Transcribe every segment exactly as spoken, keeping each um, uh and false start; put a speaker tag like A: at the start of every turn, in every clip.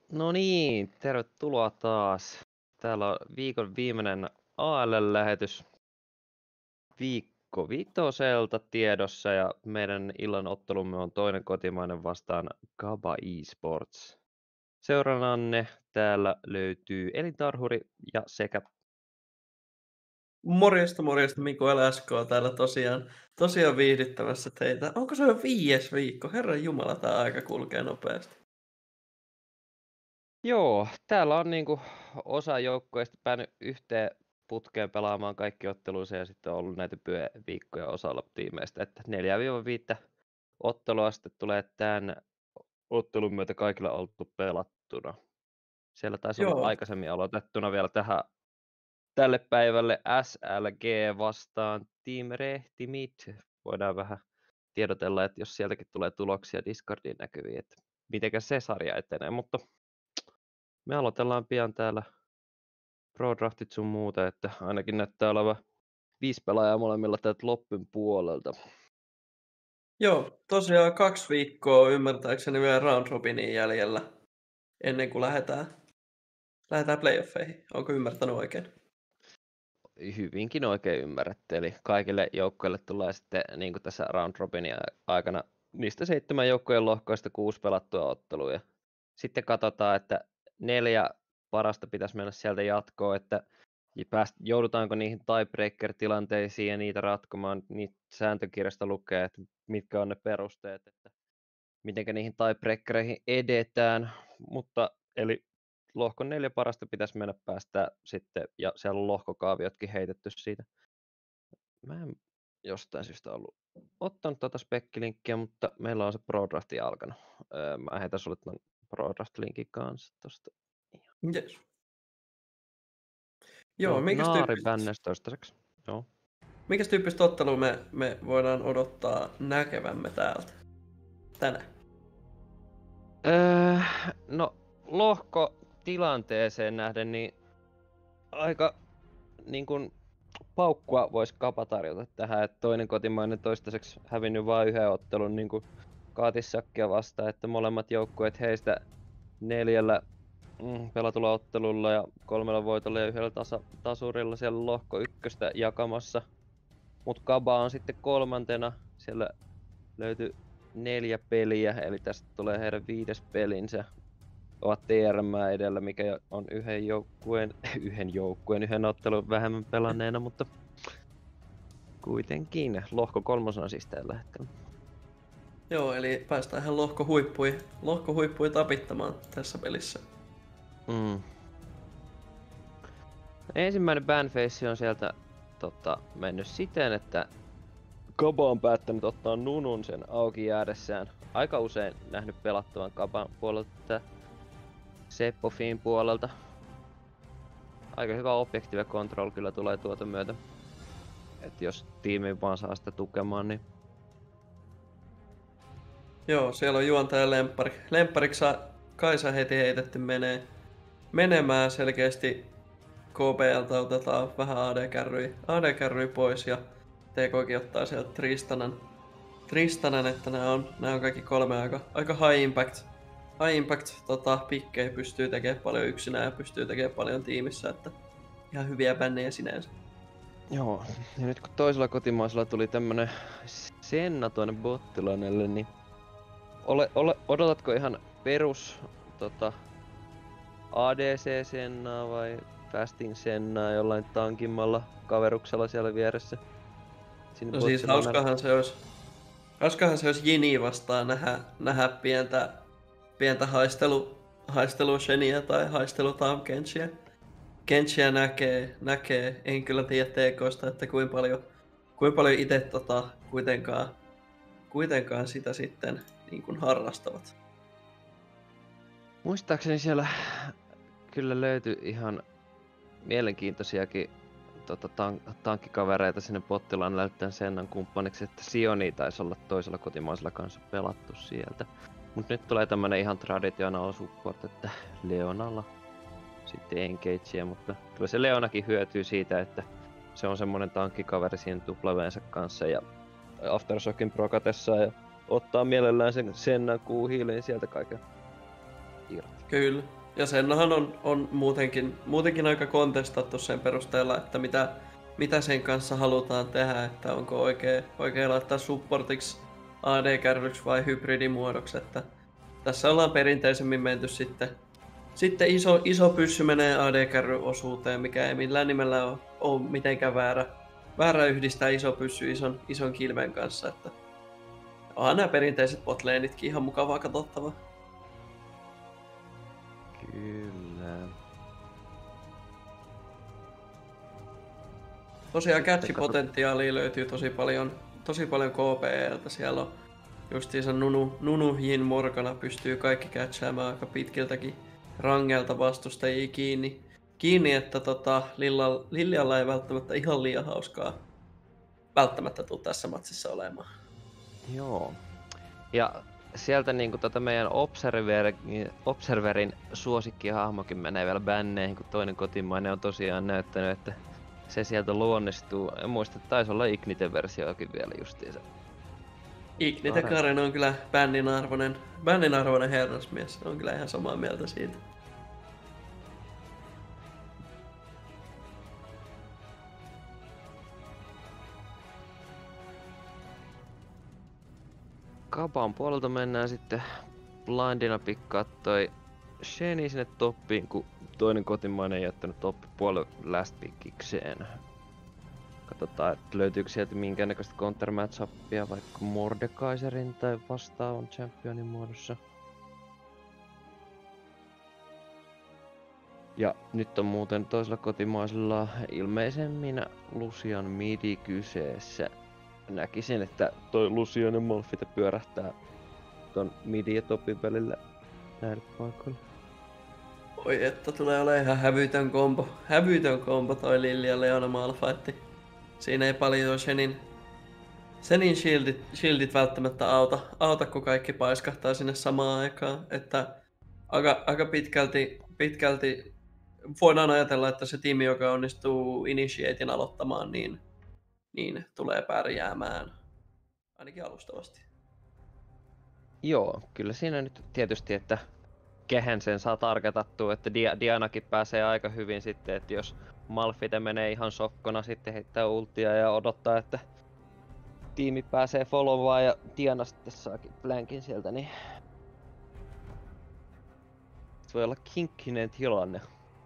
A: No niin, tervetuloa taas. Täällä on viikon viimeinen A L-lähetys viikko vitoselta tiedossa ja meidän illan ottelumme on toinen kotimainen vastaan Gaba Esports. Seurannanne täällä löytyy Elintarhuri ja sekä
B: Morjesta, morjesta, Mikael S K täällä tosiaan, tosiaan viihdyttämässä teitä. Onko se jo viides viikko? Herran Jumala, tää aika kulkee nopeasti.
A: Joo, täällä on niinku osa joukkueista päänyt yhteen putkeen pelaamaan kaikki otteluissa ja sitten on ollut näitä pyöviikkoja osalla tiimeistä, että neljä viisi ottelua sitten tulee tämän ottelun myötä kaikilla oltu pelattuna. Siellä taisi olla
B: Joo,
A: aikaisemmin aloitettuna vielä tähän tälle päivälle S L G vastaan Team Rehtimit. Voidaan vähän tiedotella, että jos sieltäkin tulee tuloksia Discordiin näkyviin, että mitenkä se sarja etenee, mutta me aloitellaan pian täällä Pro Draftit sun muuta, että ainakin näyttää olevan viisi pelaajaa molemmilla täältä loppun puolelta.
B: joo, tosiaan kaksi viikkoa ymmärtääkseni vielä round robinin jäljellä ennen kuin lähdetään, lähdetään playoffeihin. Onko ymmärtänyt oikein?
A: Hyvinkin oikein ymmärrätte, eli kaikille joukkoille tulee sitten niin kuin tässä round robinin aikana niistä seitsemän joukkojen lohkoista kuusi pelattua ottelua. Ja sitten katsotaan, että neljä parasta pitäisi mennä sieltä jatkoon, että pääst, joudutaanko niihin tiebreaker-tilanteisiin ja niitä ratkomaan. Niitä sääntökirjasta lukee, että mitkä on ne perusteet, että miten niihin tiebreakereihin edetään. Mutta eli lohkon neljä parasta pitäisi mennä päästä sitten, ja siellä on lohkokaaviotkin heitetty siitä. Mä en jostain syystä ollut ottanut tuota spekkilinkkiä, mutta meillä on se Pro Drafti alkanut. Öö, mä heitän sulle tämän Pro Draft-linkin kanssa tosta.
B: Yes. Joo, minkäs
A: Naari
B: tyyppistä,
A: bännäs toistaiseksi. Joo.
B: minkäs tyyppistä ottelua me, me voidaan odottaa näkevämme täältä tänään?
A: Öö, no, lohko tilanteeseen nähden, niin aika niin kuin paukkua voisi Kapa tarjota tähän, että toinen kotimainen toistaiseksi hävinnyt vain yhden ottelun niin kuin Kaatissakkia vastaan, että molemmat joukkueet heistä neljällä mm, pelatulla ottelulla ja kolmella voitolla ja yhdellä tasa, tasurilla siellä lohko ykköstä jakamassa. Mut Kaba on sitten kolmantena, siellä löytyy neljä peliä, eli tästä tulee heidän viides pelinsä. Ovat T R M edellä, mikä on yhden joukkueen, yhden joukkueen, yhden ottelun vähemmän pelanneena, mutta kuitenkin lohko kolmosena siis tällä hetkellä.
B: Joo, eli päästään ihan lohkohuippuihin, lohkohuippuihin tapittamaan tässä pelissä.
A: Mm. Ensimmäinen banface on sieltä tota, mennyt siten, että Kaba on päättänyt ottaa Nunun sen auki jäädessään. Aika usein nähnyt pelattavan Kaban puolelta, Seppofin puolelta. Aika hyvä objective control kyllä tulee tuota myötä. Et jos tiimi vaan saa sitä tukemaan, niin...
B: Joo, siellä on juontaja lemppari. Lemppariksi saa Kaisa heti heitetty menee, menemään selkeästi. K P L:tä otetaan vähän A D-kärryä, A D-kärryä pois ja T K:kin ottaa sieltä Tristanan. Tristanan, että nämä on, nämä on kaikki kolme aika, aika high impact. High impact tota, pikkejä pystyy tekemään paljon yksinään ja pystyy tekemään paljon tiimissä, että ihan hyviä bännejä sinänsä.
A: Joo, ja nyt kun toisella kotimaisella tuli tämmönen Senna tuonne bottilanelle, niin ole, ole, odotatko ihan perus tota, A D C-Sennaa vai Fasting Sennaa jollain tankimmalla kaveruksella siellä vieressä? Sinne
B: No siis
A: bottilanelle?
B: hauskahan se olisi, hauskahan se olisi Jini vastaan nähdä, nähdä pientä, pientä haistelu, haistelushenia tai haistelu Tahm Kenchiä. Kenchiä näkee, näkee, en kyllä tiedä T K:sta, että kuinka paljon, kuinka paljon itse tota, kuitenkaan, kuitenkaan sitä sitten niin kuin harrastavat.
A: Muistaakseni siellä kyllä löytyi ihan mielenkiintoisiakin tota, tank- tankkikavereita sinne bottilaan näyttäen Sennan kumppaniksi, että Sioni taisi olla toisella kotimaisella kanssa pelattu sieltä. Mut nyt tulee tämmönen ihan traditional support, että Leonalla sitten engagea, mutta kyllä se Leonakin hyötyy siitä, että se on semmonen tankkikaveri siinä tuplaveensä kanssa ja Aftershockin prokatessa ja ottaa mielellään sen Sennan kuuhiilin sieltä kaiken irti.
B: Kyllä. Ja senhan on, on muutenkin, muutenkin aika kontestattu sen perusteella, että mitä, mitä sen kanssa halutaan tehdä, että onko oikein, oikein laittaa supportiksi A D-kärryksi vai hybridimuodoksi. Että tässä ollaan perinteisemmin menty sitten, sitten iso, iso pyssy menee A D-kärryosuuteen, mikä ei millään nimellä ole, ole mitenkään väärä, väärä yhdistää iso pyssy ison, ison kilven kanssa. Että onhan nämä perinteiset botlanetkin ihan mukavaa katsottavaa.
A: Kyllä.
B: Tosiaan catch-potentiaalia löytyy tosi paljon, tosi paljon K P E:ltä. Siellä on justiinsa Nunu, Nunu Jin Morgana pystyy kaikki catchaamaan aika pitkiltäkin rangelta vastustajia kiinni. Kiinni, että tota, Lilla, Lilialla ei välttämättä ihan liian hauskaa välttämättä tule tässä matsissa olemaan.
A: Joo. Ja sieltä niinku tota meidän Observer, Observerin suosikkihahmokin menee vielä bänneihin, kun toinen kotimainen on tosiaan näyttänyt, että se sieltä luonnistuu. En muista, että taisi olla Ignite-versioakin vielä justiinsa.
B: Ignite Karen on kyllä bännin arvoinen, bännin arvoinen herrasmies. On kyllä ihan samaa mieltä siitä.
A: Kapan puolelta mennään sitten blindina pikkaa toi Sheni sinne toppiin, kun toinen kotimainen ei jättänyt toppipuolelle last pickikseen. Katsotaan, että löytyykö sieltä minkäännäköistä counter matchupia vaikka Mordekaiserin tai vastaavan championin muodossa. Ja nyt on muuten toisella kotimaisella ilmeisemmin Lucian midi kyseessä. Näkisin, että toi Lucian ja Malphite pyörähtää ton midi ja topin välillä näille paikoille.
B: Oi että tulee olemaan ihan hävytön kombo. Hävytön kombo toi Lilli ja Leona Malphite. Siinä ei paljon Shenin, Shenin shieldit, shieldit välttämättä auta, auta, kun kaikki paiskahtaa sinne samaan aikaan. Että aika, aika pitkälti, pitkälti voidaan ajatella, että se tiimi, joka onnistuu Initiatein aloittamaan, niin, niin tulee pärjäämään. Ainakin alustavasti.
A: Joo, kyllä siinä nyt tietysti, että kehen sen saa targetattua, että Dia- Dianakin pääsee aika hyvin sitten, että jos Malphite menee ihan sokkona, sitten heittää ultia ja odottaa, että tiimi pääsee followaan ja Diana sitten saakin blankin sieltä, niin se voi olla kinkkinen tilanne.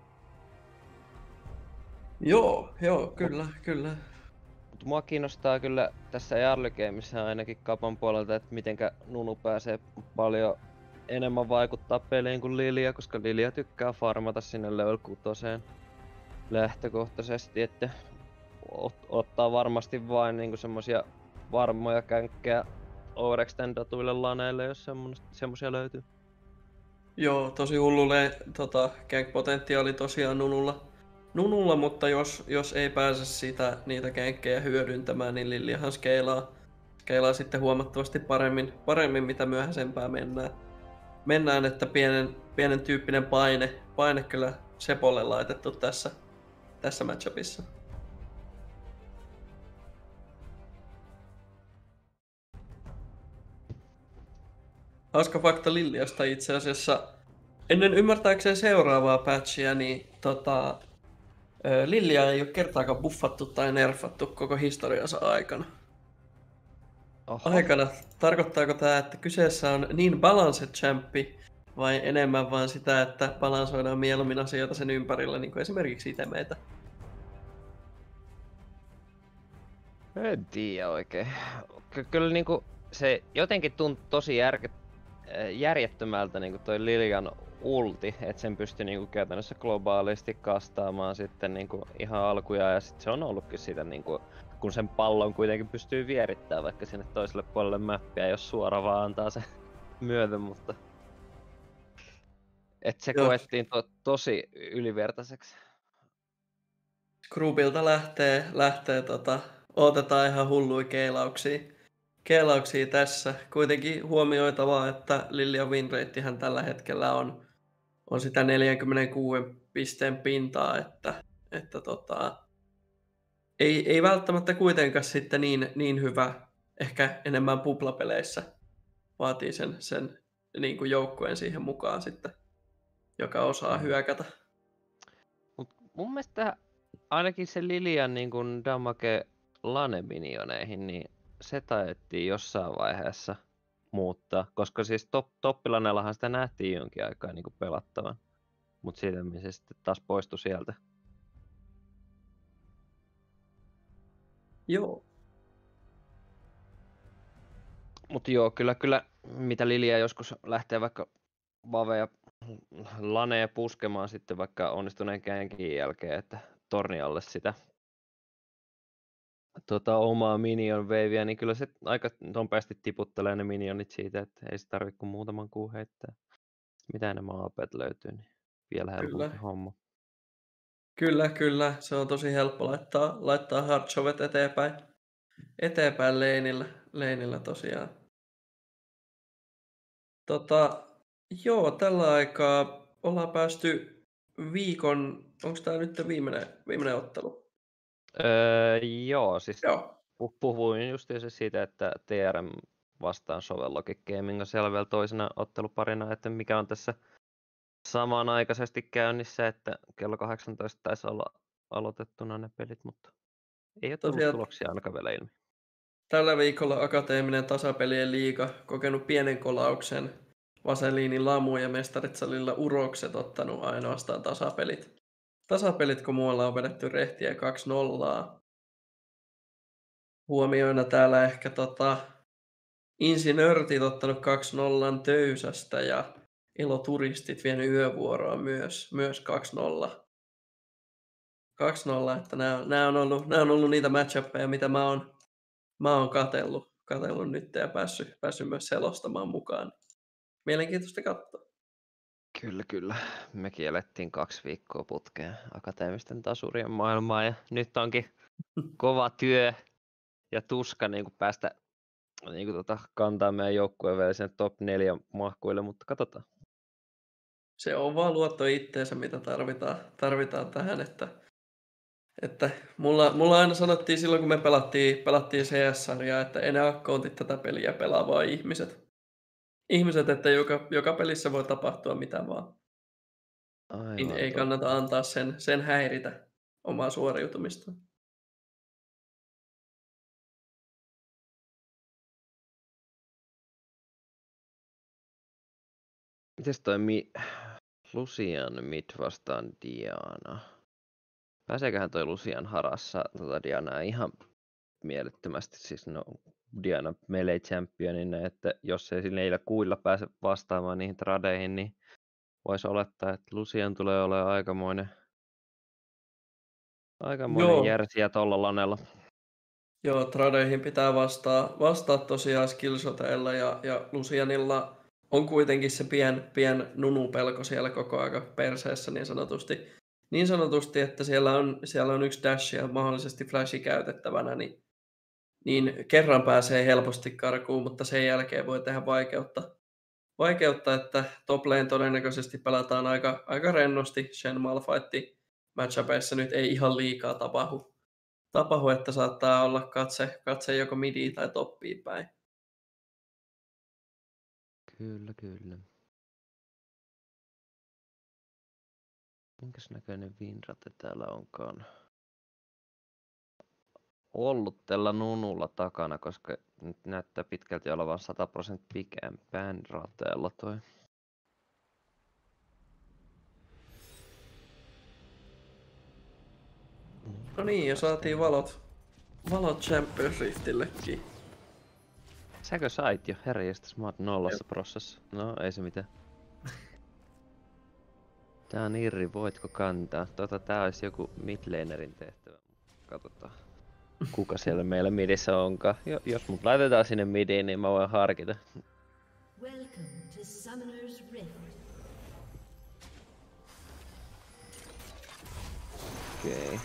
B: Joo, joo, kyllä, Mut, kyllä.
A: Mutta mua kiinnostaa kyllä tässä Early Gameissa ainakin Kapan puolelta, että mitenkä Nunu pääsee paljon enemmän vaikuttaa peliin kuin Lilia, koska Lilia tykkää farmata sinne level kutoseen lähtökohtaisesti, että ot- ottaa varmasti vain niinku semmosia varmoja känkkejä overextendatuille laneille, jos semmosia löytyy.
B: Joo, tosi hullulle tota, gank-potentiaali tosiaan Nunulla. Nunulla, mutta jos, jos ei pääse sitä, niitä gankkejä hyödyntämään, niin Liliahan skeilaa, skeilaa sitten huomattavasti paremmin, paremmin mitä myöhäisempää mennään. Mennään, että pienen, pienen tyyppinen paine, paine kyllä Sepolle laitettu tässä, tässä matchupissa. Hauska fakta Liliasta itse asiassa. Ennen ymmärtääkseen seuraavaa patchia, niin tota, Lilia ei ole kertaakaan buffattu tai nerfattu koko historiansa aikana. Oho. Aikana. Tarkoittaako tämä, että kyseessä on niin balanced champi vai enemmän vaan sitä, että balansoidaan mieluummin asioita sen ympärillä, niin kuin esimerkiksi itemeitä?
A: En tiedä oikein. Ky- kyllä niinku se jotenkin tuntui tosi järke- järjettömältä niinku toi Lilian ulti, että sen pystyi niinku käytännössä globaalisti kastaamaan sitten niinku ihan alkuja ja sit se on ollutkin sitä niinku, kun sen pallon kuitenkin pystyy vierittämään vaikka sinne toiselle puolelle mappia, jos suora vaan antaa se myöten, mutta et se Joo. koettiin to- tosi ylivertaiseksi.
B: Grubilta lähtee, lähtee tota, otetaan ihan hulluja keilauksia. Keilauksia tässä. Kuitenkin huomioitavaa, että Lilian winratehän tällä hetkellä on, on sitä neljäkymmentäkuusi pisteen pintaa, että, että tota, ei, ei välttämättä kuitenkaan sitten niin, niin hyvä, ehkä enemmän puplapeleissä vaatii sen, sen niin kuin joukkueen siihen mukaan sitten. joka osaa
A: Mm.
B: hyökätä.
A: Mut mun mielestä ainakin se Lilian niin kun damage lane-minioneihin, niin se taidettiin jossain vaiheessa muuttaa, koska siis top, toppilanellahan sitä nähtiin jonkin aikaa niin pelattavan, mutta sitten se sitten taas poistui sieltä.
B: Joo.
A: Mutta joo, kyllä, kyllä mitä Lilia joskus lähtee vaikka vaveja laneja puskemaan sitten vaikka onnistuneen känkin jälkeen, että torni alle sitä tota, omaa minion waveä, niin kyllä se aika nopeasti tiputtelee ne minionit siitä, että ei se tarvitse kuin muutaman kuun heittää. Mitä enemmän A P:t löytyy, niin vielä helpompi
B: Kyllä.
A: homma.
B: Kyllä, kyllä. Se on tosi helppo laittaa, laittaa hardshovet eteenpäin, eteenpäin leinillä, leinillä tosiaan. Tota, joo, tällä aikaa ollaan päästy viikon, onko tämä nyt viimeinen, viimeinen ottelu?
A: Öö, joo, siis
B: Joo.
A: pu- puhuin justiinsa siitä, että T R M vastaan Sovellogic Gaming on siellä vielä toisena otteluparina, että mikä on tässä samanaikaisesti käynnissä, että kello kahdeksantoista taisi olla aloitettuna ne pelit, mutta ei ole tullut
B: Tosiaan
A: tuloksia ainakaan vielä ilmi.
B: tällä viikolla Akateeminen tasapelien liiga kokenut pienen kolauksen. Vaseliinin Lamu ja Mestarit salilla Urokset ottanut ainoastaan tasapelit. Tasapelit, kun muualla on vedetty rehtiä kaksi nolla. Huomioina täällä ehkä tota, Insinörtit ottanut kaksi nolla Töysästä ja Eloturistit vienyt yövuoroa myös, myös kaksi nolla. kaksi nolla, että nämä, nämä, on ollut, nämä on ollut niitä match-appeja, mitä mä oon, mä oon katsellut, katsellut nyt ja päässyt, päässyt myös selostamaan mukaan. Mielenkiintoista katsoa.
A: Kyllä, kyllä. Mekin elettiin kaksi viikkoa putkeen akateemisten tasurien maailmaa ja nyt onkin kova työ ja tuska niin kuin päästä niin kuin tota, kantaa meidän joukkueen vielä sinne top neljä mahkuille, mutta katsotaan.
B: Se on vaan luotto itteensä, mitä tarvitaan, tarvitaan tähän, että, että mulla, mulla aina sanottiin silloin, kun me pelattiin, pelattiin C S-sarjaa, että enää akkoontit tätä peliä pelaa vaan ihmiset. Ihmiset, että joka, joka pelissä voi tapahtua mitä vaan.
A: Aivan
B: Niin ei
A: totta.
B: kannata antaa sen, sen häiritä omaa suoriutumista.
A: Mites toi mi- Lucian mid vastaan Diana? Pääseeköhän toi Lucian harassa tota Dianaa ihan mielettömästi? Siis no Diana melee championina, että jos ei niillä kuilla pääse vastaamaan niihin tradeihin, niin voisi olettaa, että Lucian tulee olemaan aikamoinen, aikamoinen
B: Joo,
A: järsiä tuolla lanella.
B: joo, tradeihin pitää vastaa, vastaa tosiaan skillshoteilla ja, ja Lucianilla on kuitenkin se pien, pien nunupelko siellä koko aika perseessä niin sanotusti. Niin sanotusti, että siellä on, siellä on yksi dash ja mahdollisesti flashi käytettävänä, niin, niin kerran pääsee helposti karkuun, mutta sen jälkeen voi tehdä vaikeutta. Vaikeutta, että top lane todennäköisesti pelataan aika, aika rennosti. Shen Malphite matchupeissa nyt ei ihan liikaa tapahdu. Tapahdu, että saattaa olla katse, katse joko midiin tai toppiin päin.
A: Kyllä, kyllä. Minkäs näköinen Winrate täällä onkaan ollut tällä nunulla takana, koska nyt näyttää pitkälti olevan sata prosenttia pikempään rateella toi.
B: No niin, ja saatiin valot, valot Champions Riftillekin.
A: Säkö sait jo? Herranjestas, mä oon nollassa prosessa. No, ei se mitään. Tää on irri, voitko kantaa? Tota, tää olisi joku midlanerin tehtävä. Katsotaan, kuka siellä meillä midissä onkaan. Jo, jos mut laitetaan sinne midiin, niin mä voin harkita.
C: Welcome to Summoner's Rift.
A: Okei. Okay.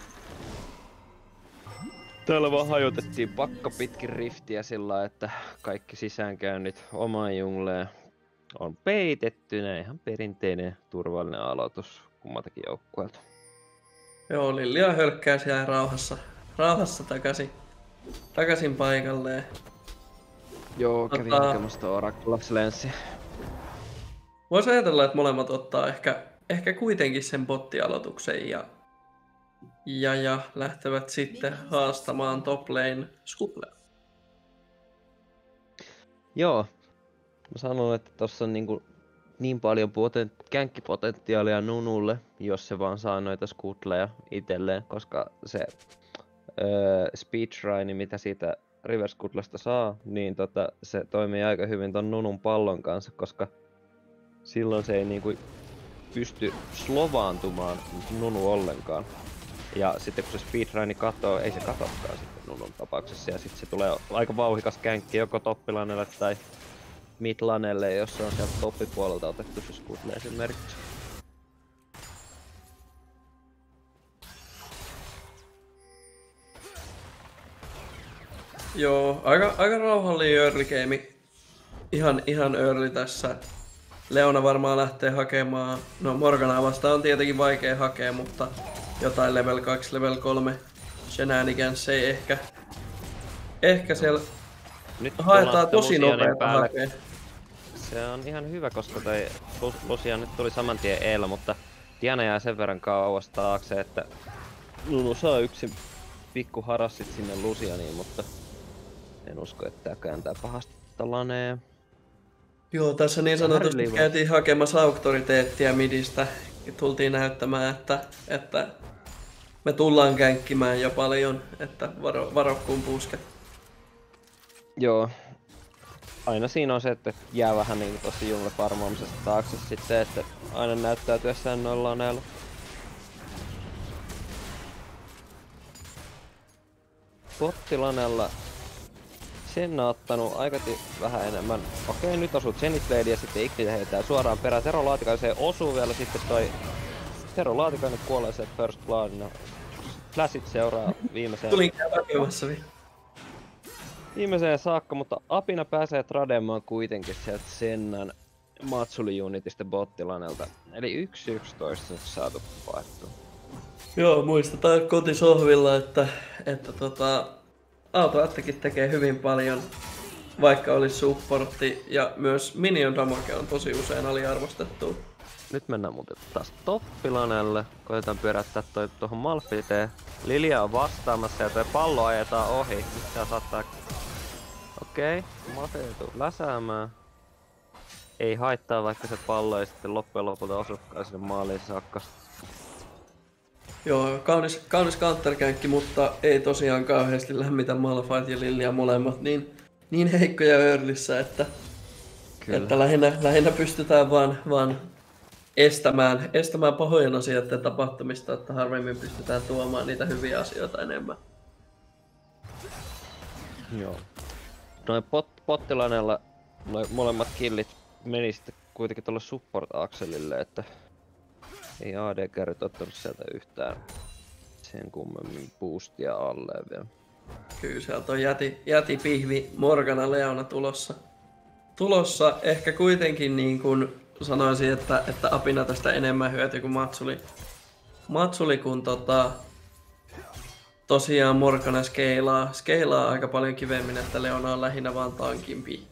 A: Täällä vaan hajotettiin pakka pitkin riftiä sillä, että kaikki sisäänkäynnit omaan jungleen on peitettynä. Ihan perinteinen turvallinen aloitus kummaltakin joukkueelta.
B: Joo, Lilja hölkkää siellä rauhassa, rauhassa takaisin, takaisin paikalleen.
A: Joo, kävin
B: Tota-
A: hakemassa Oracle Lenssiä.
B: Voisi ajatella, että molemmat ottaa ehkä, ehkä kuitenkin sen bottialoituksen ja, ja, ja lähtevät sitten haastamaan top lane Scuttlea.
A: Joo. Mä sanon, että tossa on niinku niin paljon potent- känkkipotentiaalia Nunulle, jos se vaan saa noita Scuttleja itselleen, koska se öö, speedrine, mitä siitä River Scuttlesta saa, niin tota, se toimii aika hyvin ton Nunun pallon kanssa, koska silloin se ei niinku pysty slovaantumaan Nunu ollenkaan. Ja sitten kun se speedrine katoo, ei se katokkaan sitten Nunun tapauksessa, ja sitten se tulee aika vauhikas känkki joko toppilanelle tai midlanelle, jos se on sieltä toppipuolelta otettu se Scuttle esimerkiksi.
B: Joo, aika, aika rauhallinen early game. Ihan, ihan early tässä. Leona varmaan lähtee hakemaan, no Morganaa vastaan on tietenkin vaikea hakea, mutta jotain level kaksi, level kolme shenanigans ei ehkä, ehkä siellä
A: Nyt
B: haetaan tosi
A: Lucianin
B: nopeeta hakea.
A: Se on ihan hyvä, koska toi Lucian nyt tuli saman tien eellä, mutta Diana jää sen verran kauas taakse, että Nunu saa yksin pikku harassit sinne Lucianiin, mutta en usko, että tää kääntää pahasti lanee.
B: Joo, tässä niin sanotusti
A: Harliva.
B: käytiin hakemassa auktoriteettia midistä. Tultiin näyttämään, että, että me tullaan känkkimään jo paljon, että varo, varo kun pusket.
A: Joo. Aina siinä on se, että jää vähän niinku tossa jungle farmaamisesta taakse sitten, että aina näyttäytyessään noilla laneilla. Bottilanella Senna ottanut aika vähän enemmän. Okei, nyt osuu Zenith ja sitten Ignite heitää suoraan perään. Tero Laatikaiseen osuu vielä sitten toi... Tero Laatikainen kuolee se First Bloodina. Flashit seuraa viimeiseen...
B: Tulin käväkemässä vi.
A: Viimeiseen saakka, mutta Apina pääsee trademaan kuitenkin sieltä Sennan Matsuli-unitista bottilanelta. Eli yksi yksitoista nyt saatu paettua.
B: Joo, muistetaan kotisohvilla, että, että tota, Autoattakin tekee hyvin paljon, vaikka olisi supportti, ja myös minion damage on tosi usein aliarvostettu.
A: Nyt mennään muuten taas toppilanelle. Koitetaan pyöräyttää toi tuohon Malfiteen. Lilia on vastaamassa ja toi pallo ajetaan ohi. Nyt tää saattaa... Okei, okay. Malfite tuu läsäämään. Ei haittaa, vaikka se pallo ei sitten loppujen lopulta osukaan sinne maaliin saakka.
B: Joo, kaunis, kaunis counterkänkki, mutta ei tosiaan kauheasti lämmitä Malphite ja Lilia molemmat niin, niin heikkoja earlyssä, että, että lähinnä, lähinnä pystytään vaan, vaan estämään, estämään pahojen asioiden tapahtumista, että harvemmin pystytään tuomaan niitä hyviä asioita enemmän.
A: Joo. Noin pot, pottilanella noin molemmat killit meni sitten kuitenkin tuolle support-akselille, että ei A D-kärryt ottanut sieltä yhtään sen kummemmin boostia alle vielä.
B: Kyllä sieltä on jäti, jäti pihvi Morgana Leona tulossa. Tulossa ehkä kuitenkin niin kuin sanoisin, että, että Apina tästä enemmän hyötyy kuin Matsuli. Matsuli kun tota, tosiaan Morgana skeilaa, skeilaa aika paljon kivemmin, että Leona on lähinnä vaan tankimpi.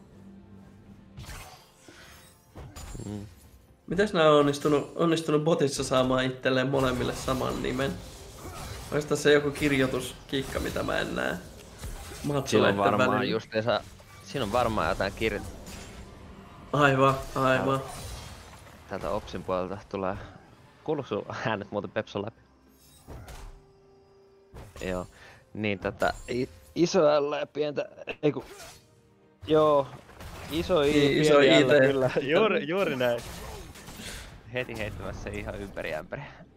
A: Mm.
B: Mites nää on onnistunut, onnistunut botissa saamaan itselleen molemmille saman nimen? Onko tässä joku kirjoituskikka, mitä mä en näe?
A: Siinä on varmaan justiinsa, siinä on varmaan jotain kirja...
B: Aivan, aivan.
A: Täältä Opsin puolelta tulee... Kuuluuko sulla äänet muuten Pepson läpi? Joo. Niin tätä i- iso L ja pientä... Eiku... Joo. Iso I,
B: Niin,
A: pieni
B: iso
A: L,
B: I T.
A: kyllä. Juuri, juuri näin. Heti heittämässä ihan ympäri ämpäri.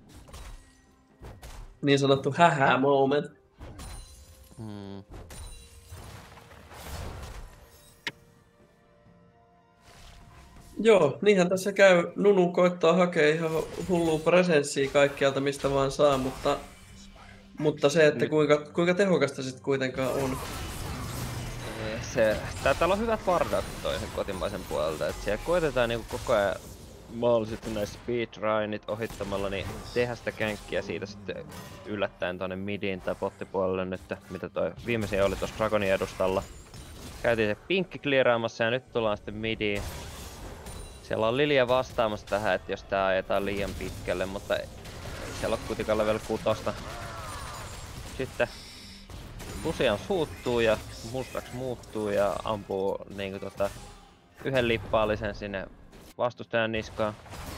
B: Niin sanottu hähä moment.
A: Hmm.
B: Joo, niinhän tässä käy. Nunu koittaa hakea ihan hullua presenssiä kaikkialta mistä vaan saa, mutta, mutta se, että kuinka, kuinka tehokasta sit kuitenkaan on.
A: Se, tää, täällä on hyvät vardat toisen kotimaisen puolelta, että siellä koitetaan niinku koko ajan mahdollisesti näissä speedrunit ohittamalla, niin tehdä sitä känkkiä siitä sitten yllättäen tonne midiin tai bottipuolelle nyt, mitä toi viimeisin oli tuossa Dragonin edustalla. Käytiin se pinkki clearaamassa ja nyt tullaan sitten midiin. Siellä on Lilia vastaamassa tähän, että jos tää ajetaan liian pitkälle, mutta ei siellä on kuitenkaan level kutosta. Sitten Lucian suuttuu ja mustaksi muuttuu ja ampuu niinku tota yhden lippaallisen sinne vastustajan niskaan.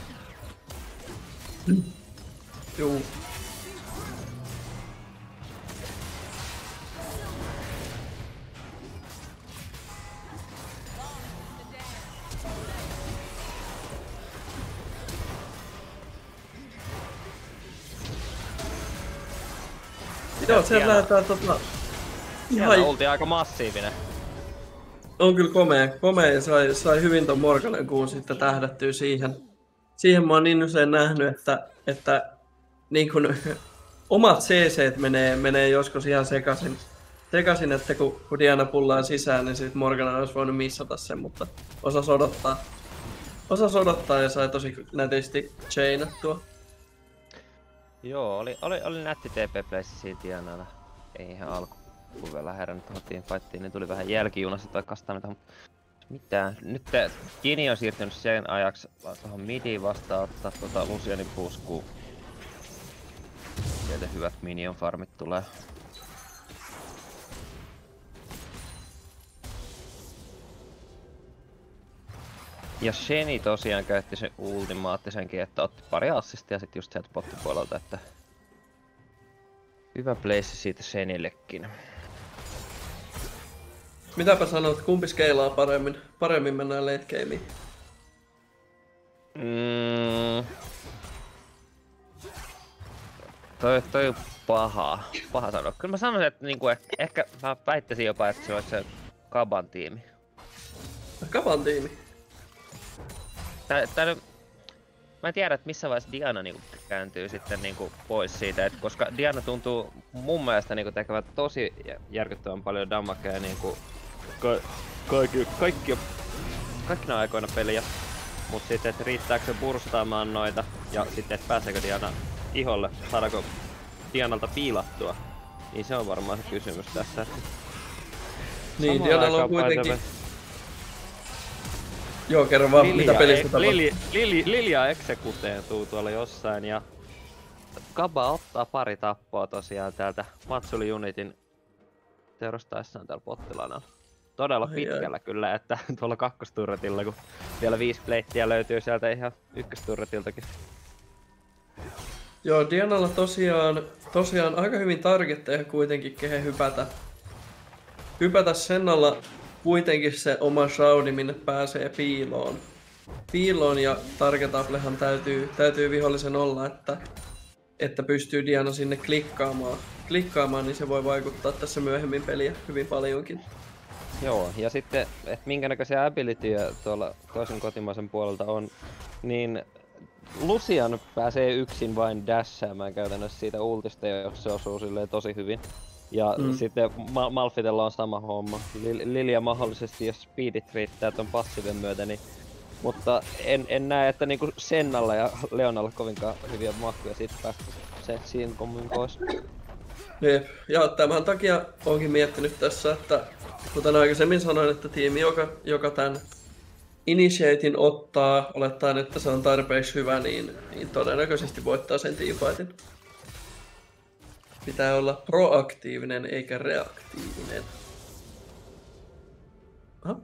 B: Juu. Joo, sieltä
A: Hienoa.
B: lähdetään tota...
A: Siellä
B: Ihan
A: oltiin aika massiivinen.
B: on kyllä komea, komea ja sai, sai hyvin ton Morganen kuun sitten tähdättyä siihen. Siihen mä oon niin usein nähnyt, että, että niin kun, omat C C:t menee, menee joskus ihan sekaisin. Sekaisin, että kun, kun Diana pullaa sisään, niin sit Morgana olisi voinut missata sen, mutta osas odottaa. Osas odottaa ja sai tosi nätisti chainattua.
A: Joo, oli, oli, oli nätti T P-pleissi siinä Dianalla. Ei ihan alku, kun vielä herännyt tuohon teamfightiin, niin tuli vähän jälkijunassa tai kastamista, mutta mitään. Nyt Gini on siirtynyt sen ajaksi tuohon midiin vastaan ottaa tuota Lucianin puskua. Sieltä hyvät minion farmit tulee. Ja Sheni tosiaan käytti sen ultimaattisenkin, että otti pari assistia sit just sieltä bottipuolelta, että hyvä place siitä Shenillekin.
B: Mitäpä sanot, kumpi skeilaa paremmin? Paremmin mennään late gameen.
A: Mm. Toi, toi on paha. Paha sanoa. Kyllä mä sanoisin, että niinku, eh- ehkä mä väittäisin jopa, että se olisi se Kaban tiimi.
B: Kaban tiimi.
A: Tää, tää nyt, mä en tiedä, että missä vaiheessa Diana niinku kääntyy sitten niinku pois siitä, et koska Diana tuntuu mun mielestä niinku tekevät tosi järkyttävän paljon damagea niinku ka- kaikki, kaikki, kaikkina aikoina peliä. Mut sitten, että riittääkö se burstaamaan noita ja sitten, että pääseekö Diana iholle, saadaanko Dianalta piilattua, niin se on varmaan se kysymys tässä.
B: Niin,
A: Samaan
B: Dianalla on
A: aikaan
B: kuitenkin...
A: paitava-
B: Joo, kerro vaan, mitä pelissä tapahtuu.
A: Lili, Lili, Lilia executeetuu tuolla jossain ja Kaba ottaa pari tappoa tosiaan täältä Matsuli Unitin teurastaessaan täällä pottilanalla. Todella
B: Ai
A: pitkällä
B: ai.
A: kyllä, että tuolla kakkosturretilla, kun vielä viisi pleittiä löytyy sieltä ihan ykkösturretiltakin.
B: Joo, Dianalla tosiaan, tosiaan aika hyvin targetteja kuitenkin, kehen hypätä. Hypätä sen alla kuitenkin se oma shroudi, minne pääsee piiloon. Piiloon ja target applehan täytyy, täytyy vihollisen olla, että, että pystyy Diana sinne klikkaamaan. Klikkaamaan, niin se voi vaikuttaa tässä myöhemmin peliä hyvin paljonkin.
A: Joo, ja sitten, että minkä näköisiä abilityjä tuolla toisen kotimaisen puolelta on, niin Lucian pääsee yksin vain dashaamaan käytännössä siitä ultista, jos se osuu silleen tosi hyvin. Ja
B: Mm.
A: sitten Ma- Malphitella on sama homma. Lil- Lilia mahdollisesti, jos speedit riittää ton passiivin myötä, niin... Mutta en, en näe, että niinku Sennalla ja Leonalla kovinkaan hyviä mahkuja siitä päästä se siinä kommin pois.
B: Jep. Ja tämän takia onkin miettinyt tässä, että kuten aikaisemmin sanoin, että tiimi, joka, joka tämän Initiatein ottaa, olettaen, että se on tarpeeksi hyvä, niin, niin todennäköisesti voittaa sen teamfightin. Pitää olla proaktiivinen eikä reaktiivinen. Aha.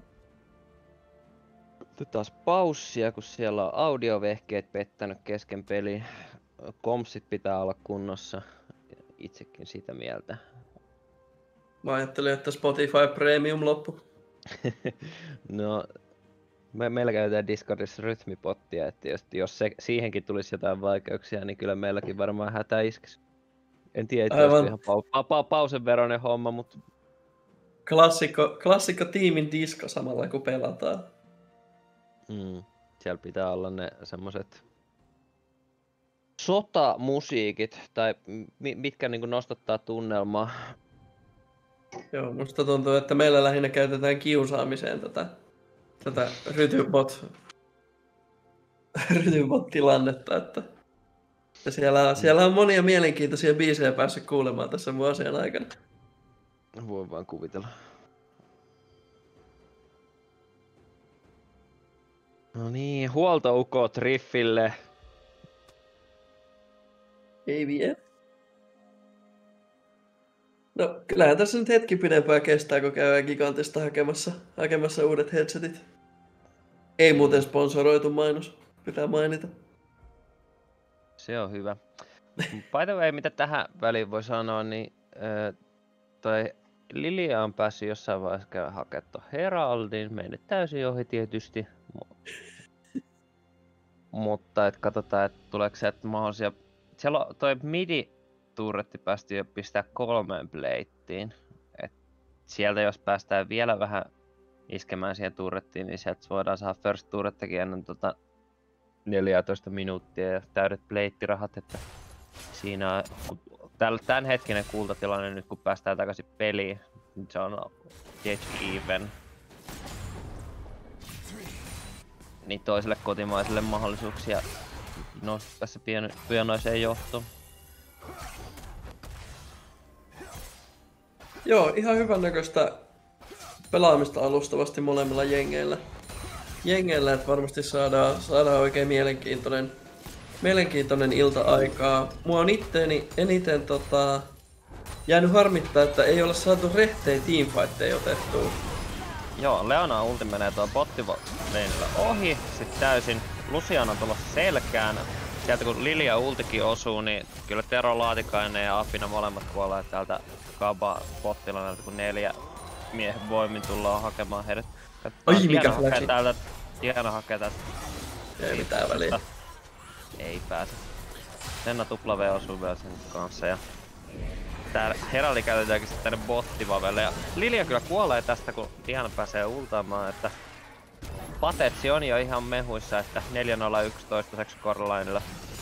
A: Taas paussia, kun siellä on audiovehkeet pettänyt kesken peli. Kompsit pitää olla kunnossa. Itsekin sitä mieltä.
B: Mä ajattelin, että Spotify Premium loppu.
A: No, me, meillä käytetään Discordissa rytmipottia, että jos, jos se, siihenkin tulisi jotain vaikeuksia, niin kyllä meilläkin varmaan hätä iskisi. En tiedä, että
B: Aivan.
A: olisi ihan pau, pa, pa, pausen veroinen homma, mutta
B: Klassikko, klassikko tiimin disko samalla kun pelataan.
A: mm, siellä pitää olla ne semmoset sotamusiikit, tai mi, mitkä niinku nostattaa tunnelmaa.
B: Joo, musta tuntuu, että meillä lähinnä käytetään kiusaamiseen tätä, tätä rytybot, rytybot-tilannetta, että ja siellä, siellä on monia mielenkiintoisia biisejä päässyt kuulemaan tässä vuosien aikana.
A: Voin vaan kuvitella. No niin, huoltoukot Riffille.
B: Ei vie. No, kyllähän tässä nyt hetki pidempään kestää, kun käydään Gigantista hakemassa, hakemassa uudet headsetit. Ei muuten sponsoroitu mainos, pitää mainita.
A: Se on hyvä. By the way, mitä tähän väliin voi sanoa, niin äh, toi Lilia on päässyt jossain vaiheessa käydä hakemaan tuon Heraldin. Mennyt täysin ohi tietysti. Mutta et katsotaan, että tuleeko sieltä mahdollisia... Siellä on toi midi-turretti päästi jo pistää kolmeen pleittiin. Et sieltä jos päästään vielä vähän iskemään siihen turrettiin, niin sieltä voidaan saada first turrettikin ennen tota neljätoista minuuttia ja täydet pleittirahat, että siinä on, kun tämän hetkinen kultatilanne nyt kun päästään takaisin peliin, niin se on dead even. Niin toiselle kotimaiselle mahdollisuuksia nousta tässä pieno, pienoiseen johtoon.
B: Joo, ihan hyvän näköistä pelaamista alustavasti molemmilla jengeillä. Jengeillä, että varmasti saadaan, saadaan oikein mielenkiintoinen, mielenkiintoinen ilta-aikaa. Mua on itteeni eniten tota, jäänyt harmittaa, että ei ole saatu rehtejä teamfightteja otettua.
A: Joo, Leona ulti menee tuon bottiveinillä ohi, sit täysin. Lucian on tulossa selkään. Sieltä kun Lilia ultikin osuu, niin kyllä Tero Laatikainen ja Apina molemmat kuolee täältä Kaba bottilanelta, kun neljä miehen voimin tullaan hakemaan heidät.
B: Ai mikä
A: hakee täältä, Diana hakee täältä.
B: Ei mitään väliä.
A: Ei pääse. Senna tupla V osuu vielä sen kanssa ja tää Heraldi käytetäänkin sitten tänne bottivavelle ja Lilia kyllä kuolee tästä kun Diana pääsee ultaamaan, että Patetsi on jo ihan mehuissa, että neljä nolla yksi toistaiseksi Corlinella.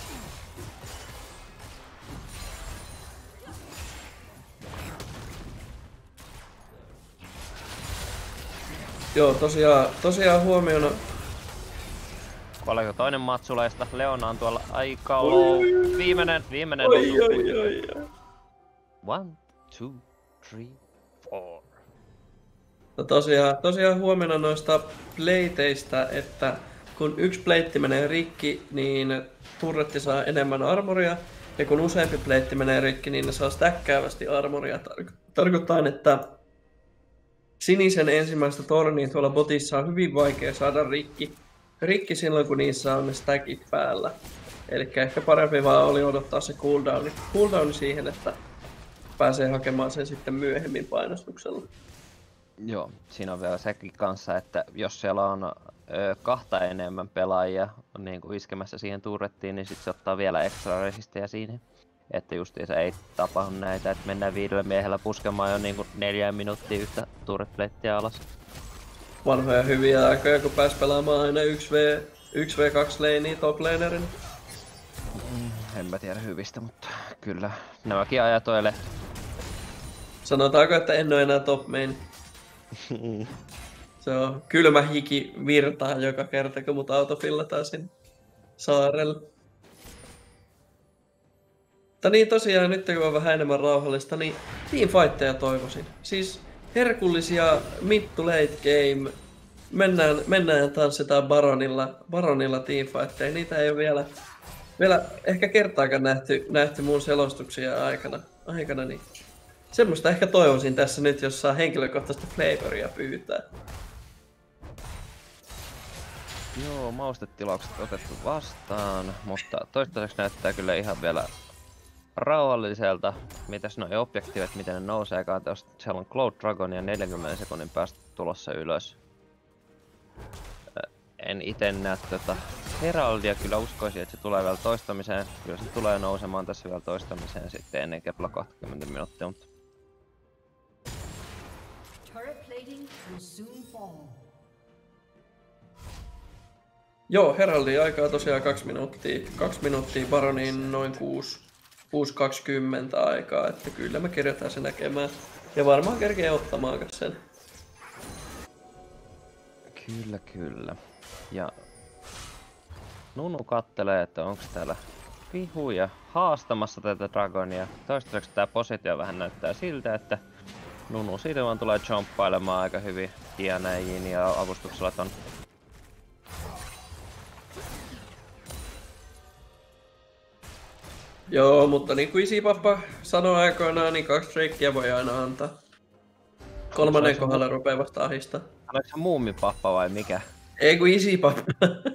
B: Joo, tosiaan, tosiaan huomiona.
A: Kuoleeko toinen matsuleista? Leona on tuolla aika low. Viimeinen, viimeinen
B: Oi,
A: osuu.
B: oi, oi, oi.
A: One, two, three, four.
B: No tosiaan, tosiaan huomenna noista pleiteistä, että kun yksi pleitti menee rikki, niin turretti saa enemmän armoria. Ja kun useampi pleitti menee rikki, niin ne saa stäkkäävästi armoria. Tarko- tarkoittaa, että sinisen ensimmäistä tornia tuolla botissa on hyvin vaikea saada rikki. Rikki silloin, kun niissä on ne stackit päällä. Eli ehkä parempi vaan oli odottaa se cooldowni, cooldowni siihen, että pääsee hakemaan sen sitten myöhemmin painostuksella.
A: Joo, siinä on vielä sekin kanssa, että jos siellä on ö, kahta enemmän pelaajia niin kuin iskemässä siihen turrettiin, niin sitten se ottaa vielä ekstra resistejä siihen. Että justiinsa ei tapahdu näitä, että mennään viidellä miehellä puskemaan jo niin kuin neljään minuuttia yhtä turretpleittiä alas.
B: Vanhoja hyviä aikoja, kun pääs pelaamaan aina yksi v kaksi laneia top lanerin.
A: Mm, en mä tiedä hyvistä, mutta kyllä nämäkin ajat on eletty.
B: Sanotaanko, että en ole enää top main. Se on kylmä hiki virtaa joka kerta, kun mut autofillataan sinne saarelle. Mutta niin tosiaan, nyt kun on vähän enemmän rauhallista, niin teamfightteja toivoisin. Siis herkullisia mid to late game. Mennään, mennään ja tanssitaan Baronilla, Baronilla teamfightteja. Niitä ei ole vielä, vielä ehkä kertaakaan nähty, nähty mun selostuksia aikana. aikana niin. Semmoista ehkä toivoisin tässä nyt, jos saa henkilökohtaista flavoria pyytää.
A: Joo, maustetilaukset otettu vastaan, mutta toistaiseksi näyttää kyllä ihan vielä rauhalliselta. Mitäs noi objektiivit, miten ne nouseekaan, jos siellä on Cloud Dragon ja neljänkymmenen sekunnin päästä tulossa ylös. En ite näe tota Heraldia, kyllä uskoisin, että se tulee vielä toistamiseen. Kyllä se tulee nousemaan tässä vielä toistamiseen sitten ennen kepla kaksikymmentä minuuttia, mutta
C: Turret plating will soon fall.
B: Joo, Heraldi aikaa tosiaan kaksi minuuttia. Kaksi minuuttia, Baroniin noin kuusi kaksikymmentä aikaa, että kyllä me kirjataan se näkemään. Ja varmaan kerkee ottamaan sen.
A: kyllä kyllä. Ja Nunu kattelee, että onko täällä vihuja haastamassa tätä Dragonia. Toistaiseksi tää positio vähän näyttää siltä, että Nunu siitä vaan tulee jumppailemaan aika hyvin Dianajin ja avustuksella ton
B: Joo, mutta niin kuin Isipappa sanoi aikoinaan, niin kaksi Drakea voi aina antaa. Kolmannen kohdalla rupeaa vasta ahistaa.
A: Oliko se muumipappa vai mikä?
B: Ei kun Isipappa.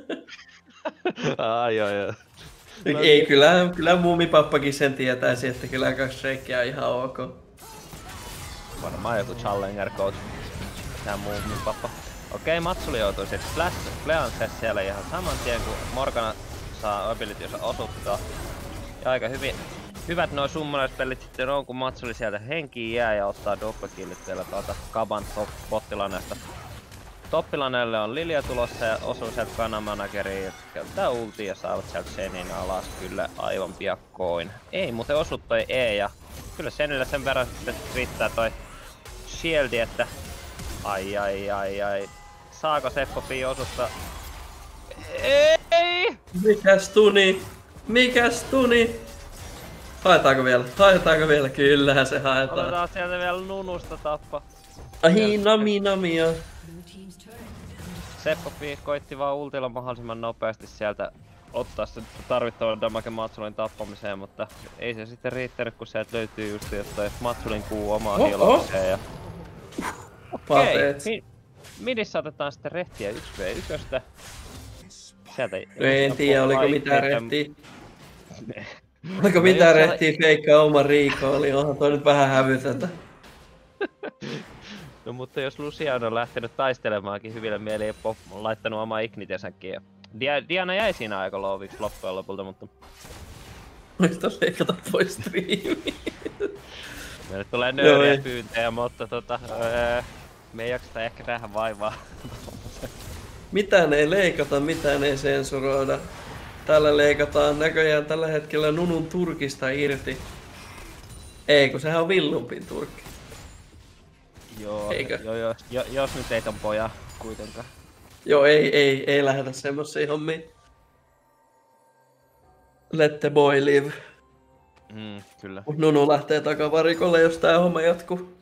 A: Ai joo joo. No
B: Ei,
A: niin.
B: kyllä, kyllä muumipappakin sen tietäisi, että kyllä kaksi Drakea on ihan ok.
A: Varmaan joku Challenger Coach. Tää muumipappa. Okei, Matsuli joutuu sit Flash Fleance siellä ihan saman tien, kun Morgana saa abilitynsä osuttaa. Ja aika hyvin, hyvät nuo summonaispellit sitten on, kun Matsuli sieltä henkiin jää ja ottaa doppelkillit vielä tuolta Kaban top bottilaneesta. Toppilaneelle on Lilia tulossa ja osuu sieltä Kanamanageriin ja käyttää ultia ja saavat sieltä Senin alas kyllä aivan piakkoin. Ei muuten osu toi E ja kyllä Senillä sen verran sitten riittää toi shieldi, että ai ai ai ai. Saako Seppo Fi osusta? Ei!
B: Mikäs tuni? Mikäs tuni? Haetaanko vielä? Haetaanko vielä? Kyllähän se haetaan.
A: Otetaan sieltä vielä Nunusta tappa.
B: Ai nami namia.
C: Blue team's turret has been
A: Seppo Fi koitti vaan ultilla mahdollisimman nopeasti sieltä ottaa sen tarvittavan damage Matsulin tappamiseen, mutta ei se sitten riittänyt, kun sieltä löytyy just toi Matsulin kuu omaa
B: Oh,
A: hiilomiseen. Ja... Okei,
B: Pateet.
A: mi- midissä otetaan sitten rehtiä yksi v yksi. Sieltä ei...
B: En tiedä, oliko mitään
A: Ai-
B: rehtiä.
A: No
B: Oliko
A: jos
B: mitään
A: siellä-
B: rehtiä feikkaa oma Riiko oli, onhan toi nyt vähän hävytöntä.
A: No mutta jos Lucian on lähtenyt taistelemaankin hyvillä mielin ja pop on laittanut oma Ignitensäkin ja... Dia- Diana jäi siinä aika looviksi loppujen lopulta, mutta...
B: Muista leikata pois striimiä.
A: Meille tulee
B: Joo,
A: nöyriä
B: ei.
A: pyyntejä, mutta tota... Öö, me ei jakseta ehkä tähän vaivaa.
B: Mitään ei leikata, mitään ei sensuroida. Täällä leikataan näköjään tällä hetkellä Nunun turkista irti. Ei, kun sehän on Villumpin turkki.
A: Joo,
B: Eikö?
A: jo, jo, jo, jos nyt ei ton poja kuitenkaan.
B: Joo, ei, ei, ei lähdetä semmosia hommia. Let the boy live.
A: Mm, kyllä.
B: Mut Nunu lähtee takavarikolle, jos tää homma jatkuu.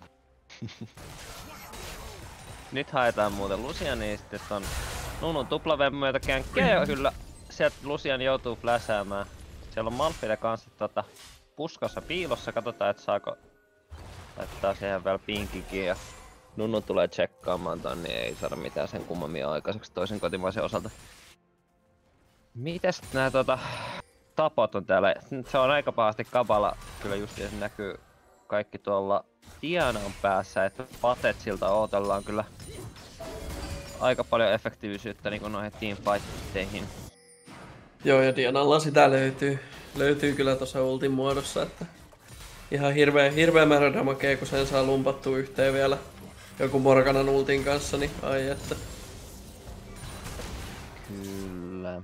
A: Nyt haetaan muuten Luciania sitten ton Nunun tuplavemmoita känkkiä ja kyllä sieltä Lucian joutuu fläsäämään. Siellä on Malphite kanssa tota puskassa piilossa, katsotaan et saako laittaa siihen vielä pinkikin ja Nunu tulee tsekkaamaan ton, niin ei saada mitään sen kummemmin aikaiseksi toisen kotimaisen osalta. Mitäs nää tota tapot on täällä? Se on aika pahasti kapala, kyllä just se näkyy kaikki tuolla Dianan päässä, että Patetsilta odotellaan kyllä aika paljon efektiivisyyttä niin noihin teamfightteihin.
B: Joo, ja Dianalla sitä löytyy. Löytyy kyllä tossa ultin muodossa, että ihan hirveä, hirveä määrä damagea, kun sen saa lumpattua yhteen vielä joku Morganan ultin kanssa, niin ai että.
A: Kyllä.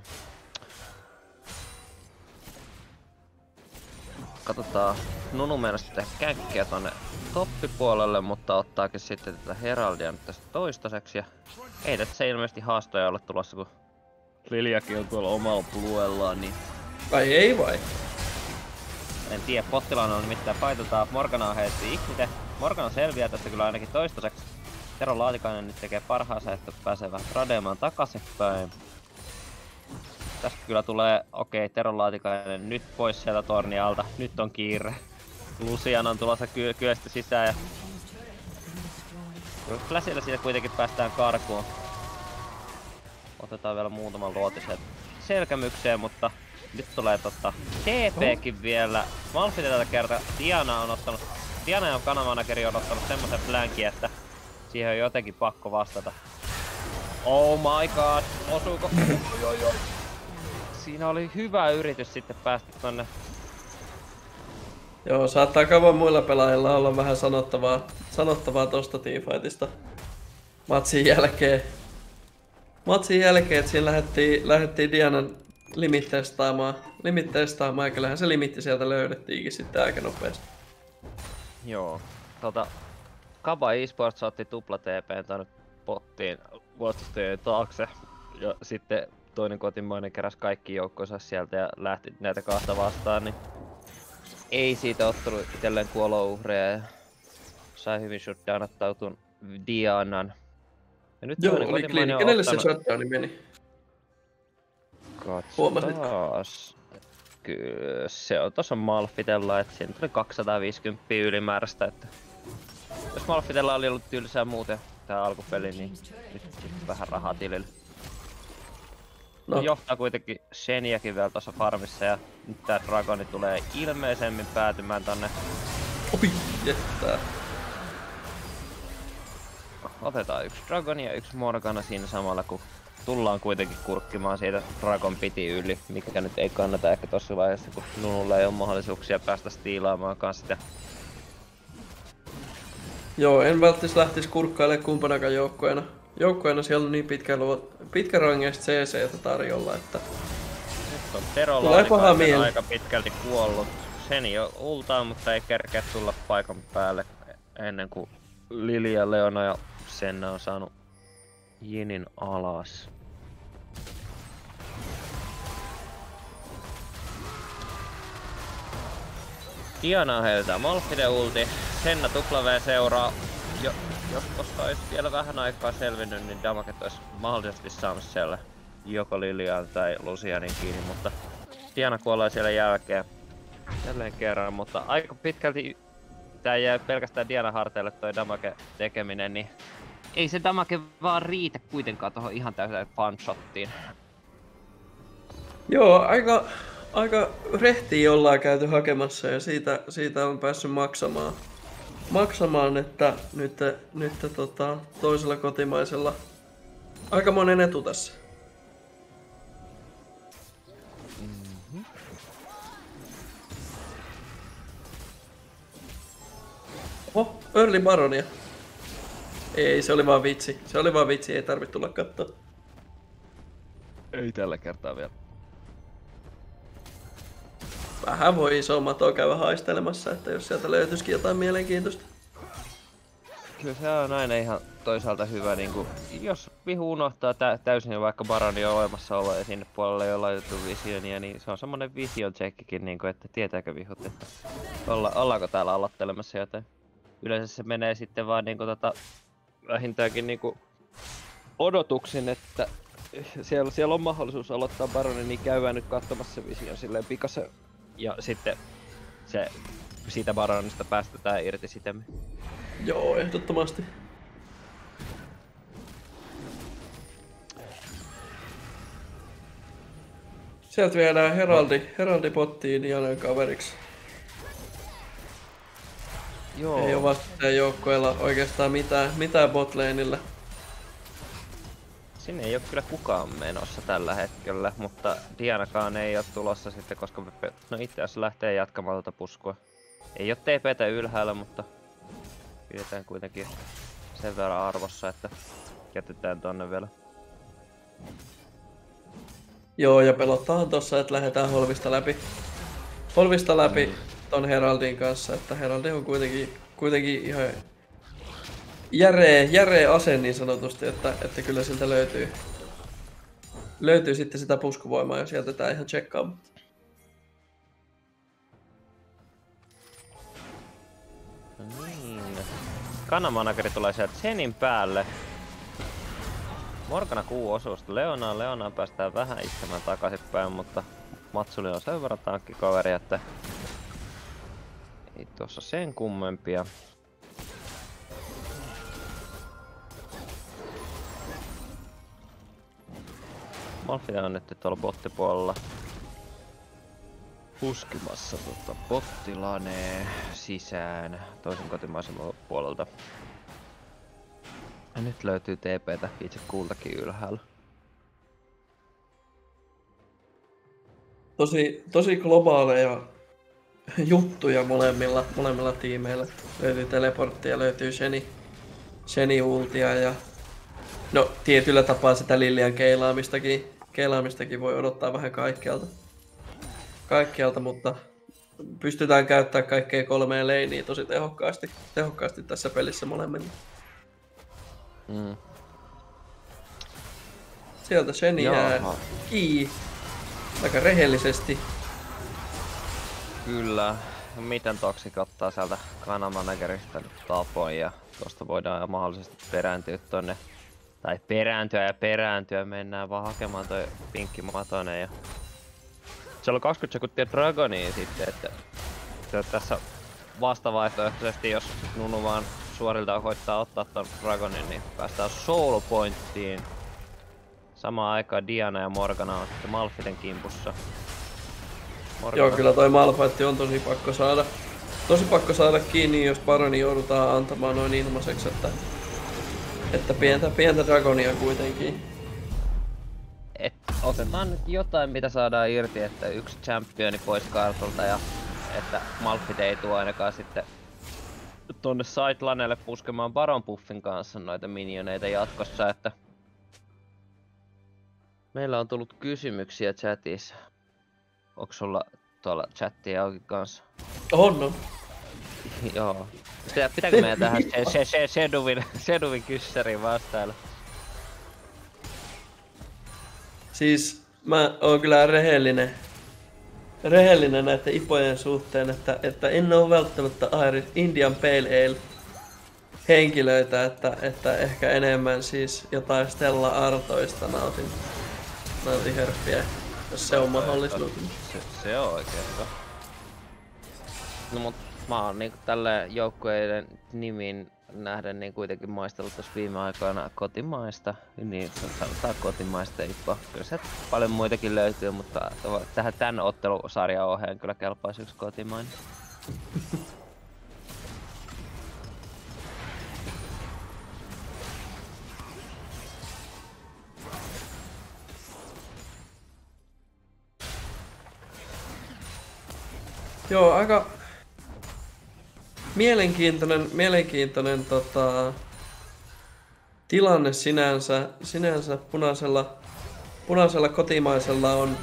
A: Katsotaan, Nunu meinasi tehdä känkkiä tonne toppipuolelle, mutta ottaakin sitten tätä Heraldia nyt tästä toistaiseksi. Ja ei tästä se ilmeisesti haastoja ole tulossa, kun Liliakin on tuolla omalla bluellaan, niin
B: Ai ei vai?
A: en tiedä. Pottilaan on nimittäin paitutaan. Morgana heitti Ignite. Morgana selviää tästä kyllä ainakin toistaiseksi. Tero Laatikainen nyt tekee parhaansa, että pääsee vähän tradeamaan takaisinpäin. Tästä kyllä tulee, okei, Tero Laatikainen nyt pois sieltä tornin alta. Nyt on kiire. Lucian on tulossa ky- kyöstä sisään ja Flashilla siitä kuitenkin päästään karkuun. Otetaan vielä muutaman luotisen selkämykseen, mutta nyt tulee totta T P:kin vielä. Malphite tällä kertaa Diana on ottanut, Diana ja Kanamanageri on ottanut semmosen flankin, että siihen on jotenkin pakko vastata. Oh my god, osuuko? Oi, oi, oi. Siinä oli hyvä yritys sitten päästä tonne.
B: Joo, saattaa kauan muilla pelaajilla olla vähän sanottavaa, sanottavaa tosta teamfightista matsin jälkeen. Matsin jälkeen, että siinä lähdettiin, lähdettiin Dianan limit testaamaan, limit testaamaan, ja kyllähän se limitti sieltä löydettiinkin sitten aika nopeasti.
A: Joo, tota Kaba Esports otti tupla T P:n tonne pottiin vastustajien taakse. Ja sitten toinen kotimainen keräsi kaikki joukkonsa sieltä ja lähti näitä kahta vastaan, niin ei siitä ottanut itselleen kuolouhreja ja sai hyvin shutdownattautun Dianan. Ja nyt
B: Joo,
A: toinen
B: oli
A: kotimainen
B: kliini.
A: on
B: Kenelle se
A: ottanut...
B: shutdowni meni?
A: Katsotaan
B: Huomasitko?
A: taas. Kyllä se on tossa Malfitella, että siinä tuli kaksisataaviisikymmentä ylimääräistä, että jos Malfitella oli ollut tylsää muuten tää alkupeli, niin nyt sit vähän rahaa tilille.
B: No.
A: No. Johtaa kuitenkin Sheniäkin vielä tuossa farmissa ja nyt tää Dragoni tulee ilmeisemmin päätymään tonne.
B: Oi, jättää.
A: Otetaan yksi Dragoni ja yksi Morgana siinä samalla, kun tullaan kuitenkin kurkkimaan siitä Dragon Piti yli, mikä nyt ei kannata ehkä tossa vaiheessa, kun Nunulla ei ole mahdollisuuksia päästä stiilaamaan kanssa sitä.
B: Joo, en välttis lähtis kurkkailemaan kumpanakaan joukkoina. Joukkoina siellä on niin pitkä, pitkä rangeista C C:tä tarjolla, että...
A: Nyt on Terolla
B: Tulee paha mieli.
A: aika pitkälti kuollut. Seni jo ultaa, mutta ei kerkeä tulla paikan päälle ennen kuin Lilia, Leona ja Senna on saanut Jinin alas. Diana heiltää Malphite ulti. Senna tuplavee seuraa. Jo, jos tosta olisi vielä vähän aikaa selvinnyt, niin Damaket olisi mahdollisesti saanut siellä joko Lilian tai Lucianin kiinni, mutta Diana kuolee siellä jälkeen jälleen kerran, mutta aika pitkälti tää jää pelkästään Diana harteille toi damage tekeminen, niin ei se damage vaan riitä kuitenkaan tohon ihan täyseen one-shottiin.
B: Joo, aika, aika rehtiä ollaan käyty hakemassa ja siitä, siitä on päässyt maksamaan. Maksamaan, että nyt, nyt tota, toisella kotimaisella aika monen etu tässä.
A: Mm-hmm.
B: Oho, Early Baronia. Ei, se oli vaan vitsi. Se oli vaan vitsi, ei tarvitse tulla kattoo.
A: Ei tällä kertaa vielä.
B: Vähän voi iso mato käydä haistelemassa, että jos sieltä löytyisikin jotain mielenkiintoista.
A: Kyllä se on aina ihan toisaalta hyvä, niin kuin, jos vihu unohtaa tä täysin vaikka Baroni on olemassaolo ja sinne puolelle ei ole laitettu visionia, niin se on semmonen vision checkikin, niin kuin, että tietääkö vihut, että olla, ollaanko täällä aloittelemassa jotain. Yleensä se menee sitten vaan niin kuin, tota, vähintäänkin niin kuin, odotuksin, että siellä, siellä on mahdollisuus aloittaa Baroni, niin käydään nyt katsomassa se vision silleen pikassa. Ja sitten se, siitä Baronista päästetään irti sitemmin.
B: Joo, ehdottomasti. Sieltä viedään Heraldi, Heraldi pottiin Dianan kaveriksi.
A: Joo.
B: Ei oo vastustajan joukkoilla oikeastaan mitään, mitään botlaneilla.
A: Sinne ei oo kyllä kukaan menossa tällä hetkellä, mutta Dianakaan ei oo tulossa sitten, koska no itse asiassa lähtee jatkamaan tuota puskua. Ei oo T P:tä ylhäällä, mutta pidetään kuitenkin sen verran arvossa, että jätetään tonne vielä.
B: Joo, ja pelottaahan tossa, että lähdetään Holvista läpi. Holvista läpi mm. ton Heraldin kanssa, että Heraldi on kuitenkin, kuitenkin ihan järeä, järeä ase niin sanotusti, että, että kyllä siltä löytyy, löytyy sitten sitä puskuvoimaa, jos jätetään ihan tsekkaamaan.
A: Niin. Kanamanageri tulee sieltä Zenin päälle. Morgana kuu osuusta Leonaan. Leonaan päästään vähän iskemään takaisinpäin, mutta Matsuli on sen verran tankkikaveri, että ei tuossa sen kummempia. Malphite on nyt tuolla bottipuolella puskimassa tota bottilanee sisään toisen kotimaisen puolelta. Ja nyt löytyy T P:tä itse kultakin ylhäällä.
B: Tosi, tosi globaaleja juttuja molemmilla, molemmilla tiimeillä. Löytyy teleporttia, löytyy Sheni, Sheni ultia ja no tietyllä tapaa sitä Lilian keilaamistakin, keilaamistakin voi odottaa vähän kaikkialta. Kaikkialta, mutta pystytään käyttämään kaikkea kolmea leiniä tosi tehokkaasti, tehokkaasti tässä pelissä molemmilla.
A: Mm.
B: Sieltä Sheni jää kiinni aika rehellisesti.
A: Kyllä. Miten Toxic ottaa sieltä Kanamanagerista nyt tapoin ja tosta voidaan mahdollisesti perääntyä tonne. Tai perääntyä ja perääntyä, mennään vaan hakemaan toi pinkki matonen ja siellä on kaksikymmentä sekuntia Dragonia sitten, että se tässä vastavaihtoehtoisesti, jos Nunu vaan suorilta koittaa ottaa ton Dragonin, niin päästään solo pointtiin. Samaan aikaan Diana ja Morgana on sitten Malphiten kimpussa. Morgana.
B: Joo, kyllä toi Malphite on tosi pakko saada. Tosi pakko saada kiinni, jos Baroni joudutaan antamaan noin ilmaiseksi, että, että pientä, pientä Dragonia kuitenkin.
A: Et otetaan nyt jotain, mitä saadaan irti, että yksi championi pois kartalta ja että Malphite ei tuo ainakaan sitten tonne sidelanelle puskemaan Baron Buffin kanssa noita minioneita jatkossa, että meillä on tullut kysymyksiä chatissa. Onko sulla tuolla chattia auki kanssa?
B: On, on.
A: Joo. Sitä, pitääkö meidän tähän se, se, se, Sheduvin, Sheduvin kyssäriin vastailla?
B: Siis mä oon kyllä rehellinen. Rehellinen näiden ipojen suhteen, että, että en oo välttämättä Irish Indian Pale Ale henkilöitä, että, että ehkä enemmän siis jotain Stella Artoista nautin, nautin herppiä, jos se on mahdollisuus.
A: Se, se on oikeastaan. No mut mä oon niinku tälle joukkueiden nimin nähden niin kuitenkin maistellut tässä viime aikoina kotimaista, niin sanotaan kotimaista ipoa. Kyllä se paljon muitakin löytyy, mutta tähän tän ottelusarjan oheen kyllä kelpaisi yksi kotimainen.
B: Joo, aika mielenkiintoinen, mielenkiintoinen tota, tilanne sinänsä. Sinänsä punaisella, punaisella kotimaisella on...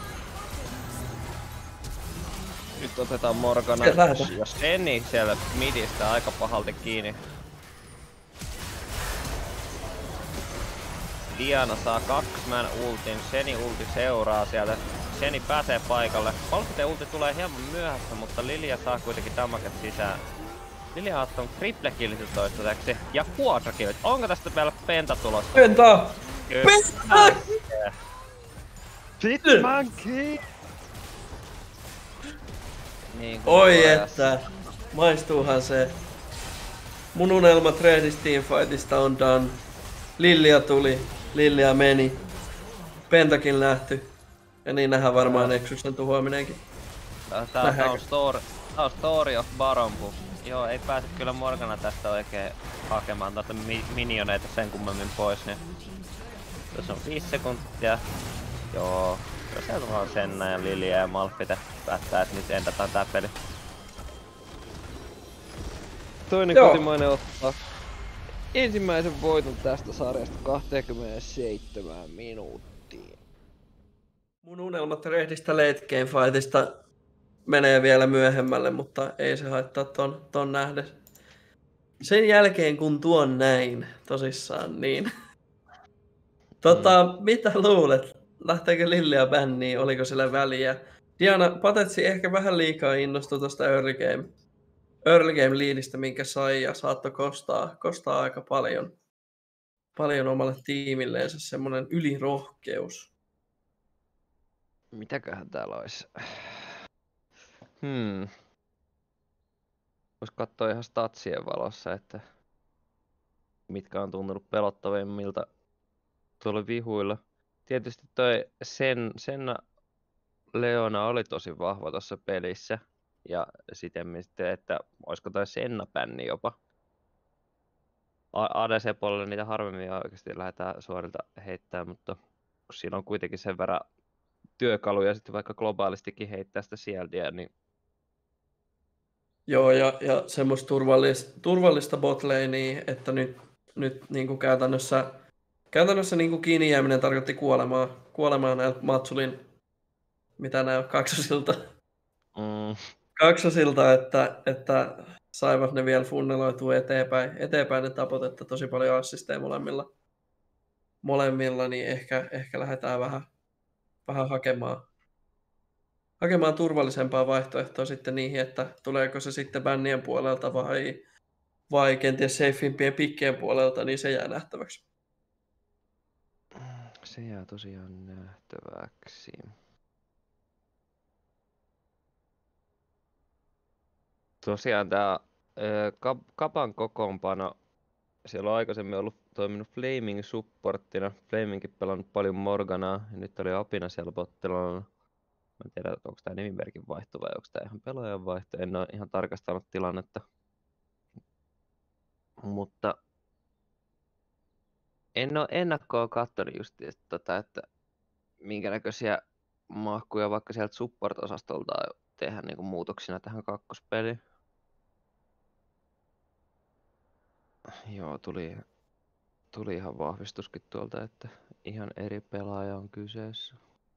A: Nyt otetaan Morgana ja Seni siellä midistä aika pahalti kiinni. Diana saa kaksiman ultin, Seni ulti seuraa sieltä. Seni pääsee paikalle. Malphite ulti tulee hieman myöhässä, mutta Lilia saa kuitenkin damaget sisään. Lilia on ottanut triple killit toistaiseksi ja quadra killit. Onko tästä vielä penta tulossa?
B: Penta! Penta!
A: Hitmonkey! Niin
B: oi että, maistuuhan se. Mun unelma Trehdis teamfightista on done. Lilia tuli, Lilia meni. Pentakin lähty. Ja niin nähdään varmaan Nexusen tuhoaminenkin.
A: Tää, tää on story, tää on story of Baron Buff. Joo, ei pääse kyllä Morgana tästä oikein hakemaan tuota mi minioneita sen kummemmin pois. Niin tässä on viisi sekuntia. Joo, kyllä sieltä vaan Senna ja Lilia ja Malphite päättää, että nyt entätään tää peli. Toinen Joo. kotimainen ottaa ensimmäisen voiton tästä sarjasta kaksikymmentäseitsemän minuuttia.
B: Mun unelmat Rehdistä late game fightista menee vielä myöhemmälle, mutta ei se haittaa ton, ton nähdä. Sen jälkeen kun tuon näin, tosissaan niin. tota, mm. mitä luulet? Lähteekö Lilia bänniin? Oliko sillä väliä? Diana Patetsi ehkä vähän liikaa innostui tosta early game, early game leadistä, minkä sai ja saattoi kostaa, kostaa aika paljon, paljon omalle tiimilleensä semmonen ylirohkeus.
A: Mitäköhän täällä olisi? Hmm. Vois katsoa ihan statsien valossa, että mitkä on tuntunut pelottavimmilta tuolla vihuilla. Tietysti toi Sen, Senna Leona oli tosi vahva tuossa pelissä. Ja sitten, että olisiko toi Senna-bänni jopa. A D C-puolella niitä harvemmin oikeasti lähdetään suorilta heittämään, mutta kun siinä on kuitenkin sen verran työkaluja sitten vaikka globaalistikin heittää sitä sieltä, niin
B: joo, ja, ja semmoista turvallista, turvallista botlanea, että nyt, nyt niin kuin käytännössä, käytännössä niin kuin kiinni jääminen tarkoitti kuolemaa, kuolemaa näiltä Matsulin, mitä nämä kaksosilta,
A: mm.
B: kaksosilta että, että saivat ne vielä funneloitua eteenpäin, eteenpäin ne tapot, että tosi paljon assisteja molemmilla, molemmilla niin ehkä, ehkä lähdetään vähän, vähän hakemaan. hakemaan turvallisempaa vaihtoehtoa sitten niihin, että tuleeko se sitten bännien puolelta vai, vai kenties safeimpien pikkien puolelta, niin se jää nähtäväksi.
A: Se jää tosiaan nähtäväksi. Tosiaan tää ö, Kap- Kapan kokoonpano, siellä on aikaisemmin ollut toiminut Flaming supporttina. Flamingkin pelannut paljon Morganaa, ja nyt oli Apina siellä bottelilla. Mä en tiedä, onko tää nimimerkin vaihto vai onko tää ihan pelaajan vaihto. En oo ihan tarkastanut tilannetta. Mutta en oo ennakkoa katsonut just tota, että minkä näköisiä mahkuja vaikka sieltä support-osastolta tehdään niinku muutoksina tähän kakkospeliin. Joo, tuli, tuli ihan vahvistuskin tuolta, että ihan eri pelaaja on kyseessä.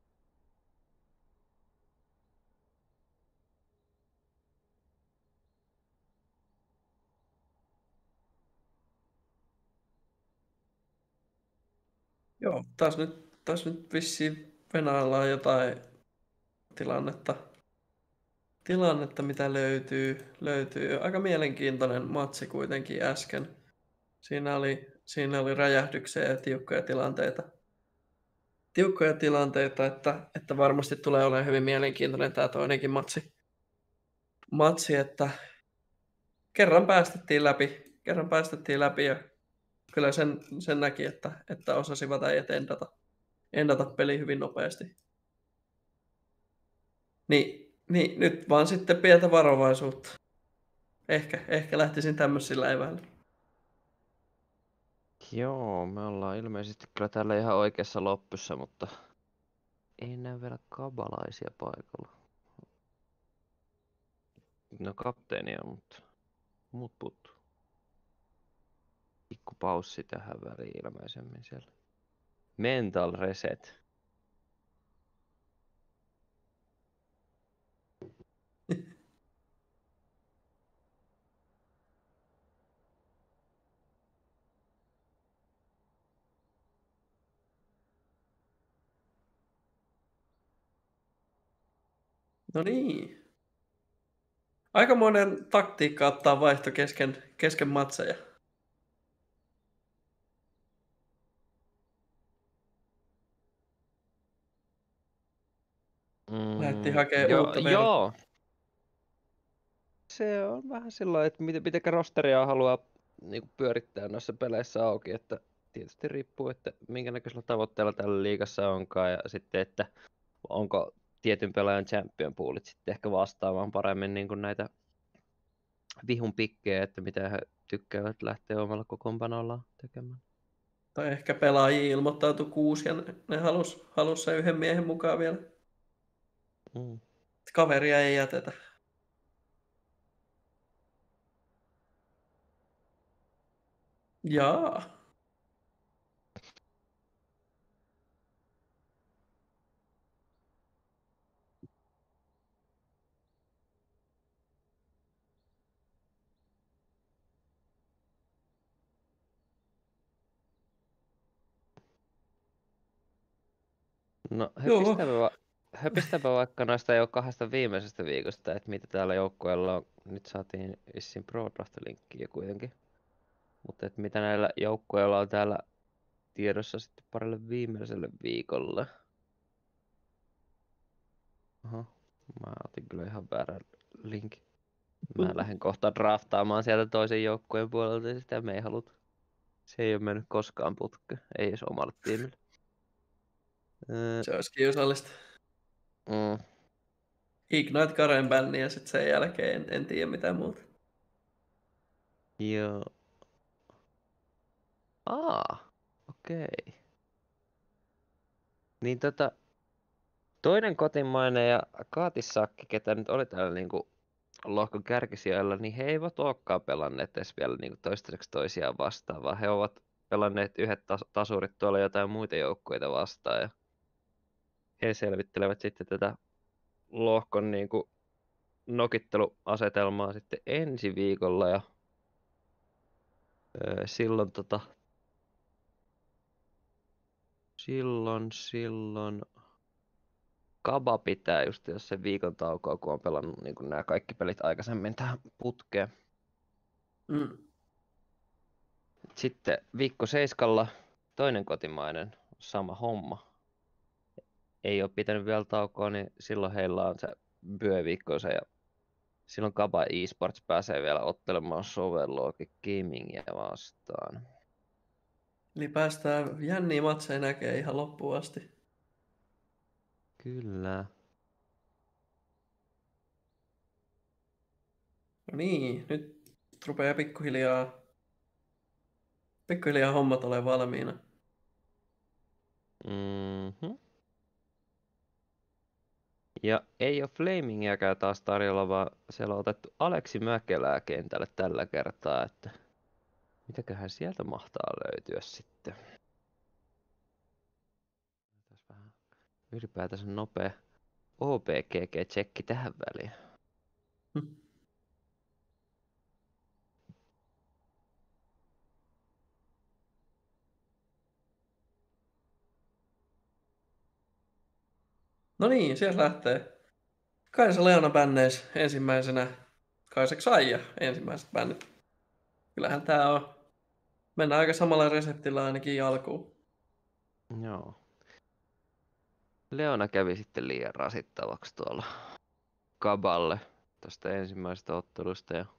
B: Joo, taas nyt, taas nyt vissiin Venäjällä jotain tilannetta, tilannetta, mitä löytyy. löytyy. Aika mielenkiintoinen matsi kuitenkin äsken. Siinä oli, siinä oli räjähdyksiä ja tiukkoja tilanteita. Tiukkoja tilanteita, että, että varmasti tulee olemaan hyvin mielenkiintoinen tämä toinenkin matsi. matsi, että kerran päästettiin läpi, kerran päästettiin läpi ja kyllä sen, sen näki, että, että osasivat äijät endata, endata peli hyvin nopeasti. Niin, niin, nyt vaan sitten pientä varovaisuutta. Ehkä, ehkä lähtisin tämmöisillä eväillä.
A: Joo, me ollaan ilmeisesti kyllä täällä ihan oikeassa loppussa, mutta ei näy vielä kabalaisia paikalla. No kapteenia, mutta muut puuttuu. Pikku paussi tähän väliin ilmeisemmin siellä. Mental reset.
B: No niin. Aikamoinen taktiikka ottaa vaihto kesken, kesken matseja. Lähti
A: Mm,
B: hakemaan
A: jo,
B: uutta verta.
A: joo. Se on vähän sillä että miten, miten rosteria haluaa niin pyörittää noissa peleissä auki, että tietysti riippuu, että minkä näköisellä tavoitteella tällä liigassa onkaan ja sitten, että onko tietyn pelaajan champion poolit sitten ehkä vastaamaan paremmin niin kuin näitä vihun pikkejä, että mitä he tykkäävät lähteä omalla kokoonpanollaan tekemään.
B: Tai ehkä pelaajia ilmoittautui kuusi ja ne, ne halus, halus sen yhden miehen mukaan vielä.
A: Mm.
B: Kaveria ei jätetä. Jaa.
A: No
B: Joo.
A: höpistäpä, va- höpistäpä vaikka noista jo kahdesta viimeisestä viikosta, että mitä täällä joukkueella on. Nyt saatiin vissiin Pro Draft-linkkiä kuitenkin. Mutta että mitä näillä joukkueilla on täällä tiedossa sitten parille viimeiselle viikolle. Aha, mä otin kyllä ihan väärän linkin. Mä lähden kohta draftaamaan sieltä toisen joukkueen puolelta ja sitä me ei haluta. Se ei ole mennyt koskaan putkeen, ei edes omalle tiimille. Öö,
B: Se olisi kiusallista.
A: mm,
B: Ignite Karen bänni ja sitten sen jälkeen en, en tiedä mitään muuta.
A: joo. Aa, okei. Okay. Niin tota, toinen kotimainen ja Kaatissaakki, ketä nyt oli täällä niinku lohkon kärkisijoilla, niin he eivät olekaan pelanneet edes vielä niinku toistaiseksi toisiaan vastaan, vaan he ovat pelanneet yhdet tas- tasurit tuolla jotain muita joukkueita vastaan. Ja he selvittelevät sitten tätä lohkon niinku nokitteluasetelmaa sitten ensi viikolla. Ja öö, silloin tota... Silloin, silloin... Kaba pitää just jos sen viikon taukoa, kun on pelannut niin nämä kaikki pelit aikaisemmin tähän putkeen.
B: Mm.
A: Sitten viikko seiskalla toinen kotimainen, sama homma. Ei ole pitänyt vielä taukoa, niin silloin heillä on se vyöviikkonsa ja silloin Kaba eSports pääsee vielä ottelemaan Sovelloakin Gamingia vastaan.
B: Eli päästään jänniä matseja näkee ihan loppuun asti.
A: Kyllä.
B: No niin, nyt rupeaa pikkuhiljaa, pikkuhiljaa hommat ole valmiina.
A: Mm-hmm. Ja ei ole Flamingiäkään taas tarjolla, vaan siellä on otettu Aleksi Mäkelää kentälle tällä kertaa, että mitäköhän sieltä mahtaa löytyä sitten. Tässä vähän ylipäätänsä nopea O P G G-tsekki tähän väliin.
B: Hm. No niin, sieltä lähtee. Kaisa Leona bänneis ensimmäisenä. Kaisek Saija ensimmäiset bännit. Kyllähän tää on. Mennään aika samalla reseptillä ainakin alkuun.
A: Joo. Leona kävi sitten liian rasittavaksi tuolla Kaballe tästä ensimmäisestä ottelusta. Ja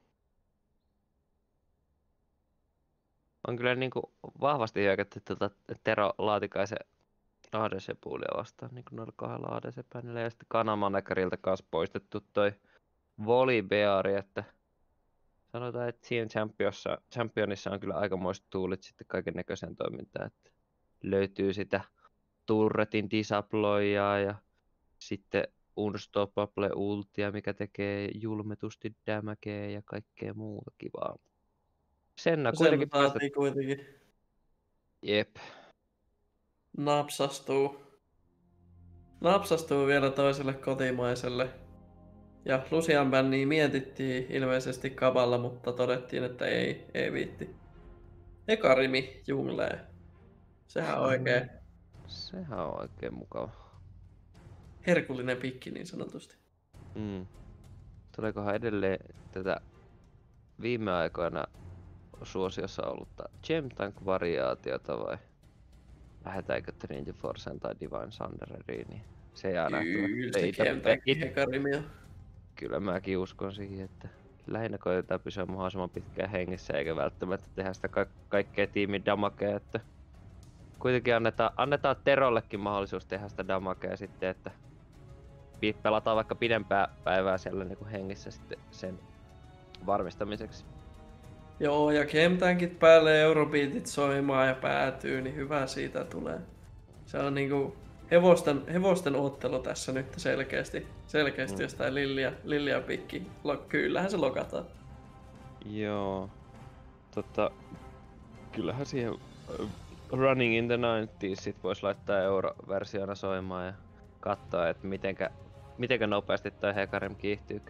A: on kyllä niin kuin vahvasti hyökätty tuota Tero Laatikaisen A D C-puulia vastaan niin kuin noilla kahdella A D C-päänillä. Ja sitten Kanamanekerilta kanssa poistettu toi Volibeari, että sanotaan, että siinä championissa, championissa on kyllä aikamoiset tuulit sitten kaiken näköiseen toimintaan, että löytyy sitä turretin disabloijaa ja sitten unstoppable ultia, mikä tekee julmetusti damagea ja kaikkea muuta kivaa. Senna
B: Sen
A: kuitenkin päästä...
B: saatiin kuitenkin.
A: Jep.
B: Napsastuu. Napsastuu vielä toiselle kotimaiselle. Ja Lucian bänniä mietittiin ilmeisesti Kaballa, mutta todettiin, että ei, ei viitti. Hekarimi junglee. Sehän on oikein
A: Sehän on oikein mukava.
B: herkullinen pikki niin sanotusti.
A: Mm. Tuleekohan edelleen tätä viime aikoina suosiossa ollutta Gem-Tank-variaatiota vai lähdetäänkö Trinity Forcen tai Divine Sundereriin, niin se jää nähtäväksi.
B: Kyllä se
A: Ei ite-
B: Gemtäkki
A: it-
B: Hekarimi on.
A: Kyllä mäkin uskon siihen, että lähinnä koitetaan pysyä mahdollisimman pitkään hengissä eikä välttämättä tehdä sitä ka- kaikkea tiimin damakea, että kuitenkin annetaan, annetaan Terollekin mahdollisuus tehdä sitä damakea sitten, että pi- pelataan vaikka pidempää päivää siellä niin kuin hengissä sitten sen varmistamiseksi.
B: Joo, ja Gemtankit päälle Eurobeatit soimaan ja päätyy, niin hyvä siitä tulee. Se on niinku hevosten, hevosten ottelu tässä nyt selkeästi. Selkeästi,
A: Mm.
B: jos tää Lilja, Lilja pikki. Lo, kyllähän se lokataan.
A: Joo. Tota, kyllähän siihen äh, Running in the nineties sit vois laittaa euro-versiona soimaan ja katsoa, että mitenkä, mitenkä nopeasti toi Hecarim kiihtyykö.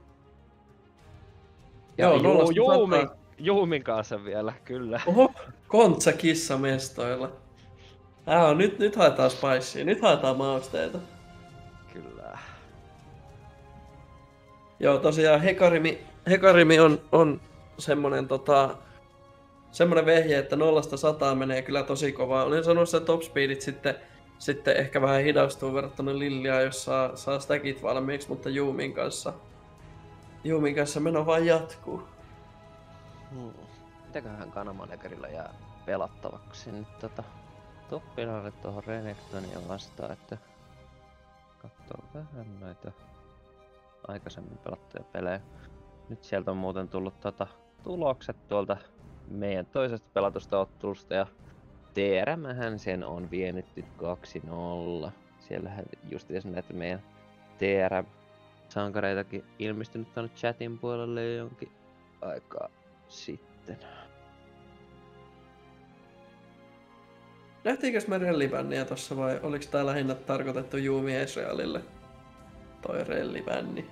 B: Joo,
A: Ju-
B: nollasta
A: Juumin,
B: sataan.
A: Juumin kanssa vielä, kyllä.
B: Oho, Kontsa kissa mestoilla. Tää on, nyt, nyt haetaan spicea, nyt haetaan mausteita.
A: Kyllä.
B: Joo, tosiaan Hekarimi, Hekarimi on, on semmonen tota, semmonen vehje, että nollasta sataan menee kyllä tosi kovaa. Olin sanonut, että top speedit sitten, sitten ehkä vähän hidastuu verrattuna Lilliaan, jos saa, saa stackit valmiiksi, mutta Juumin kanssa, Juumin kanssa meno vaan jatkuu.
A: Hmm. Mitäköhän Kanamanekerilla jää pelattavaksi nyt tota toppinalle tuohon Renektonia vastaan, että katsoo vähän näitä aikaisemmin pelattuja pelejä. Nyt sieltä on muuten tullut tota tulokset tuolta meidän toisesta pelatusta ottelusta ja T R M:hän sen on vienyt nyt kaksi nolla. Siellähän justiinsa näitä meidän T R-sankareitakin ilmestynyt tuonne chatin puolelle jo jonkin aikaa sitten.
B: Nähtiinkös me rellibänniä tossa vai oliko tää lähinnä tarkoitettu Juumi Israelille? Toi rellibänni.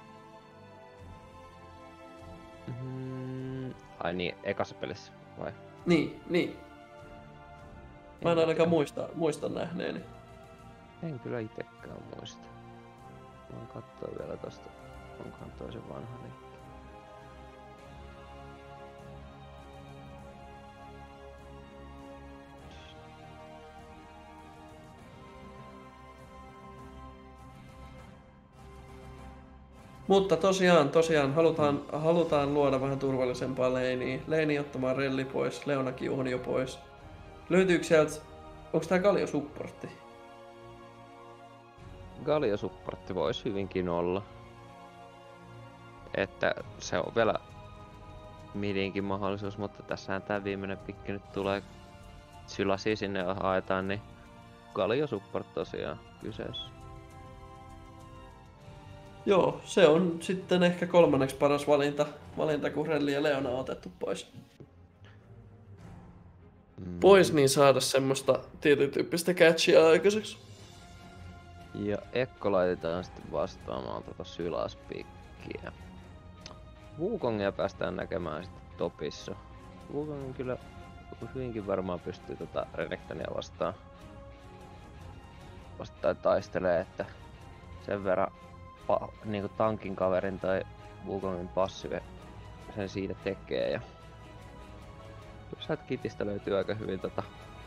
A: Mm, ai niin, ekassa pelissä vai?
B: Niin, niin. Mä en ainakaan muista, muista nähneeni.
A: En kyllä itekään muista. Voin katsoa vielä tosta, onkohan toisen vanha linkki.
B: Mutta tosiaan, tosiaan halutaan, halutaan luoda vähän turvallisempaa leiniä. Leini ottamaan relli pois, Leona Kiuhon jo pois. Löytyykö sieltä, onko tää Galio supportti?
A: Galio-supportti voisi hyvinkin olla. Että se on vielä midinkin mahdollisuus, mutta tässähän tää viimeinen pikki nyt tulee. Sylasi sinne haetaan, niin Galio-support tosiaan kyseessä.
B: Joo, se on sitten ehkä kolmanneksi paras valinta, valinta kun Relli ja Leona on otettu pois.
A: Mm.
B: Pois niin saada semmoista tietyn tyyppistä catchia aikaiseksi.
A: Ja Ekko laitetaan sitten vastaamaan tota Sylaspikkiä. Wukongia päästään näkemään sitten topissa. Wukong kyllä hyvinkin varmaan pystyy tota Renektonia vastaan vastaan taistelee, että sen verran pa, niinku tankin kaverin tai Wukongin passive sen siitä tekee. Ja sieltä kitistä löytyy aika hyvin tota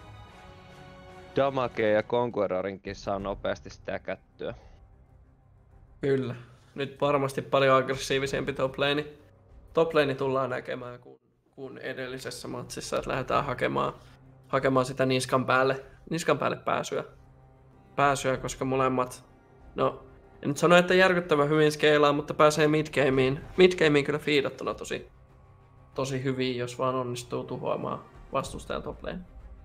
A: damagea ja Conquerorinkin saa nopeasti stäkättyä.
B: Kyllä. Nyt varmasti paljon aggressiivisempi top lane. Top lane tullaan näkemään kuin, kuin edellisessä matsissa, että lähdetään hakemaan, hakemaan sitä niskan päälle, niskan päälle pääsyä. pääsyä, koska molemmat, no en nyt sano, että järkyttävän hyvin skeilaa, mutta pääsee midgameen, midgameen kyllä fiidattuna tosi, tosi hyvin, jos vaan onnistuu tuhoamaan vastustajan top lane.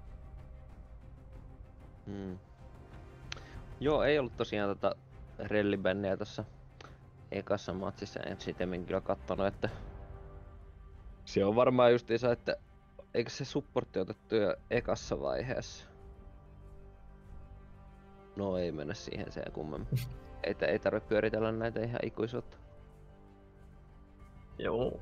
A: Hmm. Joo, ei ollut tosiaan tota rellibänniä tossa ekassa matsissa, en sitemmin kyllä kattonut, että se on varmaan justiinsa, että eikö se supportti otettu jo ekassa vaiheessa? No ei mennä siihen sen kummemmin. Ei, ei tarvitse pyöritellä näitä ihan ikuisuutta.
B: Joo.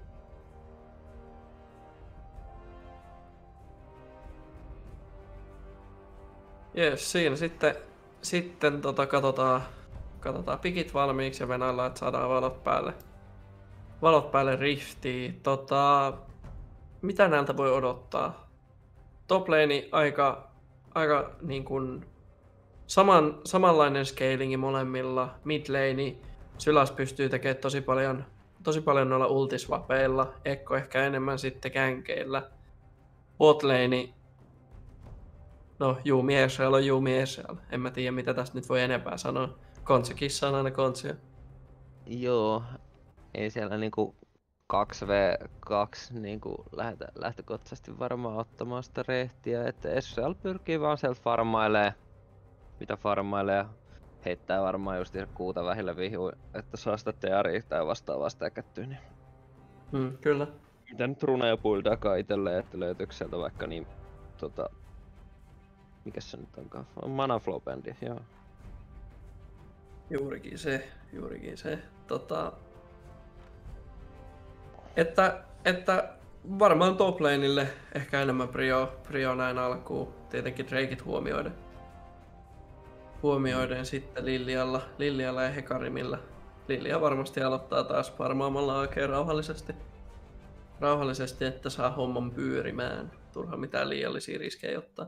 B: Jees, siinä sitten, sitten tota, katsotaan, katsotaan pikit valmiiksi ja venäillä, että saadaan valot päälle. Valot päälle riftiin. Tota, mitä näiltä voi odottaa? Top lane aika, aika niin kuin saman, samanlainen scalingi molemmilla. Mid lane Sylas pystyy tekemään tosi paljon, tosi paljon noilla ultisvapeilla. Ekko ehkä enemmän sitten känkeillä. Bot lane, no Yumi Ezreal on Yumi Ezreal. En mä tiedä mitä tästä nyt voi enempää sanoa. Kontse kissa on aina kontsia.
A: Joo, ei siellä niinku kaksi vastaan kaksi niinku lähtä, lähtökohtaisesti varmaan ottamaan sitä rehtiä, että Ezreal pyrkii vaan sieltä farmailee, mitä farmailee, heittää varmaan just kuuta vähillä vihu, että saa sitä tearia tai vastaavaa stäkättyä. Niin.
B: Mm, kyllä.
A: Mitä nyt runeja puildaakaan itselleen, että löytyykö sieltä vaikka niin tota... Mikäs se nyt onkaan? On Mana Flow Bandi, joo.
B: Juurikin se, juurikin se. Tota... Että, että varmaan top laneille ehkä enemmän prio, prio näin alkuun. Tietenkin Drakeit huomioiden. Huomioiden sitten Lilialla, Lilialla ja Hekarimilla. Lilia varmasti aloittaa taas farmaamalla oikein rauhallisesti. Rauhallisesti, että saa homman pyörimään. Turha mitään liiallisia riskejä ottaa.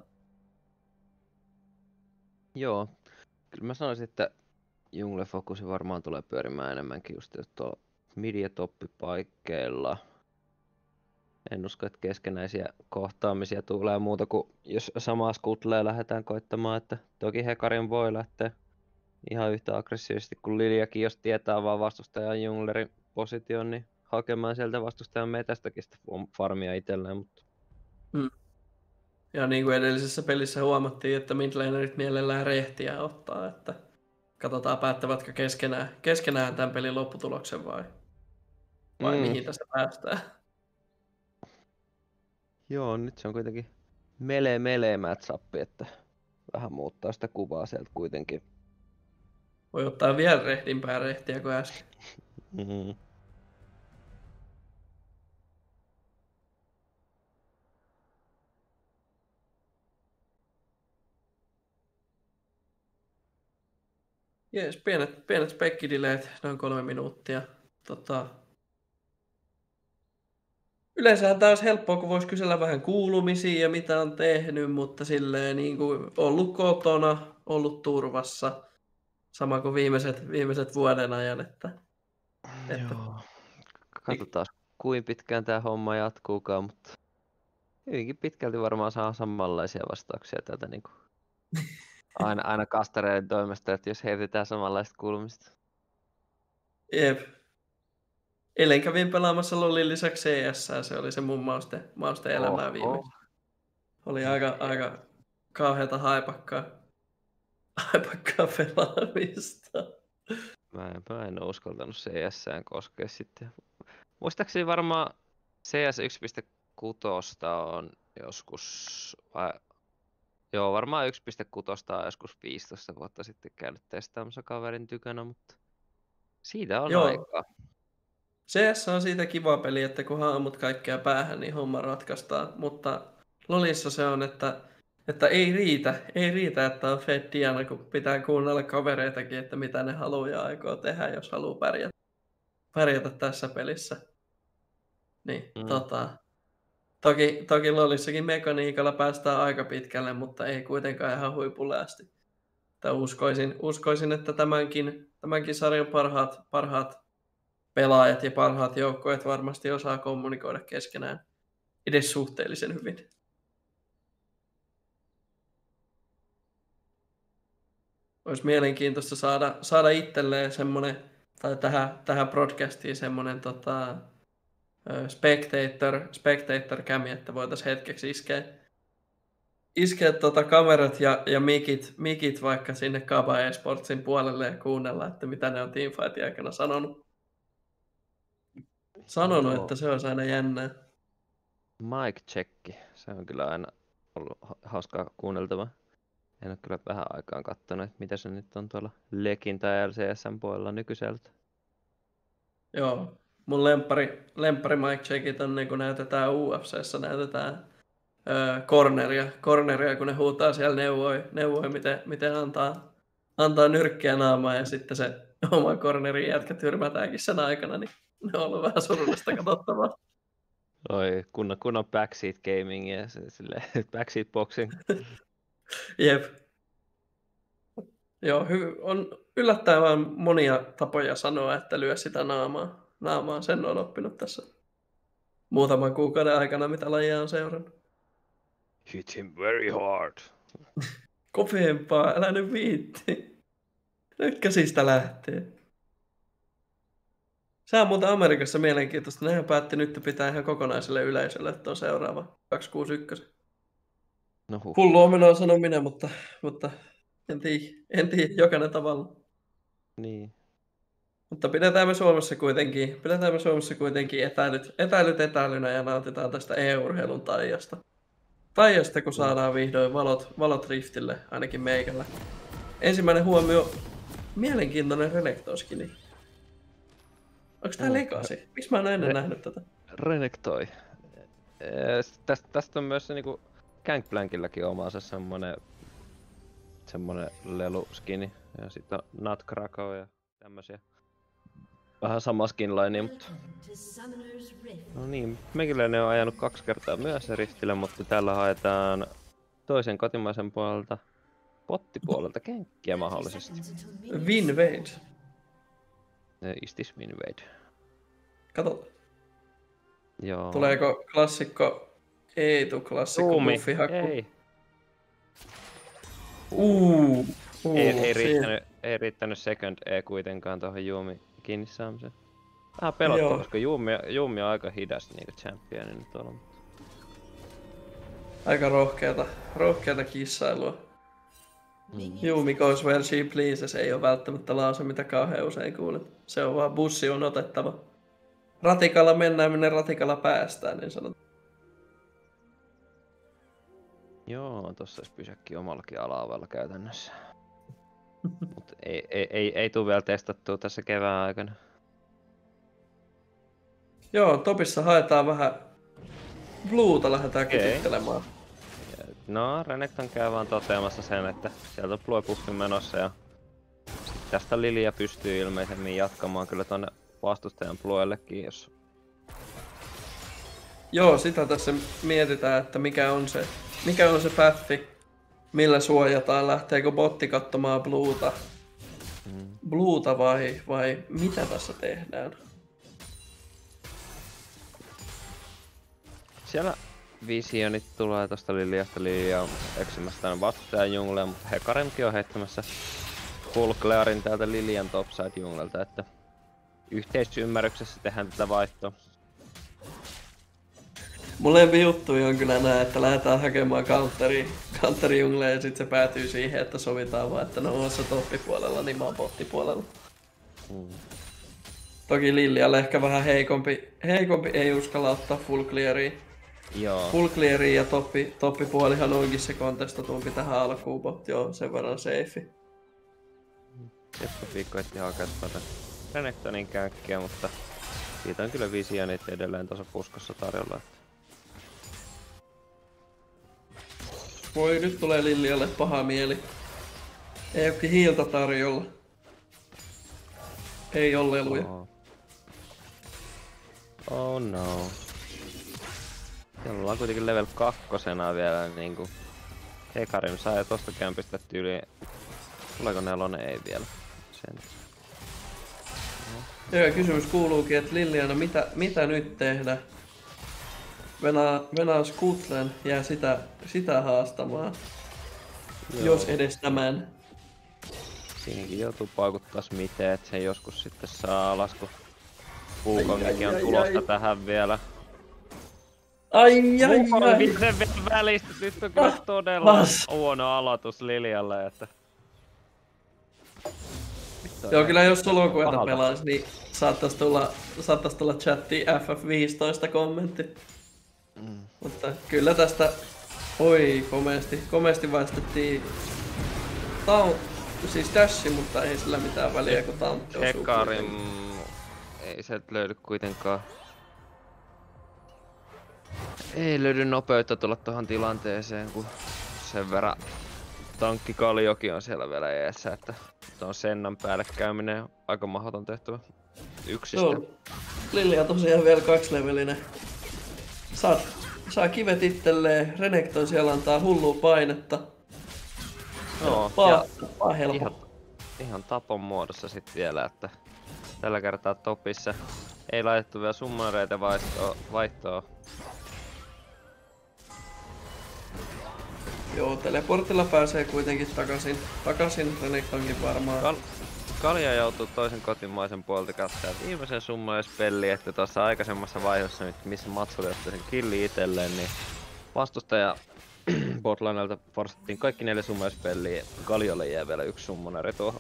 A: Joo. Kyllä mä sanoisin, että Jungle Focusi varmaan tulee pyörimään enemmänkin just tuolla mid-ja-toppipaikkeilla. En usko, että keskenäisiä kohtaamisia tulee muuta kuin jos samaa skutlee lähdetään koittamaan, että toki Hekarin voi lähteä ihan yhtä aggressiivisesti kuin Liliakin, jos tietää vaan vastustajan junglerin position, niin hakemaan sieltä vastustajan metästäkin sitä farmia itselleen, mutta...
B: Hmm. Ja niin kuin edellisessä pelissä huomattiin, että midlanerit mielellään rehtiä ottaa, että katsotaan päättävätkö keskenään, keskenään tämän pelin lopputuloksen vai, vai mm. mihin tässä päästään.
A: Joo, nyt se on kuitenkin melee melee match-up, että vähän muuttaa sitä kuvaa sieltä kuitenkin.
B: Voi ottaa vielä rehdimpää rehtiä kuin äsken.
A: Mm-hmm.
B: Jees, pienet, pienet spekkidileet, noin kolme minuuttia. Tota... Yleensähän tää olisi helppoa, kun voisi kysellä vähän kuulumisia ja mitä on tehnyt, mutta silleen niin kuin ollut kotona, ollut turvassa. Sama kuin viimeiset, viimeiset vuoden ajan, että Että,
A: Joo. Katsotaan, kuin pitkään tämä homma jatkuukaan, mutta hyvinkin pitkälti varmaan saa samanlaisia vastauksia täältä niin kuin aina, aina kastareiden toimesta, että jos heitetään samanlaista kulmista.
B: jep. Eilen kävin pelaamassa LoLin lisäksi C S, se oli se mun mausten, mausten elämää
A: Oho.
B: viimeksi. Oli aika, aika kauheata haipakkaa, haipakkaa pelaamista.
A: Mä en, mä en ole uskaltanut C S:ään koskea sitten. Muistaakseni varmaan C S yksi piste kuusi on joskus, vai, joo varmaan yksi piste kuusi on joskus viisitoista vuotta sitten käynyt testaamassa kaverin tykönä, mutta siitä on
B: Joo.
A: aikaa.
B: C S on siitä kiva peli, että kun haamut kaikkea päähän, niin homma ratkaistaan. Mutta LoLissa se on, että, että ei riitä, ei riitä, että on Fed Diana, kun pitää kuunnella kavereitakin, että mitä ne haluaa ja aikoo tehdä, jos haluaa pärjätä, pärjätä tässä pelissä. Niin,
A: Mm.
B: tota, toki, toki LoLissakin mekaniikalla päästään aika pitkälle, mutta ei kuitenkaan ihan huipulle asti. Että uskoisin, uskoisin, että tämänkin, tämänkin sarjan parhaat, parhaat pelaajat ja parhaat joukkueet varmasti osaa kommunikoida keskenään edes suhteellisen hyvin. Olisi mielenkiintoista saada, saada itselleen semmoinen, tai tähän, tähän broadcastiin semmoinen tota, spectator, spectator cam, että voitaisiin hetkeksi iskeä, iskeä tota kamerat ja, ja mikit, mikit vaikka sinne Kaba eSportsin puolelle ja kuunnella, että mitä ne on teamfightin aikana sanonut. Sanonut,
A: Joo.
B: että se olisi aina jännää.
A: Mic checki, se on kyllä aina ollut ha- hauskaa kuunneltava. En ole kyllä vähän aikaan katsonut, että mitä se nyt on tuolla Lekin tai L C S:n puolella nykyiseltä.
B: Joo, mun lemppari, lemppari mic checkit on niin kun näytetään U F C:ssä, näytetään öö, corneria, corneria, kun ne huutaa siellä neuvoi, neuvoi miten, miten antaa, antaa nyrkkiä naamaan ja sitten se oma cornerin jätkä tyrmätäänkin sen aikana, niin ne on ollut vähän surullista katsottavaa.
A: Oi, kunnon, kunnon backseat gaming ja se, sille, backseat boxing.
B: Jep. Joo, hy- on yllättävän monia tapoja sanoa, että lyö sitä naamaa. Naamaa, sen on oppinut tässä muutaman kuukauden aikana, mitä lajia on seurannut.
A: Hit him very hard.
B: Kopeempaa, älä nyt viitti. Nyt käsistä lähtee. Se on muuten Amerikassa mielenkiintoista. Nehän päätti nyt pitää ihan kokonaiselle yleisölle tuon seuraava kaksisataakuusikymmentäyksi.
A: No huh.
B: Hullu omenaa sanon minä, mutta, mutta en tiedä, en tiedä, jokainen tavalla.
A: Niin.
B: Mutta pidetään me Suomessa kuitenkin, pidetään me Suomessa kuitenkin etäilyt, etäilyt etälynä ja nautitaan tästä e-urheilun taijasta. Taijasta, kun saadaan vihdoin valot, valot Riftille, ainakin meikällä. Ensimmäinen huomio, mielenkiintoinen Renekton-skini. Onko tää
A: Oh,
B: Legacy? Miksi mä en ennen
A: Re-
B: nähnyt tätä?
A: Renektoi. Tästä, tästä on myös se niinku Gangplankilläkin omansa semmonen semmonen leluskini. Ja sitten on Nutcracker ja tämmösiä. Vähän sama skinline, mutta
C: Welcome to Summoner's Rift.
A: no niin, mekiläinen on ajanut kaksi kertaa myös Riftille, mutta täällä haetaan toisen kotimaisen puolelta, pottipuolelta kenkkiä mahdollisesti.
C: Seconds until minions
B: Win Wade.
A: Eh, Is this Winwade?
B: Kato,
A: Joo.
B: tuleeko klassikko, ei tuu klassikko
A: Tuumi.
B: buffihakku.
A: Ei.
B: Uu, uu,
A: Ei, ei,
B: siinä-
A: riittänyt, ei riittänyt second E kuitenkaan tuohon Juumi kiinni saamiseen. Vähän pelottaa,
B: Joo.
A: koska Juumi, Juumi on aika hidas niinku championi nyt tuolla.
B: Aika rohkeata, rohkeata kissailua. Juu, because where she pleases ei ole välttämättä lause, mitä kauhean usein kuulet. Se on vaan bussi on otettava. Ratikalla mennään, minne ratikalla päästään, niin sanotaan.
A: Joo, tossa olisi pysäkki omallakin ala-alueella käytännössä. Mut ei, ei, ei, ei tuu vielä testattua tässä kevään aikana.
B: Joo, Topissa haetaan vähän Bluuta, lähdetään
A: Okei.
B: kysyttelemään.
A: No, Renekton käy vaan toteamassa sen, että sieltä on Blue Buffi menossa ja sit tästä Lilia pystyy ilmeisemmin jatkamaan kyllä tonne vastustajan Bluellekin, jos
B: Joo, sitä tässä mietitään, että mikä on se, mikä on se pathi, millä suojataan, lähteekö botti katsomaan Bluuta,
A: mm,
B: Bluuta vai, vai mitä tässä tehdään.
A: Siellä visionit tulee tosta Liliasta. Lilia on eksimässä tänne vastustajan junglea, mutta Hecarimkin on heittämässä full clearin täältä Lilian topside junglelta, että yhteisymmärryksessä tehdään tätä vaihtoa.
B: Molempi juttuja on kyllä näin, että lähdetään hakemaan counteri, counteri jungleen ja sit se päätyy siihen, että sovitaan vaan, että no on se toppipuolella, niin mä oon bottipuolella.
A: Mm.
B: Toki Lilialle ehkä vähän heikompi, heikompi ei uskalla ottaa full clearia.
A: Joo.
B: Full clearia ja toppi, toppipuolihan onkin se kontestotumpi tähän alkuun, mutta joo, sen verran safe.
A: Jeppo koitti hakea tuota Renektonin känkkiä, mutta siitä on kyllä visionit edelleen tuossa puskossa tarjolla.
B: Voi, nyt tulee Lilialle paha mieli. Ei ookin hiiltä tarjolla. Ei oo leluja.
A: Oh. oh no. Siellä ollaan kuitenkin level kakkosena vielä niinku. Hecarim saa jo tosta kämpistä tyyliin. Tuleeko nelonen? Ei vielä. Sen.
B: Joo, kysymys kuuluukin, että Liliana, mitä, mitä nyt tehdä? Venaa, venaa Skutlen jää sitä, sitä haastamaan.
A: Joo.
B: Jos edes tämän.
A: Siinäkin joutuu paukuttaa miten, että se joskus sitten saa lasku. Wukongikin on
B: ai,
A: tulosta
B: ai.
A: tähän vielä.
B: Ai ai
A: Wukongin
B: ai!
A: sen vielä välistä, nyt on kyllä
B: Ah,
A: todella
B: vas.
A: huono aloitus Lilialle, että...
B: Joo, kyllä jos solokueta
A: Pahalta.
B: pelaisi, niin saattais tulla, saattais tulla chattiin F F viisitoista kommentti.
A: Mm.
B: Mutta kyllä tästä, oi komeasti, komeasti vaistettiin taunt, siis dashi, mutta ei sillä mitään väliä, kun tauntti osuu
A: Hecarim...
B: kuitenkin.
A: Ei sieltä löydy kuitenkaan... Ei löydy nopeutta tulla tuohon tilanteeseen, kun sen verran tankki Kaljokin on siellä vielä eessä, että tuon Sennan päälle käyminen on aika mahdoton tehtävä yksistä.
B: Joo, Lilia tosiaan vielä kaksilevelinen. Saat, saa kivet itselleen, Renekton siellä antaa hullua painetta.
A: Joo,
B: Paa,
A: ja
B: paa helppo.
A: ihan, ihan tapon muodossa sit vielä, että tällä kertaa topissa ei laitettu vielä summonereita vaihtoa. vaihtoa.
B: Joo, teleportilla pääsee kuitenkin takaisin, takaisin Renektonkin varmaan.
A: Kal Kalja joutuu toisen kotimaisen puolta katsoa viimeisen summonerspelliin, että tuossa aikaisemmassa vaiheessa nyt, missä Matsuri otti sen killi itselleen, niin vastustaja botlanelta forsattiin kaikki neljä summonerspelliä. Kaljolle jää vielä yksi summoneri tuohon.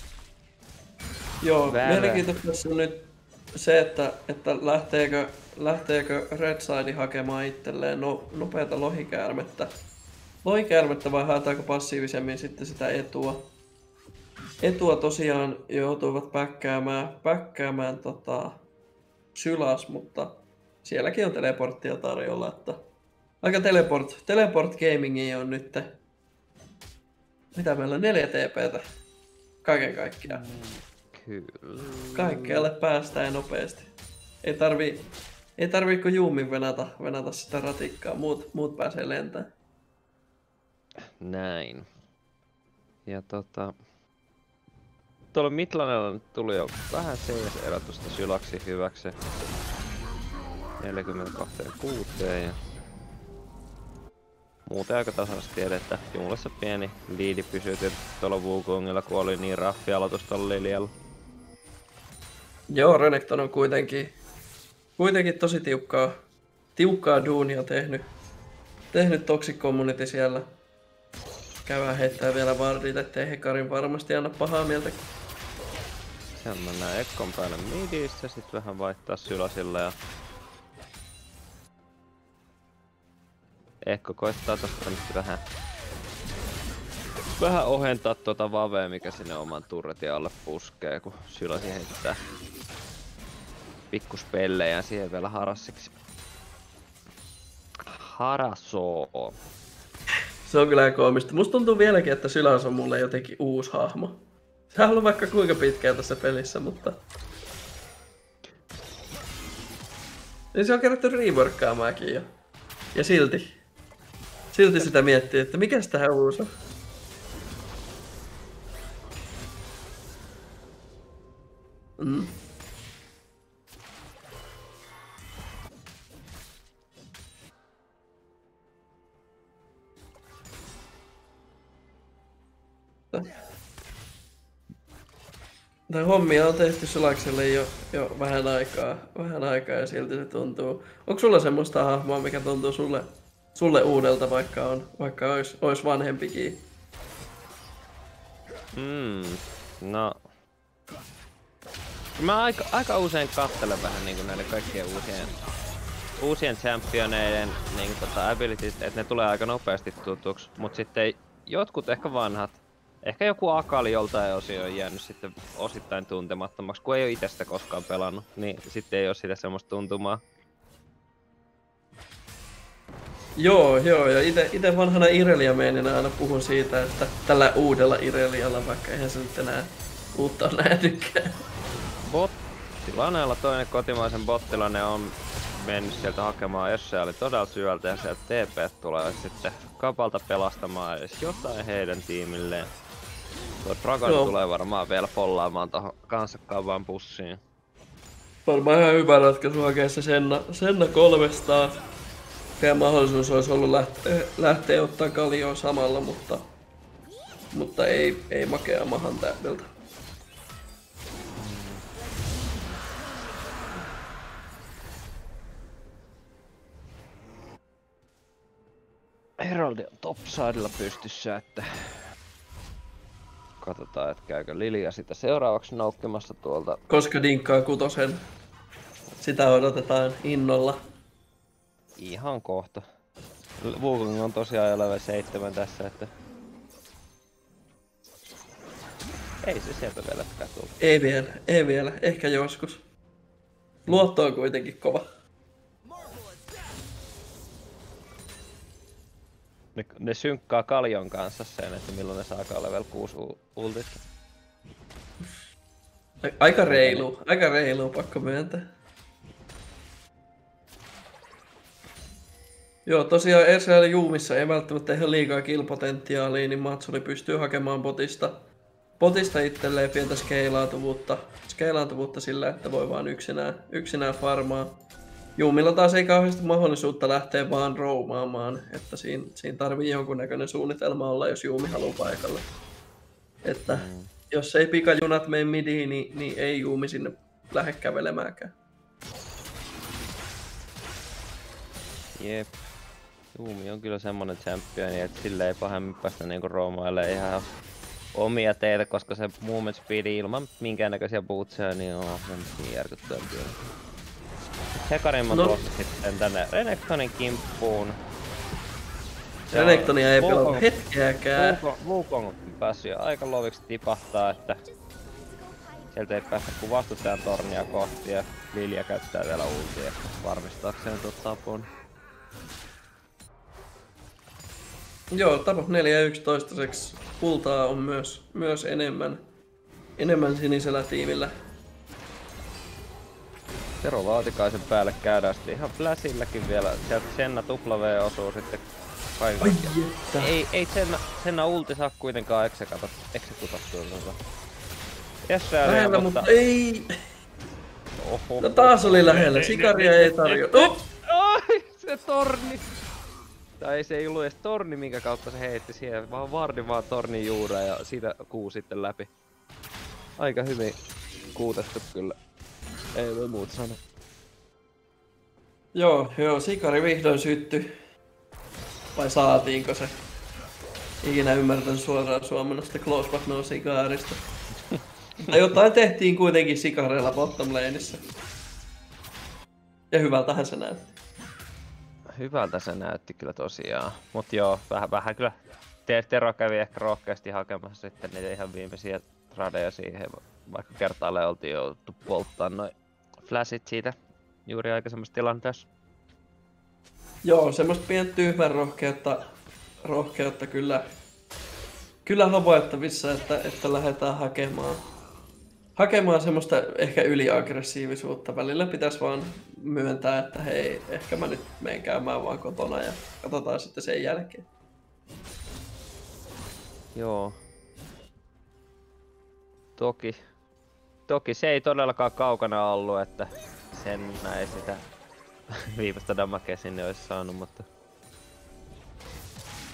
B: Joo,
A: Väärä.
B: mielenkiintoista tässä on nyt se, että, että lähteekö, lähteekö Redside hakemaan itselleen no, nopeata lohikäärmettä. Lohikäärmettä vai haetaanko passiivisemmin sitten sitä etua. Etua tosiaan joutuivat päkkäämään, päkkäämään tota, Sylas, mutta sielläkin on teleporttia tarjolla. Että aika teleport, teleport gamingi on nyt. Mitä meillä on? neljä T P:tä kaiken kaikkiaan.
A: Kyllä.
B: Kaikkealle päästään nopeasti. Ei tarvii, ei tarvii kuin Juumin venata, venata sitä ratikkaa, muut, muut pääsee lentämään.
A: Näin. Ja tota... Tuolla Midlanella nyt tuli jo vähän C S-erotusta Sylaksi hyväksi. neljäkymmentäkaksi kuusi ja... Muuten aika tasaisesti edettä. Junglassa pieni liidi pysyy tietysti tuolla Wukongilla, kun oli niin raffi aloitus tuolla Lilialla.
B: Joo, Renekton on kuitenkin, kuitenkin tosi tiukkaa, tiukkaa duunia tehnyt. Tehnyt Toxic Community siellä. Käydään heittää vielä vardit, ettei Hecarim varmasti anna pahaa mieltä.
A: Siellä mennään Ekkon päälle midissä, sit vähän vaihtaa Sylasilla ja... Ekko koittaa tosta nyt vähän... Vähän ohentaa tuota vavea, mikä sinne oman turretin alle puskee, kun Sylasi heittää... Pikkuspellejä siihen vielä harassiksi. Harasoo.
B: Se on kyllä koomista. Musta tuntuu vieläkin, että Sylas on mulle jotenkin uusi hahmo. Se on ollut vaikka kuinka pitkään tässä pelissä, mutta... Niin se on kerätty reworkkaamaankin jo. Ja silti. Silti sitä miettii, että mikäs tähän uusi on. Mm. Tää hommia on tehty Sylakselle jo, jo vähän aikaa, vähän aikaa ja silti se tuntuu. Onko sulla semmoista hahmoa, mikä tuntuu sulle, sulle uudelta, vaikka on, vaikka ois, ois vanhempikin?
A: Mm, no... Mä aika, aika usein katselen vähän niinku näiden kaikkien uusien, uusien championeiden niinku tota abilities, että ne tulee aika nopeasti tutuksi, mut sitten jotkut ehkä vanhat, ehkä joku Akali joltain osio on jäänyt sitten osittain tuntemattomaksi, kun ei oo ite sitä koskaan pelannut, niin sitten ei oo sitä semmoista tuntumaa.
B: Joo, joo, ja ite, ite vanhana Irelia-meeninä aina puhun siitä, että tällä uudella Irelialla, vaikka eihän se nyt enää uutta ole nähtykään.
A: Bottilaneella toinen kotimaisen bottilane on mennyt sieltä hakemaan Esseali todella syvältä ja sieltä T P tulee sitten Kapalta pelastamaan edes jotain heidän tiimilleen. Tuo Dragon
B: Joo.
A: tulee varmaan vielä follaamaan tohon kanssa kavaan pussiin.
B: Varmaan ihan hyvä ratkaisu hakea se Senna, Senna kolmestaan. Vielä mahdollisuus olisi ollut lähteä, lähteä ottaa Kalioon samalla, mutta, mutta ei, ei makea mahan tähdeltä.
A: Heraldi on topsidella pystyssä, että katsotaan, että käykö Lilia sitä seuraavaksi noukkimassa tuolta.
B: Koska dinkkaa kutosen. Sitä odotetaan innolla.
A: Ihan kohta. Wukong on tosiaan jo level seitsemän tässä, että ei se sieltä vielä tullut.
B: Ei vielä, ei vielä, ehkä joskus. Luotto on kuitenkin kova.
A: Ne, ne synkkaa Kalion kanssa sen, että milloin ne saakaan level kuusi ultista.
B: Aika reilu, aika reilu, pakko myöntää. Joo, tosiaan Erseali Juumissa ei välttämättä ihan liikaa kill-potentiaalia, niin Matsuri pystyy hakemaan botista, botista itselleen pientä skeilaantuvuutta, skeilaantuvuutta sillä, että voi vaan yksinään, yksinään farmaa. Juumilla taas ei kauheasti mahdollisuutta lähteä vaan roumaamaan, että siinä, siinä tarvii jonkunnäköinen suunnitelma olla, jos Juumi haluaa paikalle. Että mm. jos ei pikajunat mene midiin, niin, niin ei Juumi sinne lähde kävelemäänkään.
A: Jep. Juumi on kyllä semmonen championi, että sille ei pahemmin päästä niinku roomailemaan ihan omia teitä, koska se movement speedi ilman minkäännäköisiä bootseja niin on niin järkyttävän pieni. Hekarim on
B: No.
A: tulossa sitten tänne Renektonin kimppuun.
B: Renektonia ei pelaa
A: Wukong-
B: hetkeäkään.
A: Wukong- Wukong on päässyt jo aika loviksi tipahtaa, että sieltä ei päästä kuin vastustajan tornia kohti ja Lilia käyttää vielä ultia varmistaakseen tuot tapun.
B: Joo, tapo neljä yksi toistaiseksi. Kultaa on myös, myös enemmän, enemmän sinisellä tiimillä.
A: Tero Vaatikaisen päälle käydään sitten ihan Flashilläkin vielä. Sieltä Senna W osuu sitten kaiken
B: Ai
A: kaikkiaan.
B: että.
A: Ei, ei Senna, Senna ulti saa kuitenkaan eksekata, eksekutattua tuota. Jessääriä,
B: Lähellä,
A: mutta...
B: mutta ei.
A: Oho.
B: No taas oli lähellä. Sikaria ei tarjoa. Oh!
A: Ai, se torni! Tai ei se ei ollut edes torni, minkä kautta se heitti siihen, vaan vardi vaan tornin juureen ja siitä kuu sitten läpi. Aika hyvin kuutettu kyllä. Ei voi muuta sanoa.
B: Joo, joo, Sikari vihdoin syttyi. Vai saatiinko se? Ikinä ymmärtänyt suoraan suomennosta Close But No Sigarista. Tai jotain tehtiin kuitenkin Sikareilla bottom laneissa. Ja hyvältähän se näytti.
A: Hyvältä se näytti kyllä tosiaan. Mut joo, vähän, vähän kyllä Te- Tero kävi ehkä rohkeasti hakemassa sitten niitä ihan viimeisiä tradeja siihen, vaikka kertaalleen oltiin jouduttu polttaa noin flashit siitä juuri aikaisemmassa tilanteessa.
B: Joo, semmoista pientä tyhmän rohkeutta, rohkeutta kyllä, kyllä havaittavissa, että, että lähdetään hakemaan, hakemaan semmoista ehkä yliaggressiivisuutta. Välillä pitäisi vaan myöntää, että hei, ehkä mä nyt menen käymään vaan kotona ja katsotaan sitten sen jälkeen.
A: Joo. Toki, toki se ei todellakaan kaukana ollut, että sen näin sitä viimeistä damagea sinne olisi saanut, mutta...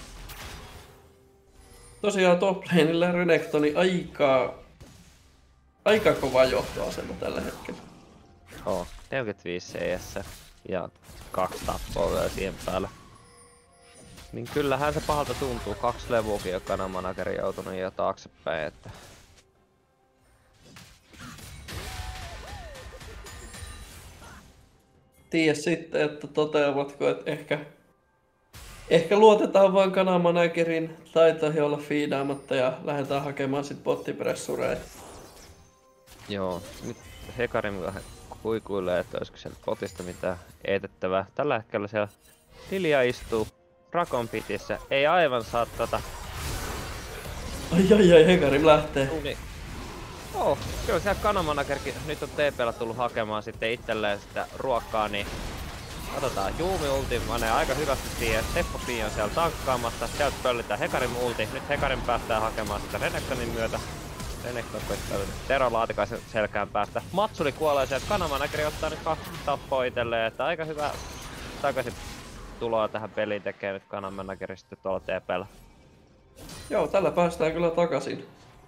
B: Tosiaan top laneillä Renekton aika, aika kova johtoasema tällä hetkellä.
A: Oo, neljäkymmentäviisi C S ja kaksi tappoa vielä siihen päälle. Niin kyllähän se pahalta tuntuu. Kaksi levuukin jo kananmanageri joutunut jo taaksepäin, että...
B: Tiedä sitten, että toteavatko, että ehkä, ehkä luotetaan vaan kananmanagerin taitoihin olla fiidaamatta ja lähdetään hakemaan sit bottipressureita.
A: Joo, nyt Hekarim vähän kuikuilee, että olisiko sieltä potista mitään eetettävää. Tällä hetkellä siellä Lilia istuu Rakon pitissä, ei aivan saa tota...
B: Ai ai ai, Hekarim lähtee.
A: Niin. Oh, kyllä siellä kananmanagerkin nyt on T P:llä tullut hakemaan sitten itselleen sitä ruokkaa, niin katsotaan, Juumi ulti menee aika hyvästi siihen, Teppo Pi on siellä tankkaamassa, sieltä pöllitään Hekarim ulti, nyt Hekarim päästään hakemaan sitä Renektonin myötä. Renekton koittaa Tero Laatikaisen selkään päästä. Matsuri kuolee sieltä, kananmanageri ottaa nyt kaksi tappoa itselleen, että aika hyvä takaisin tuloa tähän peliin tekee nyt kananmanageri sitten tuolla T P:llä.
B: Joo, tällä päästään kyllä takaisin.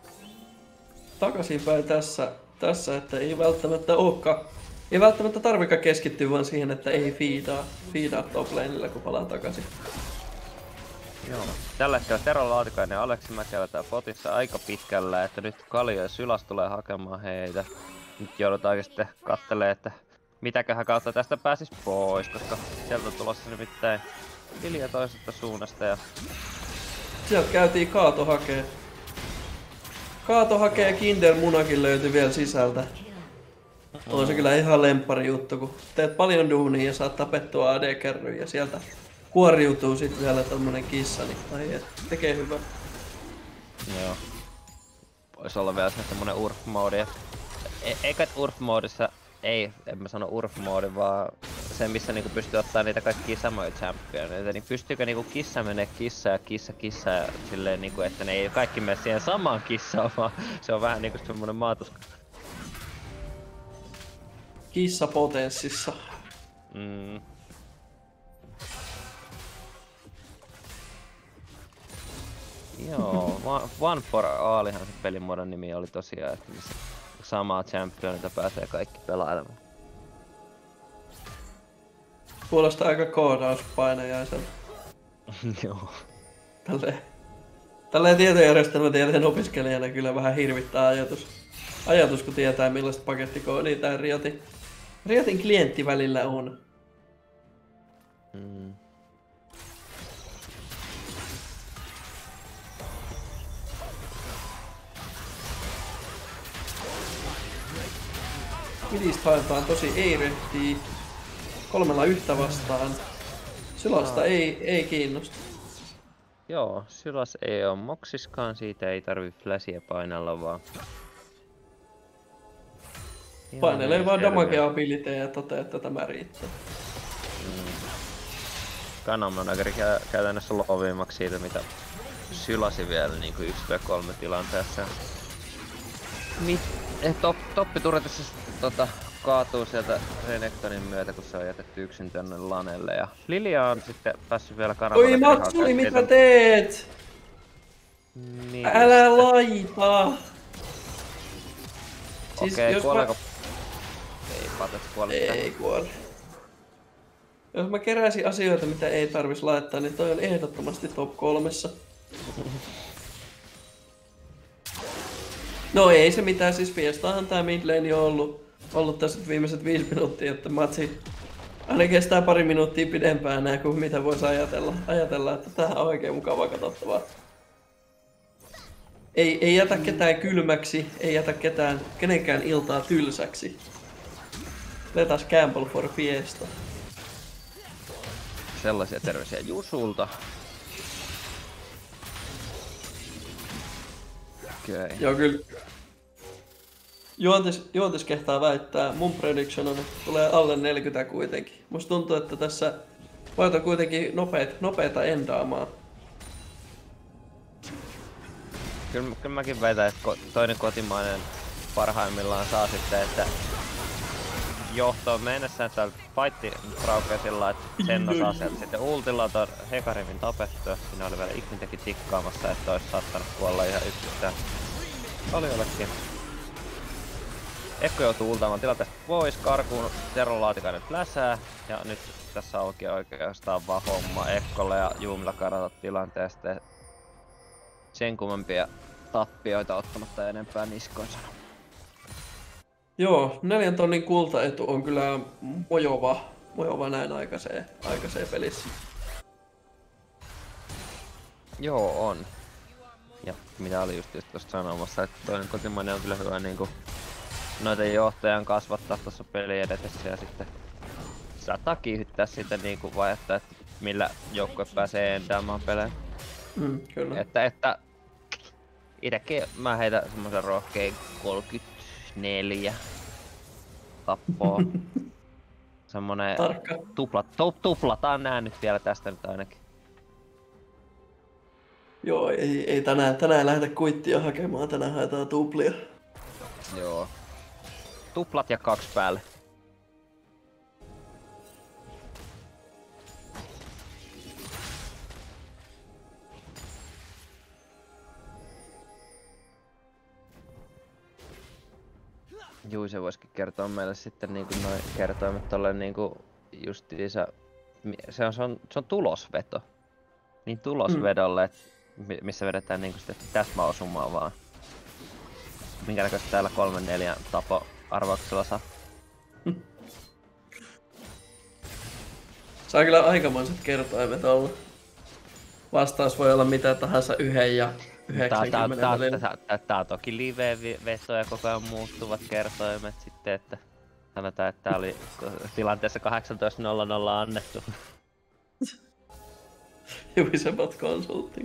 B: Takaisinpäin tässä, tässä, että ei välttämättä olekaan. Ei välttämättä tarvikaan keskittyä vaan siihen, että ei fiidaa, fiidaa top laneilla, kun palaa takaisin.
A: Joo. Tällä hetkellä Tero Laatikainen ja Aleksi Mäkelä tää potissa aika pitkällä, että nyt Kallio ja Sylas tulee hakemaan heitä. Nyt joudutaan sitten kattelemaan, että mitäköhän kautta tästä pääsis pois, koska sieltä on tulossa nimittäin Lilia toisesta suunnasta ja...
B: Sieltä käytiin Kaato hakee. Kaato hakee, Kinder Munakin löytyi vielä sisältä. On se kyllä ihan lemppari juttu, kun teet paljon duunia ja saat tapettua A D-kärryä ja sieltä kuoriutuu sitten vielä tommonen kissa, niin ai et, tekee hyvää.
A: Joo. Vois olla vielä se semmonen urf-moodi. E eikä urf-moodissa, ei, en mä sano urf-moodi, vaan se missä niinku pystyy ottaa niitä kaikkia samoja championeita, niin pystyykö niinku kissa menee kissa ja kissa kissa ja silleen niinku, että ne ei kaikki mene siihen samaan kissaan, vaan se on vähän niinku semmonen maatus.
B: Kissa potenssissa.
A: Mm. Joo, One for Allihan se pelimuodon nimi oli tosiaan, että missä samaa championita pääsee kaikki pelailemaan.
B: Kuulostaa aika koodauspainajaiselta.
A: Joo.
B: Tälleen, tälleen tietojärjestelmätieteen opiskelijana kyllä vähän hirvittää ajatus. Ajatus, kun tietää millaista pakettikoodia tää Riotin, Riotin klientti välillä on.
A: Mm.
B: Midistä haetaan tosi ei rehtii. Kolmella yhtä vastaan. Sylasta
A: no.
B: ei, ei kiinnosta.
A: Joo, Sylas ei oo moksiskaan, siitä ei tarvi flashia painella vaan.
B: Painelee vaan damage abilityä ja toteaa, että tämä riittää.
A: Mm. Kananmanageri kä käytännössä lovimmaksi siitä mitä Sylasi vielä niinku yksi v kolme tilanteessa. Mit? Eh, top, toppiturretissa tota, kaatuu sieltä Renektonin myötä, kun se on jätetty yksin tänne Lanelle. Ja Lilia on sitten päässyt vielä kananmanageri.
B: Oi Matsuri, mitä teet?
A: Niin,
B: älä laita!
A: Siis okei, okay, kuoleeko? Mä... Ei patet kuole.
B: Ei kuole. Jos mä keräisin asioita, mitä ei tarvis laittaa, niin toi on ehdottomasti top kolmessa. No ei se mitään, siis Fiestahan tää midlane on ollut, ollut tässä viimeiset viisi minuuttia, että matsi aina kestää pari minuuttia pidempään nää kuin mitä voisi ajatella. Ajatella, että tää on oikein mukava katsottavaa. Ei, ei jätä ketään kylmäksi, ei jätä ketään, kenenkään iltaa tylsäksi. Let us gamble for Fiesta.
A: Sellaisia terveisiä Jusulta. Okay.
B: Joo kyllä. Juontis, Juontis kehtaa väittää, mun prediction on, että tulee alle neljäkymmentä kuitenkin. Musta tuntuu, että tässä voit kuitenkin nopeet, nopeeta endaamaa.
A: Kyllä, kyllä mäkin väitän, että toinen kotimainen parhaimmillaan saa sitten, että johtoon mennessä täällä fightti raukee sillä että Senna saa sieltä sitten ultilla ton Hekarimin tapettua. Siinä oli vielä Ignitäkin tikkaamassa, että ois saattanut kuolla ihan yksistään Kaliollekin. Ekko joutuu ultaamaan tilanteesta pois, karkuun Tero Laatikainen fläsää ja nyt tässä auki oikeastaan vaan homma Ekkolle ja Juumilla karata tilanteesta. Sen kummempia tappioita ottamatta enempää niskoinsa.
B: Joo, neljän tonnin kultaetu on kyllä mojova, mojova näin aikaiseen, aikaiseen pelissä.
A: Joo, on. Ja mitä oli just, just tuossa sanomassa, että toinen kotimainen on kyllä hyvä niinku noita johtajan kasvattaa tuossa peli edetessä ja sitten saattaa kiihyttää sitä niinku vaihetta, että millä joukkue pääsee endaamaan pelejä.
B: Mm, kyllä.
A: Että, että itekin mä heitän semmosen rohkein kolmekymmentäneljä tappoa. Semmonen
B: Tarkka.
A: tupla, tu, tuplataan nää nyt vielä tästä nyt ainakin.
B: Joo, ei, ei tänään, tänään lähdetä kuittia hakemaan, tänään haetaan tuplia.
A: Joo. Tuplat ja kaksi päälle. Juu, se voisikin kertoa meille sitten niinku noin kertoimet tolleen niinku justiinsa, se on, se on, se on tulosveto. Niin tulosvedolle, mm. missä vedetään niinku sitten täsmäosumaa vaan. Minkä näköistä täällä kolme neljä tapo arvauksella saa?
B: Saa kyllä aikamoiset kertoimet olla. Vastaus voi olla mitä tahansa yhden ja yhdeksänkymmenen välillä.
A: Tää, tää, tää on toki live-veto ja koko ajan muuttuvat kertoimet sitten, että sanotaan, että tää oli tilanteessa kahdeksantoista nolla nolla annettu.
B: Juisebot Consulting.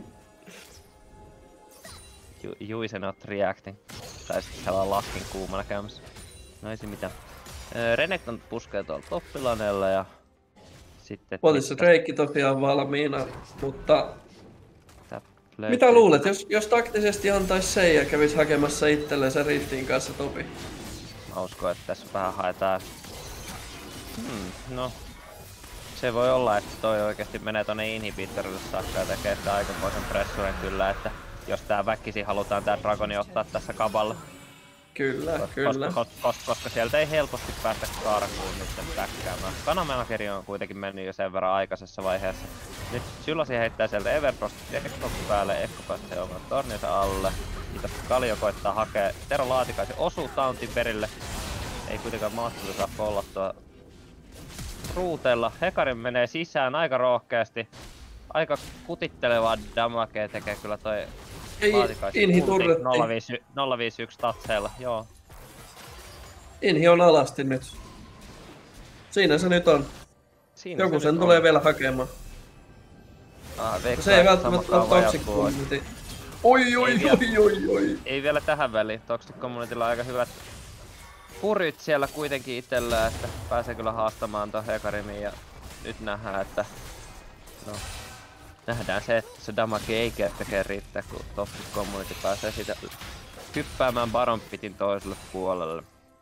A: Ju, Juise not reacting. Tai sitten sellainen laskin kuumana käymässä. No ei se mitään. Renekton puskee tuolla toppilaneella ja sitten...
B: Potissa Drake tosiaan valmiina, mutta...
A: Löytyy.
B: Mitä luulet, jos, jos taktisesti antais sen ja kävis hakemassa itselleen sen Riftin kanssa topi?
A: Mä uskon, että tässä vähän haetaan... Hmm, no... Se voi olla, että toi oikeesti menee tonne inhibitorille saakka ja tekee sitä aikamoisen pressuren kyllä, että jos tää väkisi halutaan tää Dragoni ottaa tässä kaballe.
B: Kyllä,
A: koska,
B: kyllä.
A: Koska, koska, koska sieltä ei helposti päästä karkuun nyt täkkäämään. Kanamelakerin on kuitenkin mennyt jo sen verran aikaisessa vaiheessa. Nyt Sylasi heittää sieltä Everfrost Ekko päälle, Ekko pääsee oman torninsa alle. Mitä Kaljo koittaa hakea Tero Laatikaisen osuu tauntin perille. Ei kuitenkaan mahtavasti saa pollattua ruuteella. Hekarin menee sisään aika rohkeasti. Aika kutittelevaa damagea tekee kyllä toi Laatikaisen
B: Inhi
A: ulti
B: turretti.
A: nolla viisi yksi tatseilla, joo.
B: Inhi on alasti nyt. Siinä se nyt on.
A: Siinä
B: Joku
A: se
B: sen
A: nyt
B: tulee
A: on.
B: vielä hakemaan.
A: Ah,
B: Se ei välttämättä ole Toxic Community. Oi oi
A: Ei
B: oi oi oi.
A: Ei vielä tähän väliin. Toxic Communitylla on aika hyvät purit siellä kuitenkin itsellään, että pääsee kyllä haastamaan ton Hekarimiin ja nyt nähdään, että no, nähdään se, että se damage ei tekee riittää, kun Toxic Community pääsee siitä hyppäämään Baron Pitin toiselle puolelle.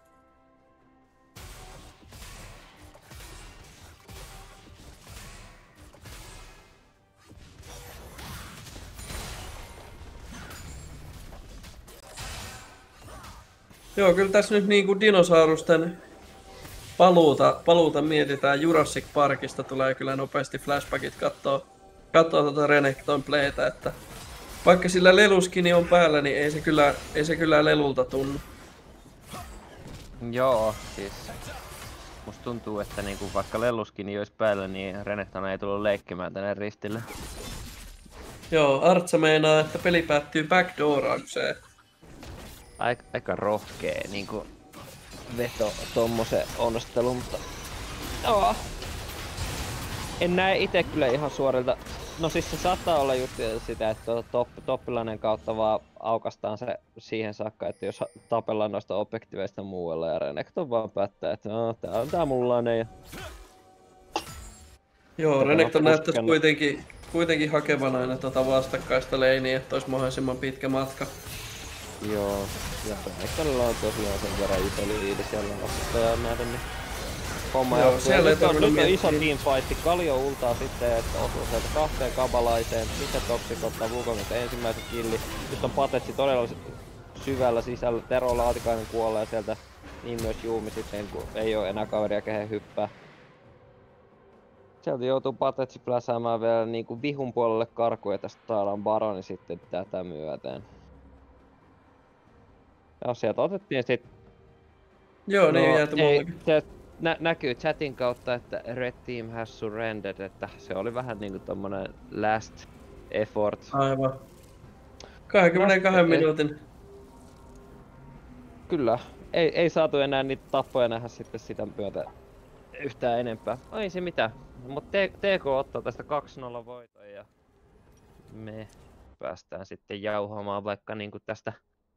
B: Joo, kyllä tässä nyt niinku dinosaurusten paluuta, paluuta mietitään. Jurassic Parkista tulee kyllä nopeasti flashbackit kattoo, kattoo tuota Renekton playtä, että vaikka sillä leluskini on päällä, niin ei se kyllä, ei se kyllä lelulta tunnu.
A: Joo, siis musta tuntuu, että niinku vaikka leluskini olisi päällä, niin Renekton ei tullut leikkimään tänne Riftille.
B: Joo, Artsa meinaa, että peli päättyy backdooraukseen.
A: Aika, aika rohkee niinku veto tommosen onnostelun, mutta joo. En näe ite kyllä ihan suorilta. No siis se saattaa olla just sitä, että top, toppilainen kautta vaan aukastaan se siihen saakka, että jos tapellaan noista objektiveista muualla ja Renekton vaan päättää, että no, tää on tää mullainen ja...
B: Joo,
A: Tätä
B: Renekton
A: on
B: näyttäisi
A: puskenut.
B: kuitenkin, kuitenkin hakevan aina tota vastakkaista leiniä, että olisi mahdollisimman pitkä matka.
A: Joo, ja Renektonilla on tosiaan sen verran iso liidi siellä vastustajaan nähden, niin homma
B: Joo,
A: jatkuu.
B: siellä ei
A: Nyt on,
B: tarvinnut
A: nyt on iso
B: miettiä.
A: teamfightti, Kaljo ultaa sitten, että osuu sieltä kahteen kabalaiseen, sitten Toxic ottaa Wukongista ensimmäisen killi. Nyt on Patetsi todella syvällä sisällä, Tero Laatikainen kuolee sieltä niin myös Juumi sitten, kun ei ole enää kaveria kehen hyppää. Sieltä joutuu Patetsi pläsäämään vielä niinku vihun puolelle karkuun ja tästä saadaan Baroni sitten tätä myöten. Ja sieltä otettiin sit...
B: Joo,
A: no,
B: niin jääty
A: ei,
B: mullakin.
A: se nä- näkyy chatin kautta, että Red Team has surrendered, että se oli vähän niinku tommonen last effort.
B: Aivan. kaksikymmentäkaksi
A: Last-
B: minuutin.
A: Kyllä, ei, ei saatu enää niitä tappoja nähdä sitten sitä myötä yhtään enempää. No ei se mitään, mutta T K ottaa tästä kaksi nolla voiton ja me päästään sitten jauhamaan vaikka niinku tästä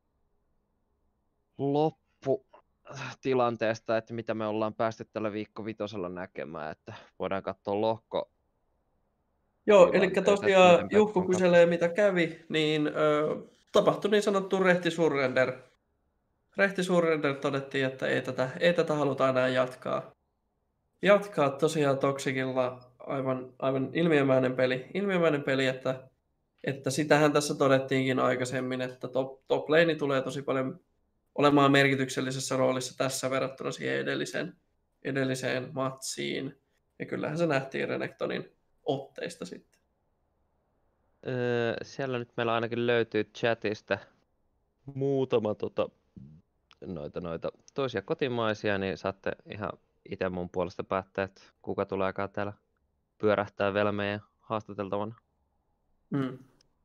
A: lopputilanteesta, että mitä me ollaan päästy tällä viikko vitosella näkemään, että voidaan katsoa lohko.
B: Joo, eli
A: tilanteet,
B: tosiaan
A: että miten
B: Jukku
A: Pekka-
B: kyselee mitä kävi, niin ö, tapahtui niin sanottu rehti surrender. Rehti surrender todettiin, että ei tätä, ei tätä haluta enää jatkaa. Jatkaa tosiaan Toxicilla aivan, aivan ilmiömäinen peli, ilmiömäinen peli että, että sitähän tässä todettiinkin aikaisemmin, että top, top lane tulee tosi paljon olemaan merkityksellisessä roolissa tässä verrattuna siihen edelliseen, edelliseen matsiin. Ja kyllähän se nähtiin Renektonin otteista sitten.
A: Öö, siellä nyt meillä ainakin löytyy chatista muutama tota, noita, noita toisia kotimaisia, niin saatte ihan itse mun puolesta päättää, että kuka tuleekaan täällä pyörähtää vielä meidän haastateltavana.
B: Mm.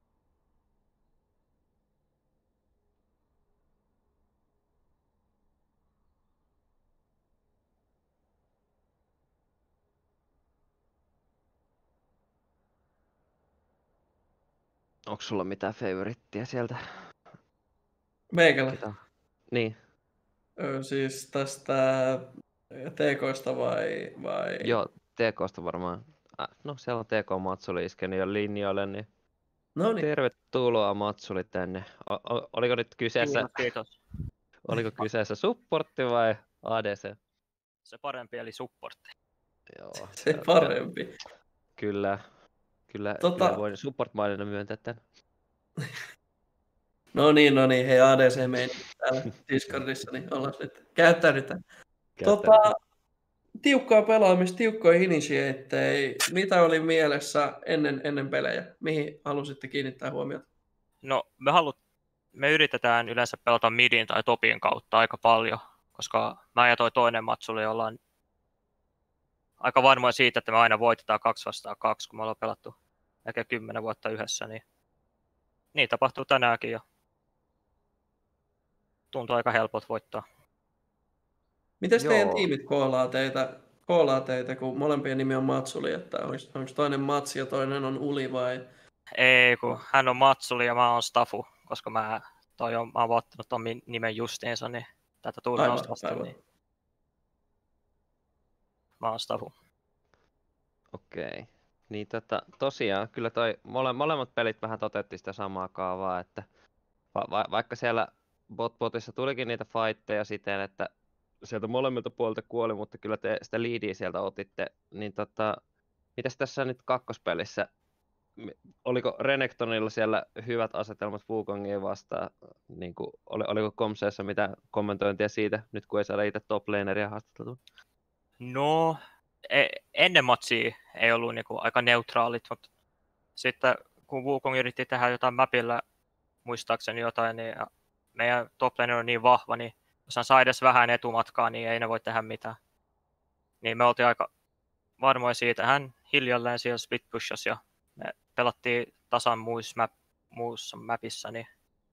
A: Onko sulla mitään favorittia sieltä?
B: Meikällä.
A: Ketä? Niin.
B: Ö, siis tästä T K:sta vai, vai?
A: Joo, T K:sta varmaan. Äh, no siellä on T K Matsuli iskenyt jo linjoille, niin
B: No niin.
A: tervetuloa Matsuli tänne. O- o- oliko nyt kyseessä,
D: Kiitos, kiitos.
A: oliko kyseessä supportti vai A D C?
D: Se parempi eli supportti.
A: Joo,
B: Se parempi.
A: Kyllä, kyllä,
B: Tota-
A: kyllä voin support-maininnan myöntää tän.
B: No niin, no niin. Hei A D C meidän täällä Discordissa, niin ollaan nyt. Käyttäydytään. Tota, tiukkaa pelaamista, tiukkoja initiateja. Mitä oli mielessä ennen, ennen pelejä? Mihin halusitte kiinnittää huomiota?
D: No, me, halut, me yritetään yleensä pelata midin tai topin kautta aika paljon, koska mä ja toi toinen matsuli ollaan aika varmoja siitä, että me aina voitetaan kaksi vastaan kaksi, kun me ollaan pelattu ehkä kymmenen vuotta yhdessä, niin niin tapahtuu tänäänkin ja tuntuu aika helpot voittaa.
B: Miten
A: Joo.
B: teidän tiimit koolaa teitä, koolaa teitä, kun molempien nimi on Matsuli, että onko toinen Matsi ja toinen on Uli vai?
D: Ei, kun hän on matsuli ja mä oon Stafu, koska mä, toi on, mä oon ottanut ton min- nimen justiinsa, niin tätä turnausta
B: Aivan,
D: vastaan,
B: aivan.
D: niin mä oon Stafu.
A: Okei. Niin tota, tosiaan, kyllä toi mole, molemmat pelit vähän toteutti sitä samaa kaavaa, että va, va, vaikka siellä bot-botissa tulikin niitä fightteja siten, että sieltä molemmilta puolilta kuoli, mutta kyllä te sitä leadia sieltä otitte, niin tota, mitäs tässä nyt kakkospelissä, mi- oliko Renektonilla siellä hyvät asetelmat Wukongia vastaan, niin kuin, oli, oliko Komseessa mitä kommentointia siitä, nyt kun ei saada itse top laneria haastateltua?
D: No, e- ennen matsia ei ollut niinku aika neutraalit, mutta sitten kun Wukong yritti tehdä jotain mapilla, muistaakseni jotain, niin ja meidän top laner on niin vahva, niin jos hän saa edes vähän etumatkaa, niin ei ne voi tehdä mitään. Niin me oltiin aika varmoja siitä. Hän hiljalleen siellä split pushasi ja me pelattiin tasan muissa, map, muussa mapissa, niin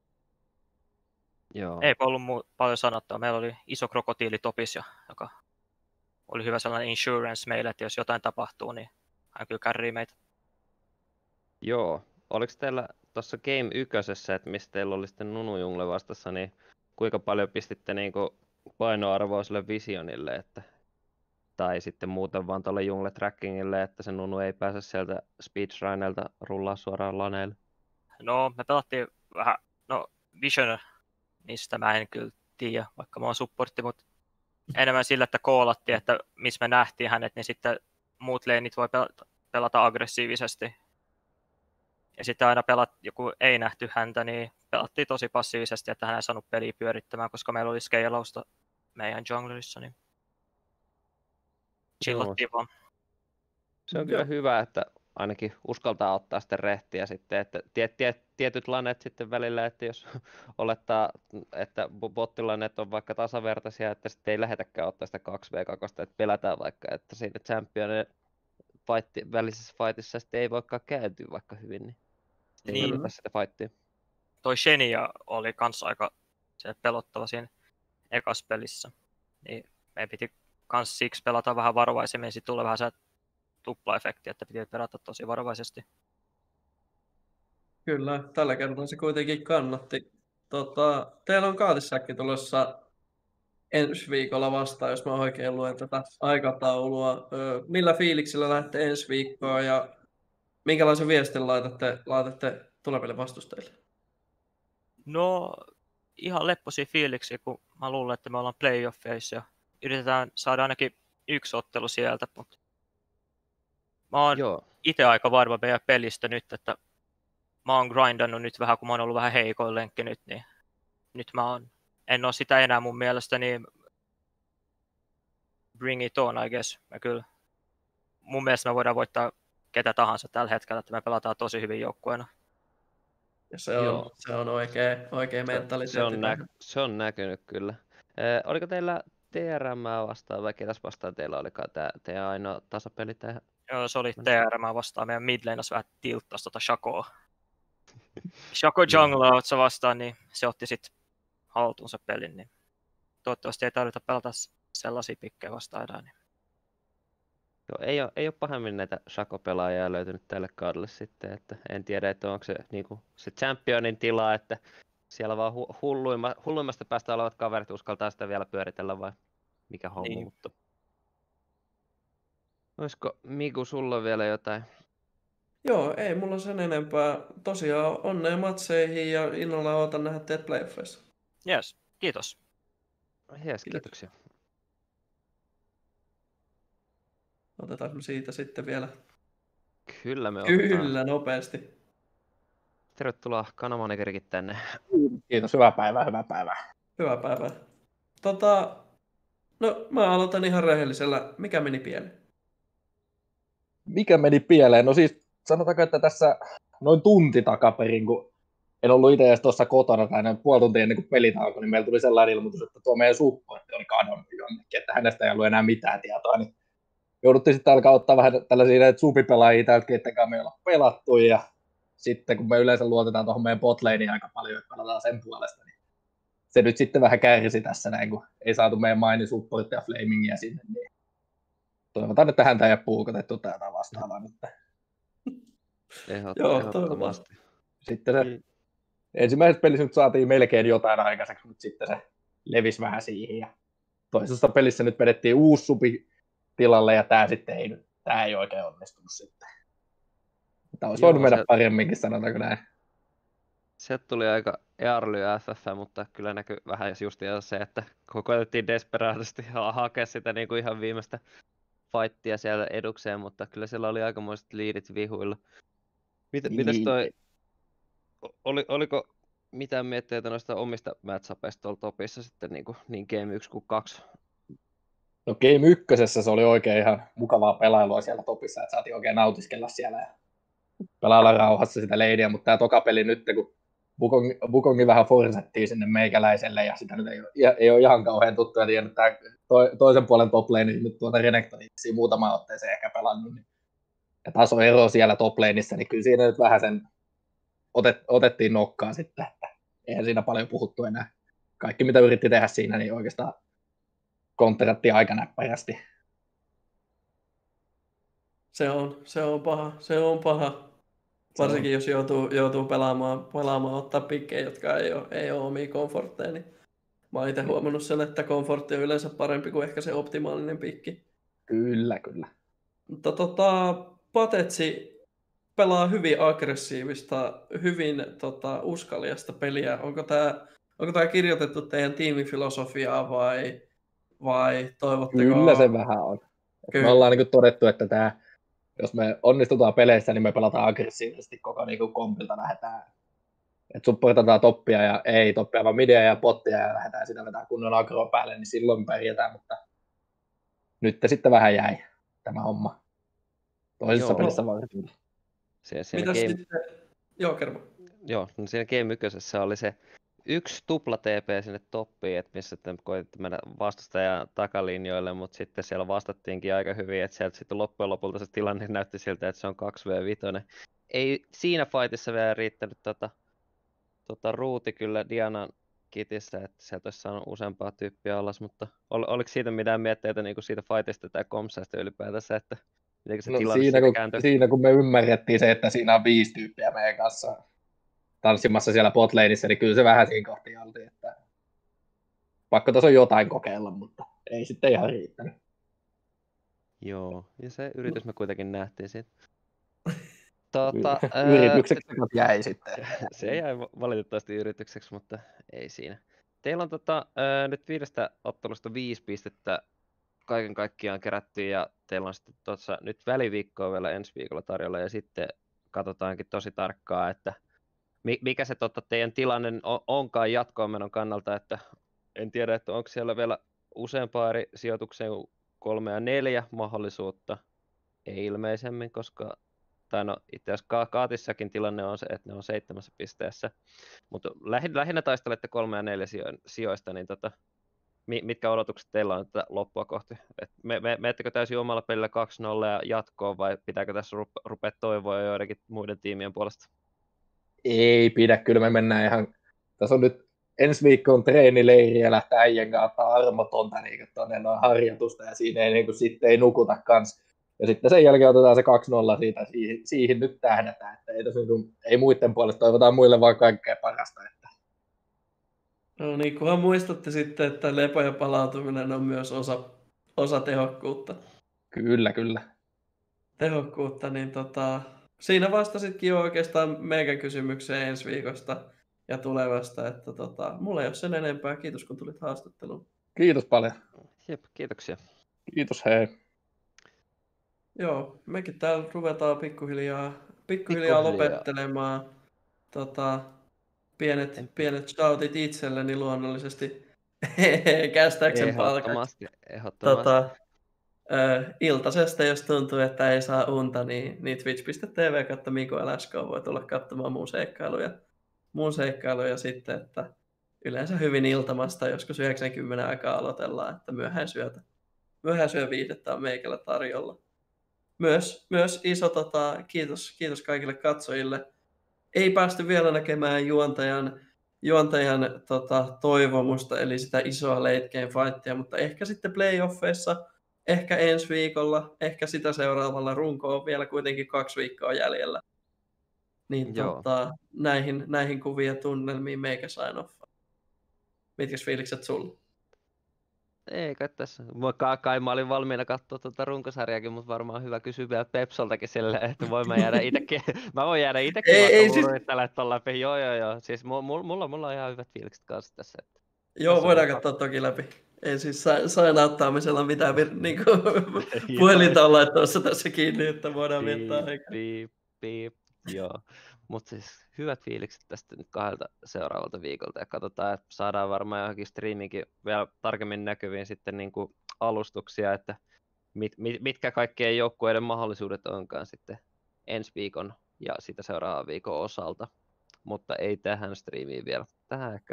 A: Joo.
D: ei ollut muu, paljon sanottua. Meillä oli iso krokotiili topissa, joka oli hyvä sellainen insurance meille, että jos jotain tapahtuu, niin hän kyllä kärrii meitä.
A: Joo. Oliko teillä tuossa Game ykkösessä, että mistä teillä oli sitten Nunu Jungle vastassa, niin kuinka paljon pistitte niinku painoarvoa sille Visionille, että tai sitten muuten vaan tuolle Jungle Trackingille, että se Nunu ei pääse sieltä speedshrineilta rullaa suoraan laneille?
D: No, me pelattiin vähän, no Vision, niistä mä en kyllä tiedä, vaikka mä oon supportti, mutta enemmän sillä, että koolattiin, että missä me nähtiin hänet, niin sitten muut leinit voi pelata, pelata aggressiivisesti. Ja sitten aina pelat, joku ei nähty häntä, niin pelattiin tosi passiivisesti, että hän ei saanut peliä pyörittämään, koska meillä oli scalausta meidän junglerissa, niin
A: Joo.
D: chillattiin vaan.
A: Se on
B: Joo.
A: kyllä hyvä, että ainakin uskaltaa ottaa sitten rehtiä sitten, että tiet, tiet, tietyt lanet sitten välillä, että jos olettaa, että bo- bottilanet on vaikka tasavertaisia, että sitten ei lähetäkään ottaa sitä kaksi vastaan kaksi, että pelätään vaikka, että siinä championin fight, välisessä fightissa sitten ei voikaan kääntyä vaikka hyvin, niin ei
D: Niin.
A: välitä sitä fightia.
D: Toi Shenia oli kans aika se pelottava siinä ekas pelissä. Niin meidän piti kans siksi pelata vähän varovaisemmin, sitten tulee vähän se tuplaefekti, että piti pelata tosi varovaisesti.
B: Kyllä, tällä kertaa se kuitenkin kannatti. Tota, teillä on Kaatissäkki tulossa ensi viikolla vastaan, jos mä oikein luen tätä aikataulua. Ö, millä fiiliksillä lähdette ensi viikkoon ja minkälaisen viestin laitatte, laitatte tuleville vastustajille?
D: No ihan lepposia fiiliksiä, kun mä luulen, että me ollaan playoffeissa ja yritetään saada ainakin yksi ottelu sieltä, mutta mä oon
A: Joo.
D: itse aika varma meidän pelistä nyt, että mä oon grindannut nyt vähän, kun mä oon ollut vähän heikoin lenkki nyt, niin nyt mä oon, en oo sitä enää mun mielestä, niin bring it on, I guess. Mä kyllä, mun mielestä me voidaan voittaa ketä tahansa tällä hetkellä, että me pelataan tosi hyvin joukkueena.
B: Ja se on,
A: Joo.
B: se on oikea, oikea
A: Se,
B: mentaliteetti.
A: se, on nä, se on näkynyt kyllä. Eh, oliko teillä T R M vastaan vai ketäs vastaan teillä olikaan tämä teidän ainoa tasapeli tähän?
D: Joo, se oli T R M vastaan. Meidän midlaners vähän tilttasi tota Shacoa. Shaco Jungle vastaan, niin se otti sitten haltuunsa pelin. Niin toivottavasti ei tarvita pelata sellaisia pikkejä vastaan enää. Niin.
A: Joo, ei ole, ei ole pahemmin näitä Shaco-pelaajia löytynyt tälle kaudelle sitten, että en tiedä, että onko se, niin kuin, se championin tila, että siellä vaan hu- hulluimma, hulluimmasta päästä olevat kaverit uskaltaa sitä vielä pyöritellä vai mikä homma,
D: Niin.
A: mutta olisiko Miku sulla vielä jotain?
B: Joo, ei mulla sen enempää. Tosiaan onnea matseihin ja innolla ootan nähdä teet playoffeissa.
D: Yes, kiitos.
A: Jees,
B: Kiitos.
A: kiitoksia.
B: Otetaan me siitä sitten vielä.
A: Kyllä me otetaan.
B: Kyllä, nopeasti.
A: Tervetuloa Kanamanikerikin tänne.
E: Kiitos, hyvää päivää, hyvää päivää.
B: Hyvää päivää. Tota, no mä aloitan ihan rehellisellä. Mikä meni pieleen?
E: Mikä meni pieleen? No siis sanotaanko, että tässä noin tunti takaperin, kun en ollut itse edes tuossa kotona tai noin puoli tuntia ennen kuin pelit alkoi, niin meillä tuli sellainen ilmoitus, että tuo meidän supportti oli kadonnut jonnekin, että hänestä ei ollut enää mitään tietoa. Niin jouduttiin sitten alkaa ottaa vähän tällaisia näitä supipelaajia täältä, kettenkään me ollaan pelattu. Ja sitten kun me yleensä luotetaan tuohon meidän botlaneen aika paljon, että pelataan sen puolesta, niin se nyt sitten vähän kärsi tässä näin, kun ei saatu meidän mainin supporttia Flamingia sinne. Niin toivotaan, että häntä ei ole puukotettu täältä vastaavaa nyt.
A: Ehdot,
B: Joo,
A: ehdottomasti.
E: Sitten se
A: Mm.
E: ensimmäisessä pelissä nyt saatiin melkein jotain aikaiseksi, mutta sitten se levisi vähän siihen. Ja toisessa pelissä nyt vedettiin uusi supi tilalle ja tämä sitten ei, tämä ei oikein onnistunut sitten. Tämä olisi
A: Joo,
E: voinut mennä
A: se-
E: paremminkin, sanotaanko näin.
A: Sieltä tuli aika early F F, mutta kyllä näkyy vähän just se, että kokoitettiin desperaatisti ha- hakea sitä niin kuin ihan viimeistä fightia siellä edukseen, mutta kyllä siellä oli aikamoiset liidit vihuilla. Mitä, mitäs
E: Niin.
A: toi, o- oli, oliko mitään mietteitä noista omista matchupeista tuolla topissa sitten niin, kuin, niin game yksi kuin kaksi?
E: No Game ykkösessä se oli oikein ihan mukavaa pelailua siellä topissa, että saatiin oikein nautiskella siellä ja pelailla rauhassa sitä leidiä, mutta tämä toka peli nyt, kun Bukong, Bukongi vähän forsettiin sinne meikäläiselle ja sitä nyt ei ole, ei ole ihan kauhean tuttu, ja tiedän, että tämä to, toisen puolen top lane, niin nyt tuota Renektonia muutama otteeseen ehkä pelannut, niin ja tasoero siellä top laneissa, niin kyllä siinä nyt vähän sen otet, otettiin nokkaa sitten, että eihän siinä paljon puhuttu enää. Kaikki mitä yritti tehdä siinä, niin oikeastaan kontratti aika näppärästi.
B: Se on, se on paha, se on paha. Varsinkin jos joutuu, joutuu pelaamaan, pelaamaan, ottaa pikkejä, jotka ei ole, ei ole omia komfortteja. Niin mä oon itse huomannut sen, että komfortti on yleensä parempi kuin ehkä se optimaalinen pikki.
E: Kyllä, kyllä.
B: Mutta tota, Patetsi pelaa hyvin aggressiivista, hyvin tota, uskaliasta peliä. Onko tämä onko tää kirjoitettu teidän tiimifilosofiaa vai, vai toivotteko?
E: Kyllä se vähän on.
B: Kyllä.
E: Me ollaan niin kuin todettu, että tämä, jos me onnistutaan peleissä, niin me pelataan aggressiivisesti koko niin kuin kompilta lähdetään että supportataan toppia ja ei toppia, vaan midia ja pottia ja lähdetään sitä vetää kunnon agroa päälle, niin silloin pärjätään, mutta nyt sitten vähän jäi tämä homma. Toisessa
A: Joo.
E: pelissä varsinkin.
A: Se, siinä
B: Mitäs
A: game,
B: sitten? Joo, kerro.
A: joo, no siinä Game ykkösessä oli se yksi tupla T P sinne toppiin, että missä sitten koitettiin mennä vastustajan takalinjoille, mutta sitten siellä vastattiinkin aika hyvin, että sieltä sitten loppujen lopulta se tilanne näytti siltä, että se on kaksi vastaan viisi. Ei siinä fightissa vielä riittänyt tota, tota ruuti kyllä Dianan kitissä, että sieltä olisi saanut useampaa tyyppiä alas, mutta ol, oliko siitä mitään mietteitä niin kuin siitä fightista tai komsasta ylipäätänsä, että miten se
E: No,
A: tilanne
E: siinä,
A: siitä
E: kun,
A: kääntyi?
E: siinä kun me ymmärrettiin se, että siinä on viisi tyyppiä meidän kanssa tanssimassa siellä botlaneissa, niin kyllä se vähän siinä kohti oltiin, että pakko tässä on jotain kokeilla, mutta ei sitten ihan riittänyt.
A: Joo, ja se yritys me kuitenkin nähtiin siitä. Tuota,
E: Yritykseksi jäi sitten.
A: se jäi valitettavasti yritykseksi, mutta ei siinä. Teillä on tota, ää, nyt viidestä ottelusta viisi pistettä kaiken kaikkiaan kerätty ja teillä on sitten tuossa nyt väliviikkoa vielä ensi viikolla tarjolla ja sitten katsotaankin tosi tarkkaan, että mikä se tota, teidän tilanne onkaan jatkoon menon kannalta, että en tiedä, että onko siellä vielä useampaa eri sijoitukseen kolme ja neljä mahdollisuutta, ei ilmeisemmin, koska tai no itse asiassa Kaatissakin tilanne on se, että ne on seitsemässä pisteessä, mutta lähinnä taistelette kolme ja neljä sijoista, niin tota, mitkä odotukset teillä on tätä loppua kohti? Et me, me, meettekö täysin omalla pelillä kaksi nolla ja jatkoon vai pitääkö tässä rupe, rupea toivoa joidenkin muiden tiimien puolesta?
E: Ei pidä, kyllä me mennään ihan, tässä on nyt ensi viikkoon treenileiri ja lähtee äijän kautta armotonta niin tuonne noin harjoitusta ja siinä ei, niin kuin, sitten ei nukuta kans. Ja sitten sen jälkeen otetaan se kaksi nolla siitä, siihen, siihen nyt tähdätään, että ei, tosi, ei muiden puolesta, toivotaan muille vaan kaikkea parasta. Että.
B: No niin, kunhan muistatte sitten, että lepo ja palautuminen on myös osa, osa tehokkuutta.
E: Kyllä, kyllä.
B: Tehokkuutta, niin tota, siinä vastasitkin jo oikeastaan meidän kysymykseen ensi viikosta ja tulevasta, että tota, mulla ei ole sen enempää. Kiitos kun tulit haastatteluun.
E: Kiitos paljon.
A: Jep, kiitoksia.
E: Kiitos, hei.
B: Joo, mekin täällä ruvetaan pikkuhiljaa, pikkuhiljaa, pikkuhiljaa. lopettelemaan. Tota, pienet, pienet shoutit itselleni luonnollisesti. Kästääkseni palkaksi.
A: Ehdottomasti, ehdottomasti.
B: Tota, ö, iltasesta, jos tuntuu, että ei saa unta, niin, niin twitch piste tv kautta Miko L S K voi tulla katsomaan muun seikkailuja. Muun seikkailuja sitten, että yleensä hyvin iltamasta, joskus yhdeksänkymmentä aikaa aloitellaan, että myöhään syötä. Myöhään syö viihdettä on meikällä tarjolla. Myös, myös iso tota, kiitos, kiitos kaikille katsojille. Ei päästy vielä näkemään juontajan, juontajan tota, toivomusta, eli sitä isoa late game fightia, mutta ehkä sitten playoffeissa, ehkä ensi viikolla, ehkä sitä seuraavalla runko on vielä kuitenkin kaksi viikkoa jäljellä. Niin tota, näihin, näihin kuvia tunnelmiin meikä sign off. Mitkäs fiilikset sulla?
A: Ei kai tässä. Kai, kai mä olin valmiina katsoa tuota runkosarjaakin, mutta varmaan hyvä kysyä vielä Pepsoltakin silleen, että voin mä jäädä itekin. Mä voin jäädä itekin vaikka luurittele siis... tuolla läpi. Joo, joo, joo. Siis mulla, mulla, mulla on ihan hyvät fiilikset kanssa tässä. Että...
B: Joo,
A: tässä
B: voidaan katsoa toki läpi. Ei siis sainauttaamisella mitään niin puhelinta on laittamassa tässä kiinni, että voidaan viettää aikaa.
A: Piip, piip, joo. Mutta siis hyvät fiilikset tästä nyt kahdelta seuraavalta viikolta ja katsotaan, että saadaan varmaan johonkin striiminkin vielä tarkemmin näkyviin sitten niin kuin alustuksia, että mit, mit, mitkä kaikkien joukkueiden mahdollisuudet onkaan sitten ensi viikon ja sitä seuraavan viikon osalta, mutta ei tähän striimiin vielä. Tähän ehkä...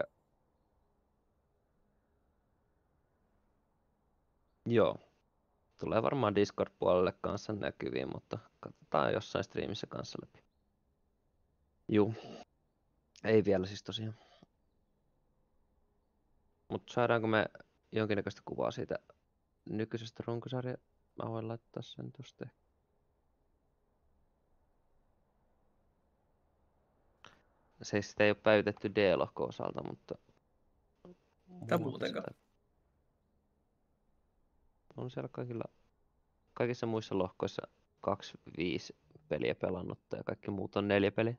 A: Joo. Tulee varmaan Discord-puolelle kanssa näkyviin, mutta katsotaan jossain striimissä kanssa läpi. Juu. Ei vielä siis tosiaan. Mutta saadaanko me jonkinnäköistä kuvaa siitä nykyisestä runkosarja? Mä voin laittaa sen tuosta. Se sitä ei ole päivitetty D-lohko osalta, mutta...
B: Mitä muutenkaan?
A: On siellä kaikilla, kaikissa muissa lohkoissa kaksi viisi peliä pelannutta ja kaikki muut on neljä peliä.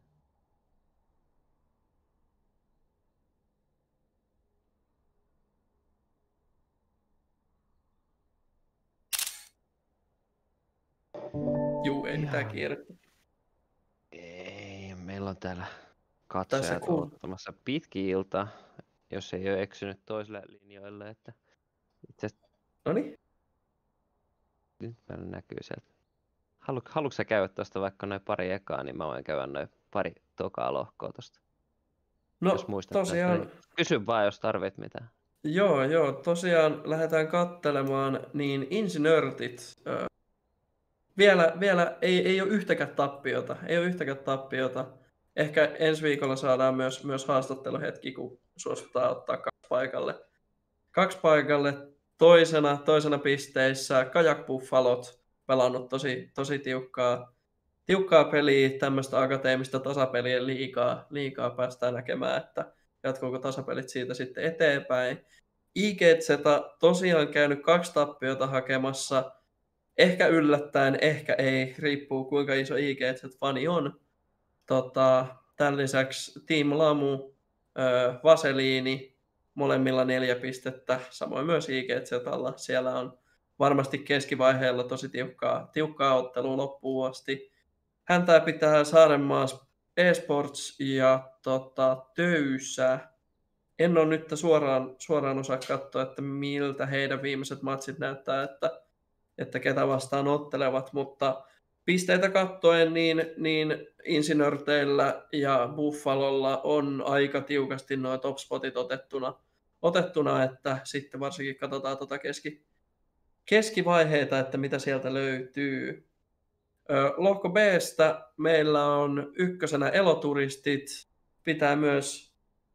B: Juu, ei mitään kiirettä.
A: Ei, meillä on täällä katsojat
B: kuul-
A: odottamassa pitki iltaa, jos ei ole eksynyt toiselle linjoille, että itse asiassa
B: Noniin.
A: nyt meillä näkyy sieltä. Halu, haluatko sä käydä tuosta vaikka noin pari ekaa, niin mä voin käydä noin pari tokaa lohkoa tosta.
B: No
A: Jos muistat
B: tosiaan,
A: näistä, niin kysy vaan, jos tarvit mitään.
B: joo, joo, tosiaan lähdetään kattelemaan, niin insinörtit. Ö, vielä, vielä ei, ei ole yhtäkään tappiota, ei ole yhtäkään tappiota. Ehkä ensi viikolla saadaan myös, myös haastatteluhetki, kun suositaan ottaa kaksi paikalle. Kaksi paikalle toisena, toisena pisteissä Kajak Buffalot, pelannut tosi, tosi tiukkaa, tiukkaa peliä, tämmöistä akateemista tasapelien liikaa, liikaa päästään näkemään, että jatkuuko tasapelit siitä sitten eteenpäin. I G Z tosiaan käynyt kaksi tappiota hakemassa, ehkä yllättäen, ehkä ei, riippuu kuinka iso I G Z-fani on. Tota, tämän lisäksi Team Lamu, ö, Vaseliini, molemmilla neljä pistettä, samoin myös I G Z:llä. Siellä on varmasti keskivaiheella tosi tiukkaa, tiukkaa ottelua loppuun asti. Häntää pitää Saarenmaa eSports ja tota, Töysä. En ole nyt suoraan, suoraan osaa katsoa, että miltä heidän viimeiset matsit näyttää, että, että ketä vastaan ottelevat, mutta pisteitä katsoen niin, niin Insinörteillä ja Buffalolla on aika tiukasti nuo top-spotit otettuna, otettuna, että sitten varsinkin katsotaan tuota keski, keskivaiheita, että mitä sieltä löytyy. Ö, Lohko B:stä meillä on ykkösenä Eloturistit, pitää myös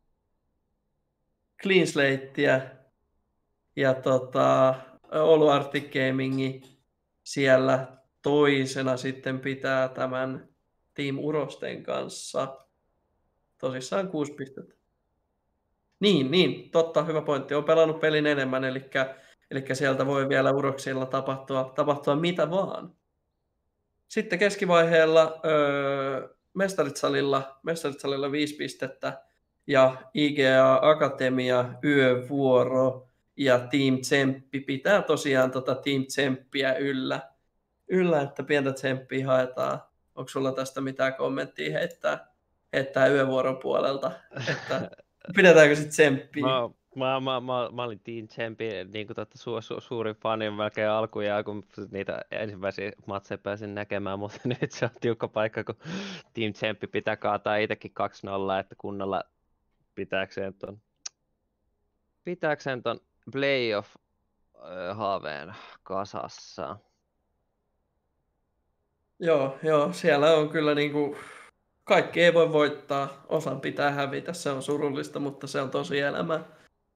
B: Clean Slateä ja tota, Olu Arctic Gamingi siellä toisena sitten pitää tämän Team Urosten kanssa. Tosissaan kuusi pistettä. Niin, niin, totta, hyvä pointti. On pelannut pelin enemmän, eli, eli sieltä voi vielä Uroksilla tapahtua, tapahtua mitä vaan. Sitten keskivaiheella öö, Mestaritsalilla, Mestaritsalilla viisi pistettä ja I G A Akatemia, Yövuoro ja Team Tsemppi pitää tosiaan tota Team Tsemppiä yllä, yllä, että pientä tsemppiä haetaan. Onko sulla tästä mitään kommenttia heittää, heittää Yövuoron puolelta, että pidetäänkö sitten tsemppiä?
A: Mä, mä, mä, mä, mä olin Team Champi, niin kuin totta, su, su, suurin fani melkein alkujaan, kun niitä ensimmäisiä matseja pääsin näkemään, mutta nyt se on tiukka paikka, kun Team Champi pitää kaataa itsekin kaksi nolla, että kunnolla pitääkseen ton, pitääkseen ton playoff-haaveen kasassa.
B: Joo, joo, siellä on kyllä niinku, kaikki ei voi voittaa, osan pitää hävitä, se on surullista, mutta se on tosi elämä.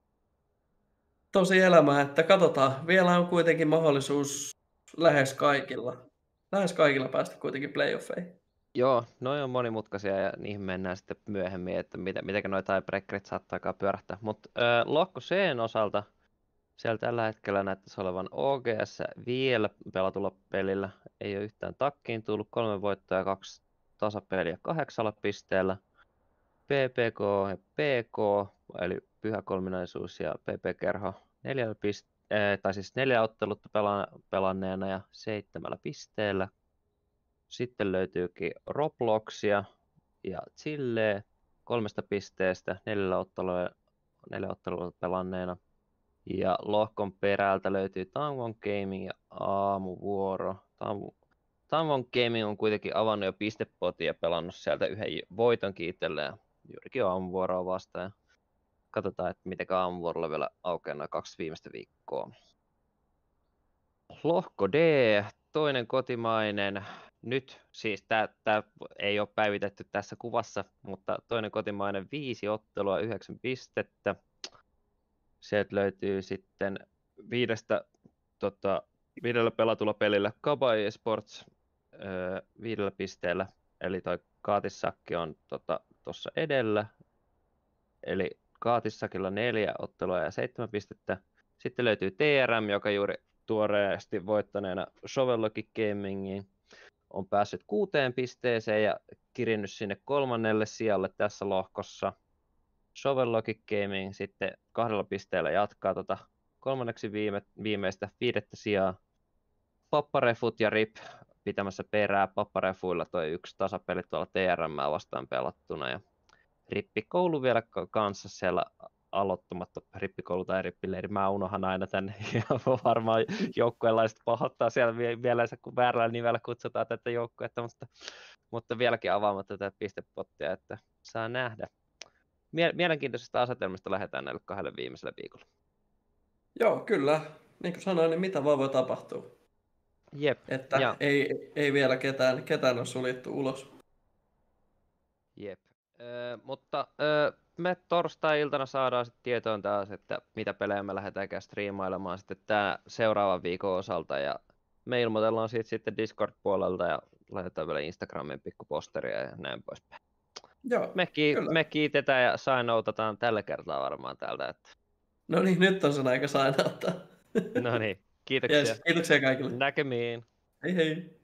B: Tosi elämä, että katsotaan, vielä on kuitenkin mahdollisuus lähes kaikilla, lähes kaikilla päästä kuitenkin playoffeihin.
A: Joo, noi on monimutkaisia ja niihin mennään sitten myöhemmin, että miten, miten noi tiebreakerit saattaakaan pyörähtää. Mutta lohko C:n osalta siellä tällä hetkellä näyttäisi olevan O G S vielä pelatulla pelillä. Ei ole yhtään takkiin tullut, kolme voittoa ja kaksi tasapeliä kahdeksalla pisteellä. P P K ja P K, eli Pyhä Kolminaisuus ja P P Kerho neljällä piste- äh, tai siis neljä ottelutta pela- pelanneena ja seitsemällä pisteellä. Sitten löytyykin Robloxia ja Chille kolmesta pisteestä neljällä ottelua, neljä ottelua pelanneena. Ja lohkon perältä löytyy Tangon Gaming ja Aamuvuoro. Tangon Gaming on kuitenkin avannut jo pistepotin ja pelannut sieltä yhden voitonkin itselleen. Juurikin Aamuvuoroa vastaan. Ja katsotaan, että miten Aamuvuorolla vielä aukeaa noin kaksi viimeistä viikkoa. Lohko D, toinen kotimainen. Nyt siis tämä ei ole päivitetty tässä kuvassa, mutta toinen kotimainen viisi ottelua, yhdeksän pistettä. Sieltä löytyy sitten viidestä, tota, viidellä pelatulla pelillä Kabai eSports öö, viidellä pisteellä. Eli toi Kaatissakki on tuossa tota, edellä. Eli Kaatissakilla neljä ottelua ja seitsemän pistettä. Sitten löytyy T R M, joka juuri tuoreesti voittaneena Shovellogic Gamingiin on päässyt kuuteen pisteeseen ja kirinnyt sinne kolmannelle sijalle tässä lohkossa. Shovellogic Gaming sitten kahdella pisteellä jatkaa tota kolmanneksi viime, viimeistä viidettä sijaa. Papparefut ja R I P pitämässä perää. Papparefuilla toi yksi tasapeli tuolla T R M vastaan pelattuna. Ja rippikoulu vielä ka- kanssa siellä aloittamatta rippikoulu tai rippileiri. Mä unohan aina tänne ja varmaan joukkueenlaiset pahoittaa siellä vie- vielä, kun väärällä nimellä kutsutaan tätä joukkuetta, mutta, mutta vieläkin avaamatta tätä pistepottia, että saa nähdä. Mie- mielenkiintoisesta asetelmasta lähdetään näille kahdelle viimeiselle viikolla.
B: Joo, kyllä. Niin kuin sanoin, niin mitä vaan voi tapahtua.
A: Jep.
B: Että
A: Ja,
B: ei, ei vielä ketään, ketään ole suljettu ulos.
A: jep. Ö, mutta ö, me torstai-iltana saadaan sitten tietoon taas, että mitä pelejä me lähdetäänkään striimailemaan sitten tää seuraavan viikon osalta. Ja me ilmoitellaan siitä sitten Discord-puolelta ja laitetaan vielä Instagramin pikkuposteria ja näin poispäin.
B: Joo,
A: Me, ki-
B: kyllä.
A: me kiitetään ja sign-outataan tällä kertaa varmaan täältä. Että...
B: No niin, nyt on sen aika sainauttaa.
A: No niin, kiitoksia.
B: Yes, kiitoksia kaikille.
A: Näkemiin.
B: Hei hei.